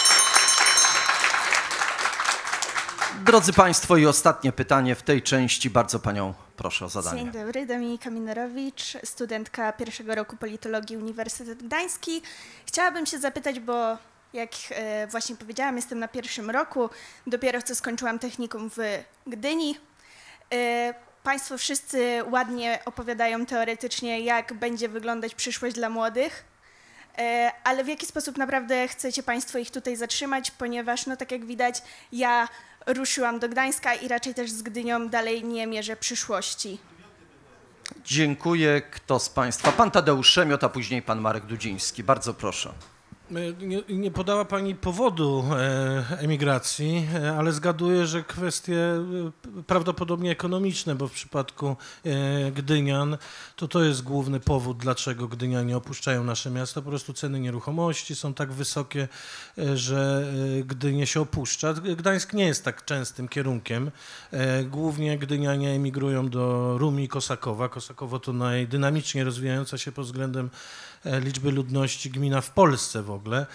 Drodzy Państwo, i ostatnie pytanie w tej części. Bardzo Panią proszę o zadanie. Dzień dobry, Dominika Minerowicz, studentka pierwszego roku politologii Uniwersytet Gdański. Chciałabym się zapytać, bo jak właśnie powiedziałam, jestem na pierwszym roku, dopiero co skończyłam technikum w Gdyni. Państwo wszyscy ładnie opowiadają teoretycznie, jak będzie wyglądać przyszłość dla młodych, ale w jaki sposób naprawdę chcecie Państwo ich tutaj zatrzymać, ponieważ no tak jak widać, ja ruszyłam do Gdańska i raczej też z Gdynią dalej nie mierzę przyszłości. Dziękuję. Kto z Państwa? Pan Tadeusz Szemiot, a później pan Marek Dudziński. Bardzo proszę. Nie podała Pani powodu emigracji, ale zgaduję, że kwestie prawdopodobnie ekonomiczne, bo w przypadku Gdynian to jest główny powód, dlaczego Gdynianie opuszczają nasze miasto. Po prostu ceny nieruchomości są tak wysokie, że Gdynię się opuszcza. Gdańsk nie jest tak częstym kierunkiem. Głównie Gdynianie emigrują do Rumi i Kosakowa. Kosakowo to najdynamiczniej rozwijająca się pod względem liczby ludności gmina w Polsce w ogóle.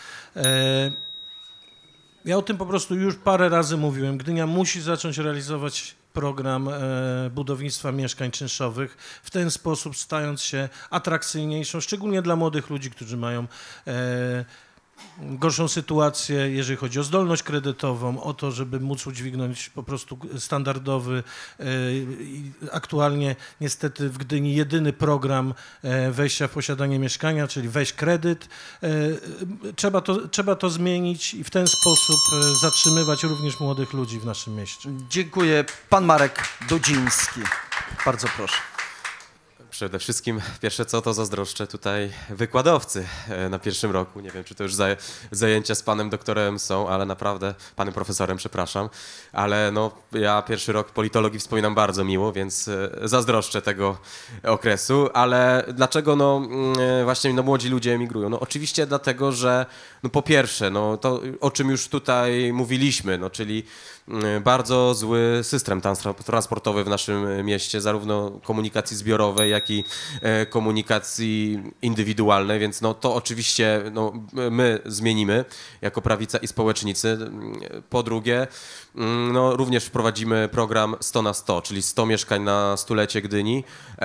Ja o tym po prostu już parę razy mówiłem. Gdynia musi zacząć realizować program budownictwa mieszkań czynszowych, w ten sposób stając się atrakcyjniejszą, szczególnie dla młodych ludzi, którzy mają gorszą sytuację, jeżeli chodzi o zdolność kredytową, o to, żeby móc udźwignąć po prostu standardowy, aktualnie niestety w Gdyni jedyny program wejścia w posiadanie mieszkania, czyli weź kredyt. Trzeba to zmienić i w ten sposób zatrzymywać również młodych ludzi w naszym mieście. Dziękuję. Pan Marek Dudziński. Bardzo proszę. Przede wszystkim pierwsze co, to zazdroszczę tutaj wykładowcy na pierwszym roku. Nie wiem, czy to już zajęcia z panem doktorem są, ale naprawdę, panem profesorem, przepraszam. Ale no, ja pierwszy rok politologii wspominam bardzo miło, więc zazdroszczę tego okresu. Ale dlaczego właśnie młodzi ludzie emigrują? No oczywiście dlatego, że po pierwsze, to o czym już tutaj mówiliśmy, czyli bardzo zły system transportowy w naszym mieście, zarówno komunikacji zbiorowej, jak i komunikacji indywidualnej, więc to oczywiście my zmienimy jako prawica i społecznicy. Po drugie, również wprowadzimy program 100 na 100, czyli 100 mieszkań na stulecie Gdyni.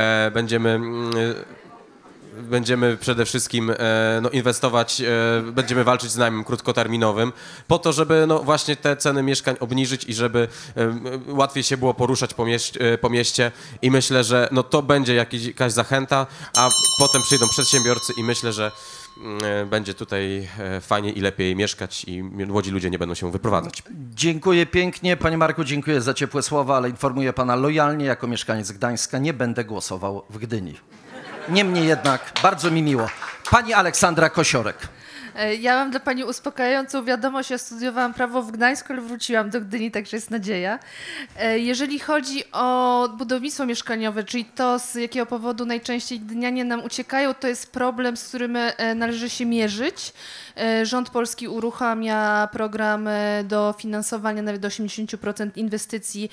Będziemy przede wszystkim inwestować, będziemy walczyć z najmem krótkoterminowym po to, żeby właśnie te ceny mieszkań obniżyć i żeby łatwiej się było poruszać po mieście i myślę, że to będzie jakaś zachęta, a potem przyjdą przedsiębiorcy i myślę, że będzie tutaj fajniej i lepiej mieszkać i młodzi ludzie nie będą się wyprowadzać. Dziękuję pięknie. Panie Marku, dziękuję za ciepłe słowa, ale informuję pana lojalnie, jako mieszkaniec Gdańska nie będę głosował w Gdyni. Niemniej jednak bardzo mi miło. Pani Aleksandra Kosiorek. Ja mam dla Pani uspokajającą wiadomość. Ja studiowałam prawo w Gdańsku, ale wróciłam do Gdyni, także jest nadzieja. Jeżeli chodzi o budownictwo mieszkaniowe, czyli to, z jakiego powodu najczęściej gdynianie nam uciekają, to jest problem, z którym należy się mierzyć. Rząd polski uruchamia program dofinansowania nawet do 80% inwestycji.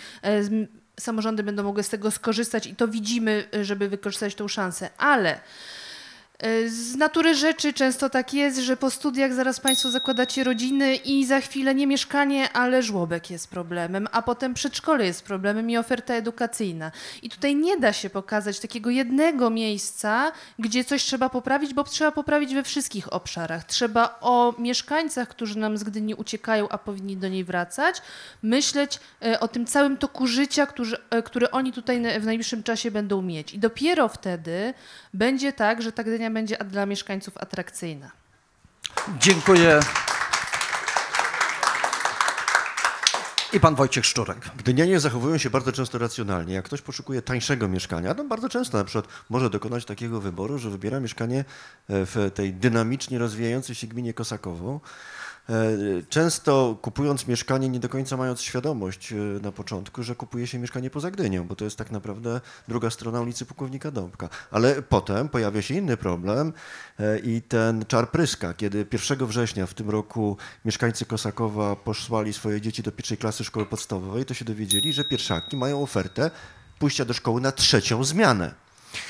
Samorządy będą mogły z tego skorzystać i to widzimy, żeby wykorzystać tą szansę. Ale Z natury rzeczy często tak jest, że po studiach zaraz Państwo zakładacie rodziny i za chwilę nie mieszkanie, ale żłobek jest problemem, a potem przedszkole jest problemem i oferta edukacyjna. I tutaj nie da się pokazać takiego jednego miejsca, gdzie coś trzeba poprawić, bo trzeba poprawić we wszystkich obszarach. Trzeba o mieszkańcach, którzy nam z Gdyni uciekają, a powinni do niej wracać, myśleć o tym całym toku życia, który oni tutaj w najbliższym czasie będą mieć. I dopiero wtedy będzie tak, że ta Gdynia będzie dla mieszkańców atrakcyjna. Dziękuję. I pan Wojciech Szczurek. Gdynianie zachowują się bardzo często racjonalnie. Jak ktoś poszukuje tańszego mieszkania, to bardzo często na przykład może dokonać takiego wyboru, że wybiera mieszkanie w tej dynamicznie rozwijającej się gminie Kosakowo. Często kupując mieszkanie, nie do końca mając świadomość na początku, że kupuje się mieszkanie poza Gdynią, bo to jest tak naprawdę druga strona ulicy Pułkownika Dąbka. Ale potem pojawia się inny problem i ten czar pryska, kiedy 1 września w tym roku mieszkańcy Kosakowa posłali swoje dzieci do 1. klasy szkoły podstawowej, to się dowiedzieli, że pierwszaki mają ofertę pójścia do szkoły na 3. zmianę.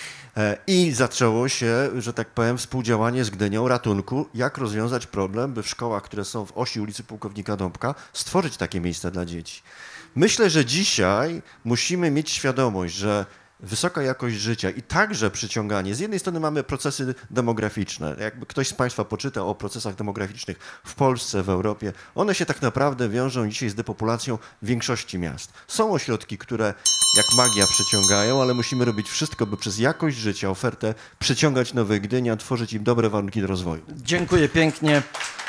I zaczęło się, że tak powiem, współdziałanie z Gdynią ratunku, jak rozwiązać problem, by w szkołach, które są w osi ulicy Pułkownika Dąbka, stworzyć takie miejsca dla dzieci. Myślę, że dzisiaj musimy mieć świadomość, że wysoka jakość życia i także przyciąganie. Z jednej strony mamy procesy demograficzne. Jakby ktoś z Państwa poczytał o procesach demograficznych w Polsce, w Europie, one się tak naprawdę wiążą dzisiaj z depopulacją większości miast. Są ośrodki, które jak magia przyciągają, ale musimy robić wszystko, by przez jakość życia, ofertę przyciągać nowe Gdynia, tworzyć im dobre warunki do rozwoju. Dziękuję pięknie.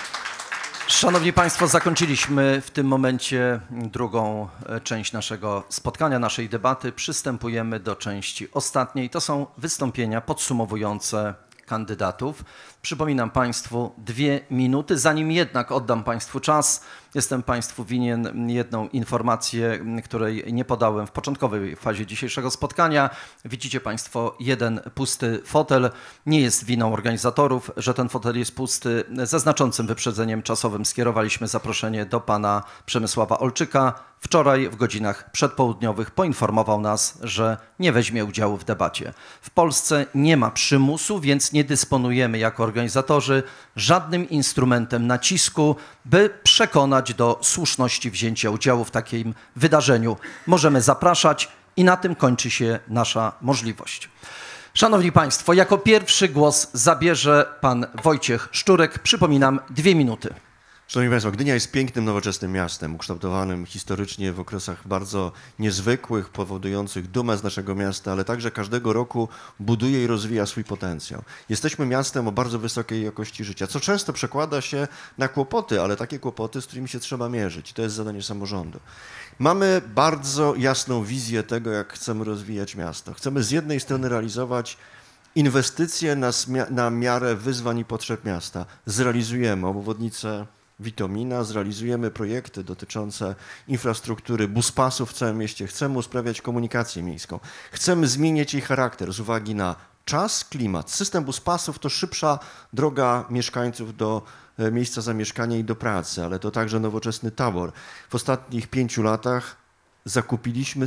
Szanowni Państwo, zakończyliśmy w tym momencie drugą część naszego spotkania, naszej debaty. Przystępujemy do części ostatniej. To są wystąpienia podsumowujące kandydatów. Przypominam Państwu 2 minuty. Zanim jednak oddam Państwu czas, jestem Państwu winien jedną informację, której nie podałem w początkowej fazie dzisiejszego spotkania. Widzicie Państwo jeden pusty fotel. Nie jest winą organizatorów, że ten fotel jest pusty. Ze znaczącym wyprzedzeniem czasowym skierowaliśmy zaproszenie do pana Przemysława Olczyka. Wczoraj w godzinach przedpołudniowych poinformował nas, że nie weźmie udziału w debacie. W Polsce nie ma przymusu, więc nie dysponujemy jako organizatorzy żadnym instrumentem nacisku, by przekonać do słuszności wzięcia udziału w takim wydarzeniu. Możemy zapraszać i na tym kończy się nasza możliwość. Szanowni Państwo, jako pierwszy głos zabierze pan Wojciech Szczurek. Przypominam, 2 minuty. Szanowni Państwo, Gdynia jest pięknym, nowoczesnym miastem, ukształtowanym historycznie w okresach bardzo niezwykłych, powodujących dumę z naszego miasta, ale także każdego roku buduje i rozwija swój potencjał. Jesteśmy miastem o bardzo wysokiej jakości życia, co często przekłada się na kłopoty, ale takie kłopoty, z którymi się trzeba mierzyć. To jest zadanie samorządu. Mamy bardzo jasną wizję tego, jak chcemy rozwijać miasto. Chcemy z jednej strony realizować inwestycje na miarę wyzwań i potrzeb miasta. Zrealizujemy obwodnicę Witomina, zrealizujemy projekty dotyczące infrastruktury buspasów w całym mieście. Chcemy usprawniać komunikację miejską. Chcemy zmieniać jej charakter z uwagi na czas, klimat. System buspasów to szybsza droga mieszkańców do miejsca zamieszkania i do pracy, ale to także nowoczesny tabor. W ostatnich 5 latach zakupiliśmy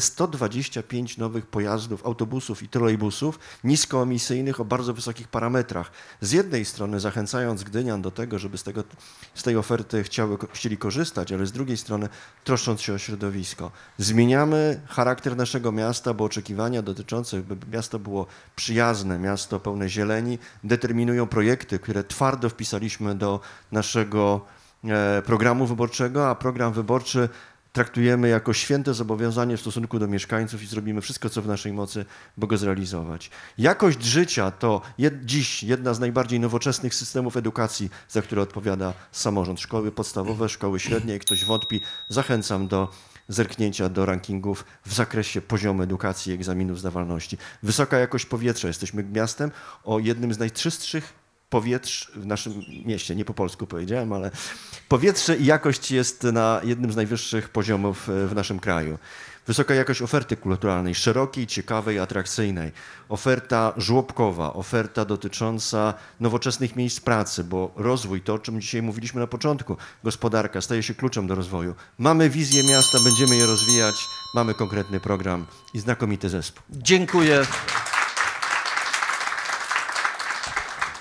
125 nowych pojazdów, autobusów i trolejbusów niskoemisyjnych o bardzo wysokich parametrach. Z jednej strony zachęcając Gdynian do tego, żeby z tej oferty chcieli korzystać, ale z drugiej strony troszcząc się o środowisko. Zmieniamy charakter naszego miasta, bo oczekiwania dotyczące, by miasto było przyjazne, miasto pełne zieleni, determinują projekty, które twardo wpisaliśmy do naszego programu wyborczego, a program wyborczy traktujemy jako święte zobowiązanie w stosunku do mieszkańców i zrobimy wszystko, co w naszej mocy, by go zrealizować. Jakość życia to dziś jedna z najbardziej nowoczesnych systemów edukacji, za które odpowiada samorząd. Szkoły podstawowe, szkoły średnie. Jak ktoś wątpi, zachęcam do zerknięcia do rankingów w zakresie poziomu edukacji i egzaminów zdawalności. Wysoka jakość powietrza. Jesteśmy miastem o jednym z najczystszych powietrz w naszym mieście, nie po polsku powiedziałem, ale powietrze i jakość jest na jednym z najwyższych poziomów w naszym kraju. Wysoka jakość oferty kulturalnej, szerokiej, ciekawej, atrakcyjnej. Oferta żłobkowa, oferta dotycząca nowoczesnych miejsc pracy, bo rozwój, to o czym dzisiaj mówiliśmy na początku, gospodarka staje się kluczem do rozwoju. Mamy wizję miasta, będziemy je rozwijać, mamy konkretny program i znakomity zespół. Dziękuję.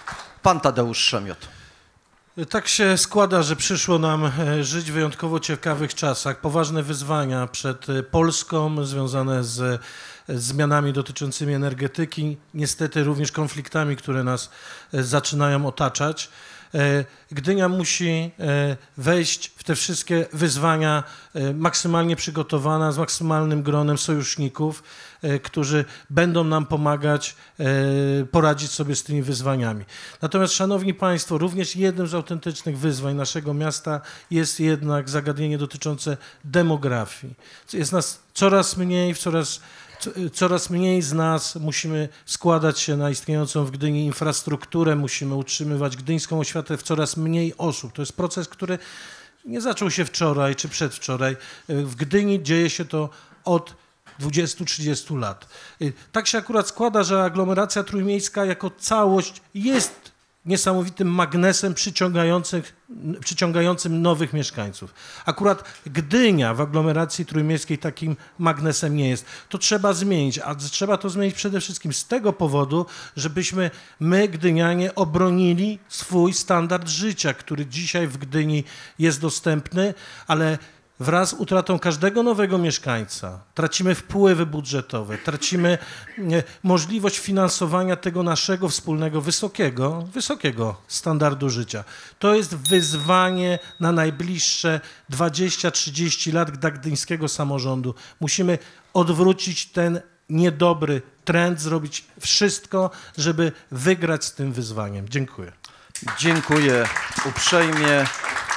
Pan Tadeusz Szemiot. Tak się składa, że przyszło nam żyć w wyjątkowo ciekawych czasach. Poważne wyzwania przed Polską związane z zmianami dotyczącymi energetyki, niestety również konfliktami, które nas zaczynają otaczać. Gdynia musi wejść w te wszystkie wyzwania maksymalnie przygotowana, z maksymalnym gronem sojuszników, którzy będą nam pomagać poradzić sobie z tymi wyzwaniami. Natomiast, szanowni państwo, również jednym z autentycznych wyzwań naszego miasta jest jednak zagadnienie dotyczące demografii. Jest nas coraz mniej, coraz mniej z nas musimy składać się na istniejącą w Gdyni infrastrukturę, musimy utrzymywać gdyńską oświatę w coraz mniej osób. To jest proces, który nie zaczął się wczoraj czy przedwczoraj. W Gdyni dzieje się to od 20-30 lat. Tak się akurat składa, że aglomeracja trójmiejska jako całość jest niesamowitym magnesem przyciągającym nowych mieszkańców. Akurat Gdynia w aglomeracji trójmiejskiej takim magnesem nie jest. To trzeba zmienić, a trzeba to zmienić przede wszystkim z tego powodu, żebyśmy my, gdynianie, obronili swój standard życia, który dzisiaj w Gdyni jest dostępny, ale wraz z utratą każdego nowego mieszkańca tracimy wpływy budżetowe, tracimy możliwość finansowania tego naszego wspólnego wysokiego standardu życia. To jest wyzwanie na najbliższe 20-30 lat dla gdyńskiego samorządu. Musimy odwrócić ten niedobry trend, zrobić wszystko, żeby wygrać z tym wyzwaniem. Dziękuję. Dziękuję uprzejmie.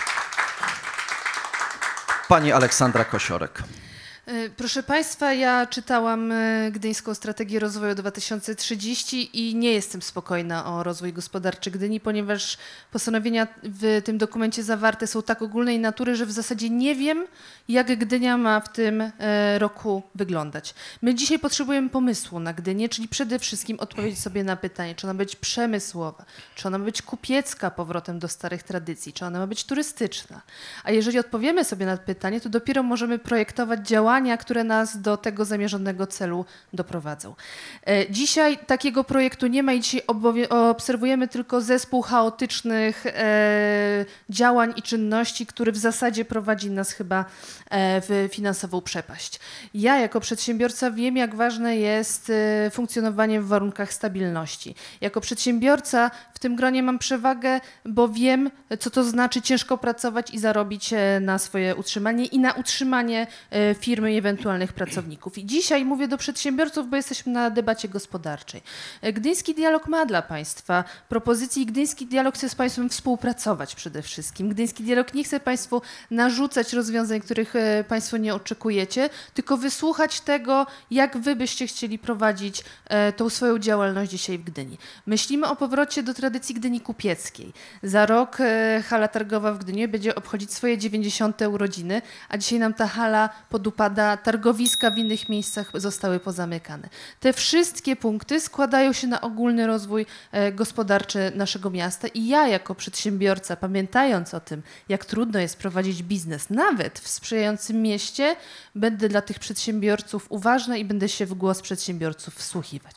Pani Aleksandra Kosiorek. Proszę Państwa, ja czytałam Gdyńską Strategię Rozwoju 2030 i nie jestem spokojna o rozwój gospodarczy Gdyni, ponieważ postanowienia w tym dokumencie zawarte są tak ogólnej natury, że w zasadzie nie wiem, jak Gdynia ma w tym roku wyglądać. My dzisiaj potrzebujemy pomysłu na Gdynię, czyli przede wszystkim odpowiedzieć sobie na pytanie, czy ona ma być przemysłowa, czy ona ma być kupiecka powrotem do starych tradycji, czy ona ma być turystyczna. A jeżeli odpowiemy sobie na pytanie, to dopiero możemy projektować działania, które nas do tego zamierzonego celu doprowadzą. Dzisiaj takiego projektu nie ma i dzisiaj obserwujemy tylko zespół chaotycznych działań i czynności, który w zasadzie prowadzi nas chyba w finansową przepaść. Ja jako przedsiębiorca wiem, jak ważne jest funkcjonowanie w warunkach stabilności. Jako przedsiębiorca w tym gronie mam przewagę, bo wiem, co to znaczy ciężko pracować i zarobić na swoje utrzymanie i na utrzymanie firmy i ewentualnych pracowników. I dzisiaj mówię do przedsiębiorców, bo jesteśmy na debacie gospodarczej. Gdyński Dialog ma dla Państwa propozycje i Gdyński Dialog chce z Państwem współpracować przede wszystkim. Gdyński Dialog nie chce Państwu narzucać rozwiązań, których Państwo nie oczekujecie, tylko wysłuchać tego, jak Wy byście chcieli prowadzić tą swoją działalność dzisiaj w Gdyni. Myślimy o powrocie do tradycji Gdyni kupieckiej. Za rok hala targowa w Gdyni będzie obchodzić swoje 90. urodziny, a dzisiaj nam ta hala podupada, targowiska w innych miejscach zostały pozamykane. Te wszystkie punkty składają się na ogólny rozwój gospodarczy naszego miasta i ja jako przedsiębiorca, pamiętając o tym, jak trudno jest prowadzić biznes, nawet w sprzyjającym mieście, będę dla tych przedsiębiorców uważna i będę się w głos przedsiębiorców wsłuchiwać.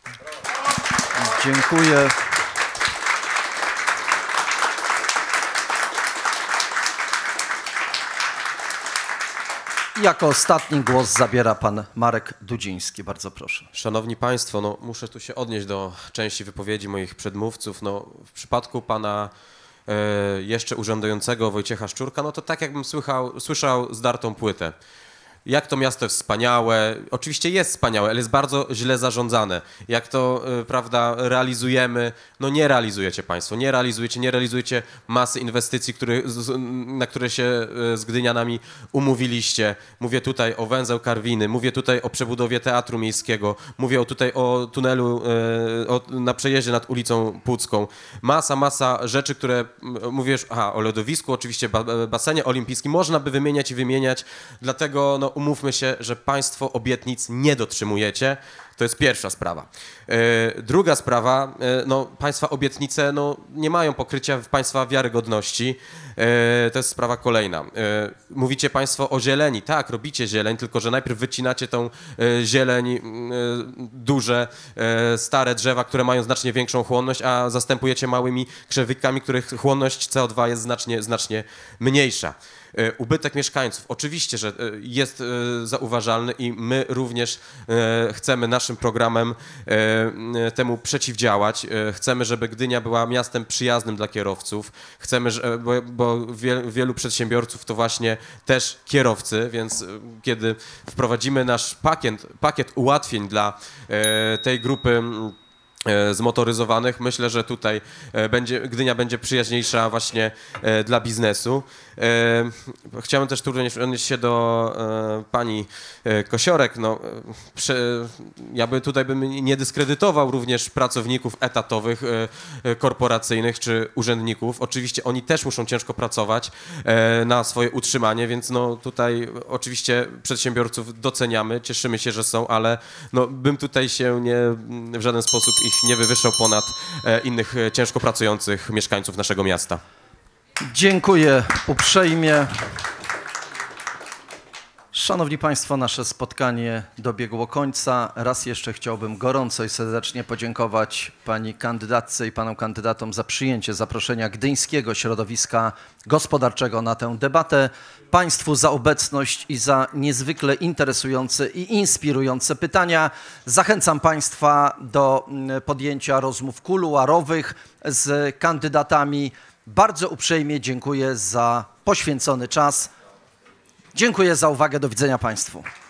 Dziękuję. Jako ostatni głos zabiera pan Marek Dudziński. Bardzo proszę. Szanowni Państwo, no, muszę tu się odnieść do części wypowiedzi moich przedmówców. No, w przypadku pana jeszcze urzędującego Wojciecha Szczurka, no to tak jakbym słyszał zdartą płytę. Jak to miasto jest wspaniałe, oczywiście jest wspaniałe, ale jest bardzo źle zarządzane. Jak to, prawda, realizujemy, no nie realizujecie Państwo, nie realizujecie masy inwestycji, na które się z gdynianami umówiliście. Mówię tutaj o węzeł Karwiny, mówię tutaj o przebudowie Teatru Miejskiego, mówię tutaj o tunelu na przejeździe nad ulicą Pucką. Masa rzeczy, które mówisz, o lodowisku, oczywiście basenie olimpijskim, można by wymieniać i wymieniać, dlatego no, umówmy się, że Państwo obietnic nie dotrzymujecie. To jest pierwsza sprawa. Druga sprawa, no, państwa obietnice no, nie mają pokrycia w państwa wiarygodności. To jest sprawa kolejna. Mówicie państwo o zieleni. Tak, robicie zieleń, tylko że najpierw wycinacie tą zieleń, duże, stare drzewa, które mają znacznie większą chłonność, a zastępujecie małymi krzewikami, których chłonność CO2 jest znacznie mniejsza. Ubytek mieszkańców. Oczywiście, że jest zauważalny i my również chcemy naszym programem temu przeciwdziałać. Chcemy, żeby Gdynia była miastem przyjaznym dla kierowców. Chcemy, bo wielu przedsiębiorców to właśnie też kierowcy, więc kiedy wprowadzimy nasz pakiet ułatwień dla tej grupy zmotoryzowanych, myślę, że tutaj Gdynia będzie przyjaźniejsza właśnie dla biznesu. Chciałem też tu odnieść się do pani Kosiorek. No, tutaj bym nie dyskredytował również pracowników etatowych, korporacyjnych czy urzędników. Oczywiście oni też muszą ciężko pracować na swoje utrzymanie, więc no, tutaj oczywiście przedsiębiorców doceniamy, cieszymy się, że są, ale no, bym tutaj się w żaden sposób ich nie wywyższał ponad innych ciężko pracujących mieszkańców naszego miasta. Dziękuję uprzejmie. Szanowni Państwo, nasze spotkanie dobiegło końca. Raz jeszcze chciałbym gorąco i serdecznie podziękować pani kandydatce i panom kandydatom za przyjęcie zaproszenia gdyńskiego środowiska gospodarczego na tę debatę. Państwu za obecność i za niezwykle interesujące i inspirujące pytania. Zachęcam Państwa do podjęcia rozmów kuluarowych z kandydatami. Bardzo uprzejmie dziękuję za poświęcony czas. Dziękuję za uwagę. Do widzenia Państwu.